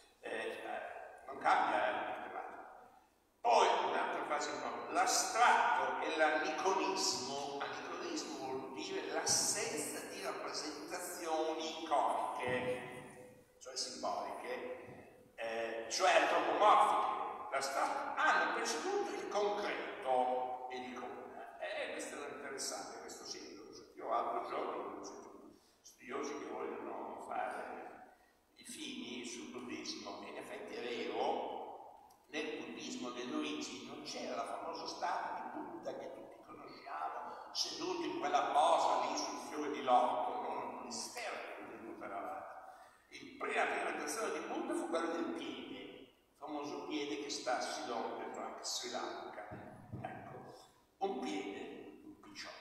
Non cambia la matematica. Poi un'altra frase, l'astratto e l'aniconismo. Aniconismo vuol dire l'assenza di rappresentazioni iconiche, cioè simboliche, cioè antropomorfiche. L'astratto hanno preceduto il concreto e l'icona. Questo è interessante, questo simbolo. Io l'altro giorno ho sentito studiosi che vogliono fare i fini sul buddismo, e in effetti è vero, nel buddismo delle origini non c'era la famosa statua di Buddha che tutti conosciamo, seduto in quella posa lì sul fiore di loto, non un mistero che Buddha era là. La prima rappresentazione di Buddha fu quella del piede, il famoso piede che sta a Sidon, dentro anche Sri Lanka. Ecco, un piede, un picciolo.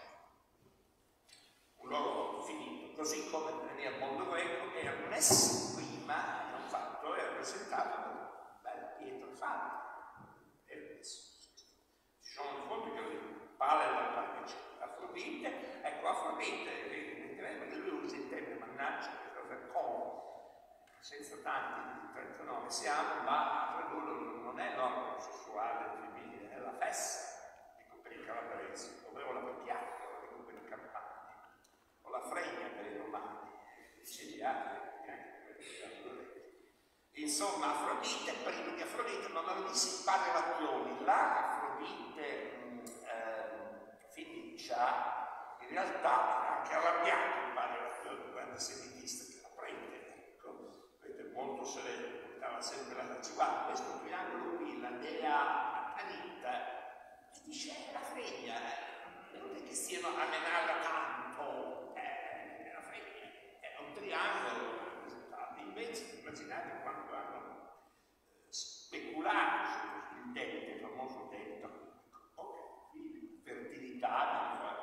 Un loro finito, così come nel mondo greco era messo prima in un fatto è rappresentato da bella pietra fatta. Ci sono fonti che parlano della parte Afrodite, ecco Afrodite, evidentemente che lui usa il termine mannaggia per come, senza tanti di 39 siamo, ma non è l'organo sessuale femminile, è la fessa, dico per i calabresi, ovvero la papiacca, dico per i campani, o la fregna per i romani, i siciliani, insomma Afrodite, prima di Afrodite non avevo visto i padri Lazioni, la Afrodite Fenicia in realtà era anche arrabbiato il padre Lazioni, il grande semitista che la prende, ecco, vedete, molto sereno, portava sempre la ci guarda, questo triangolo qui, la dea Anita, e dice la fregna, non è che stiano a menarla tanto, la fregna, è un triangolo. Invece immaginate quando hanno speculato sul dente, il famoso detto, fertilità,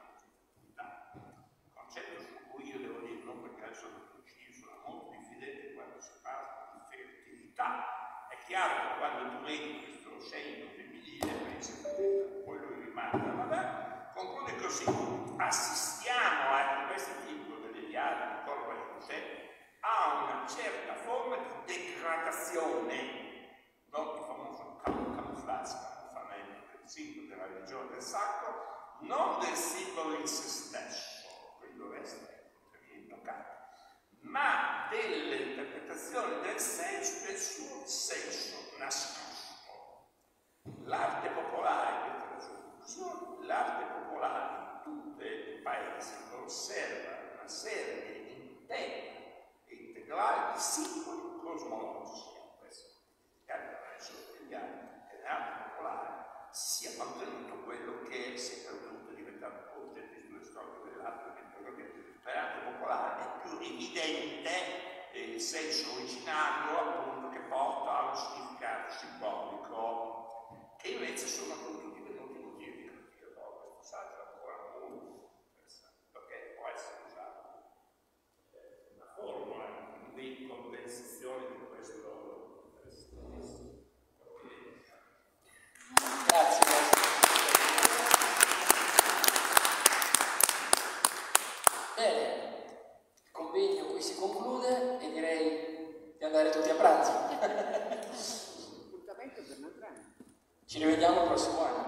concetto su cui io devo dire, non perché adesso sono molto diffidente quando si parla di fertilità. È chiaro che quando tu vedi questo segno femminile, pensi che poi lui rimanda, vabbè, conclude così, assistiamo a questo tipo delle diade corrente ha una certa forma di degradazione, no? Il famoso camufflaggio, del simbolo della religione del sacro, non del simbolo in se stesso, quello resta intoccato, ma dell'interpretazione del suo senso nascosto. L'arte popolare, questa è la sua conclusione, l'arte popolare in tutti i paesi conserva una serie di intenti integrale di simboli cosmologici. Questo adesso vediamo che nell'arte popolare sia mantenuto quello che si è perduto, è diventato oggetto di studio storico dell'arte, perché per l'arte popolare è più evidente il senso originario, appunto, che porta a uno significato simbolico, che invece sono appunto divenuti motivi di critica. Questo saggio è ancora molto interessante, perché può essere usato una formula ricompensazione di questo. Grazie. Bene, il convegno qui si conclude e direi di andare tutti a pranzo. Ci rivediamo il prossimo anno.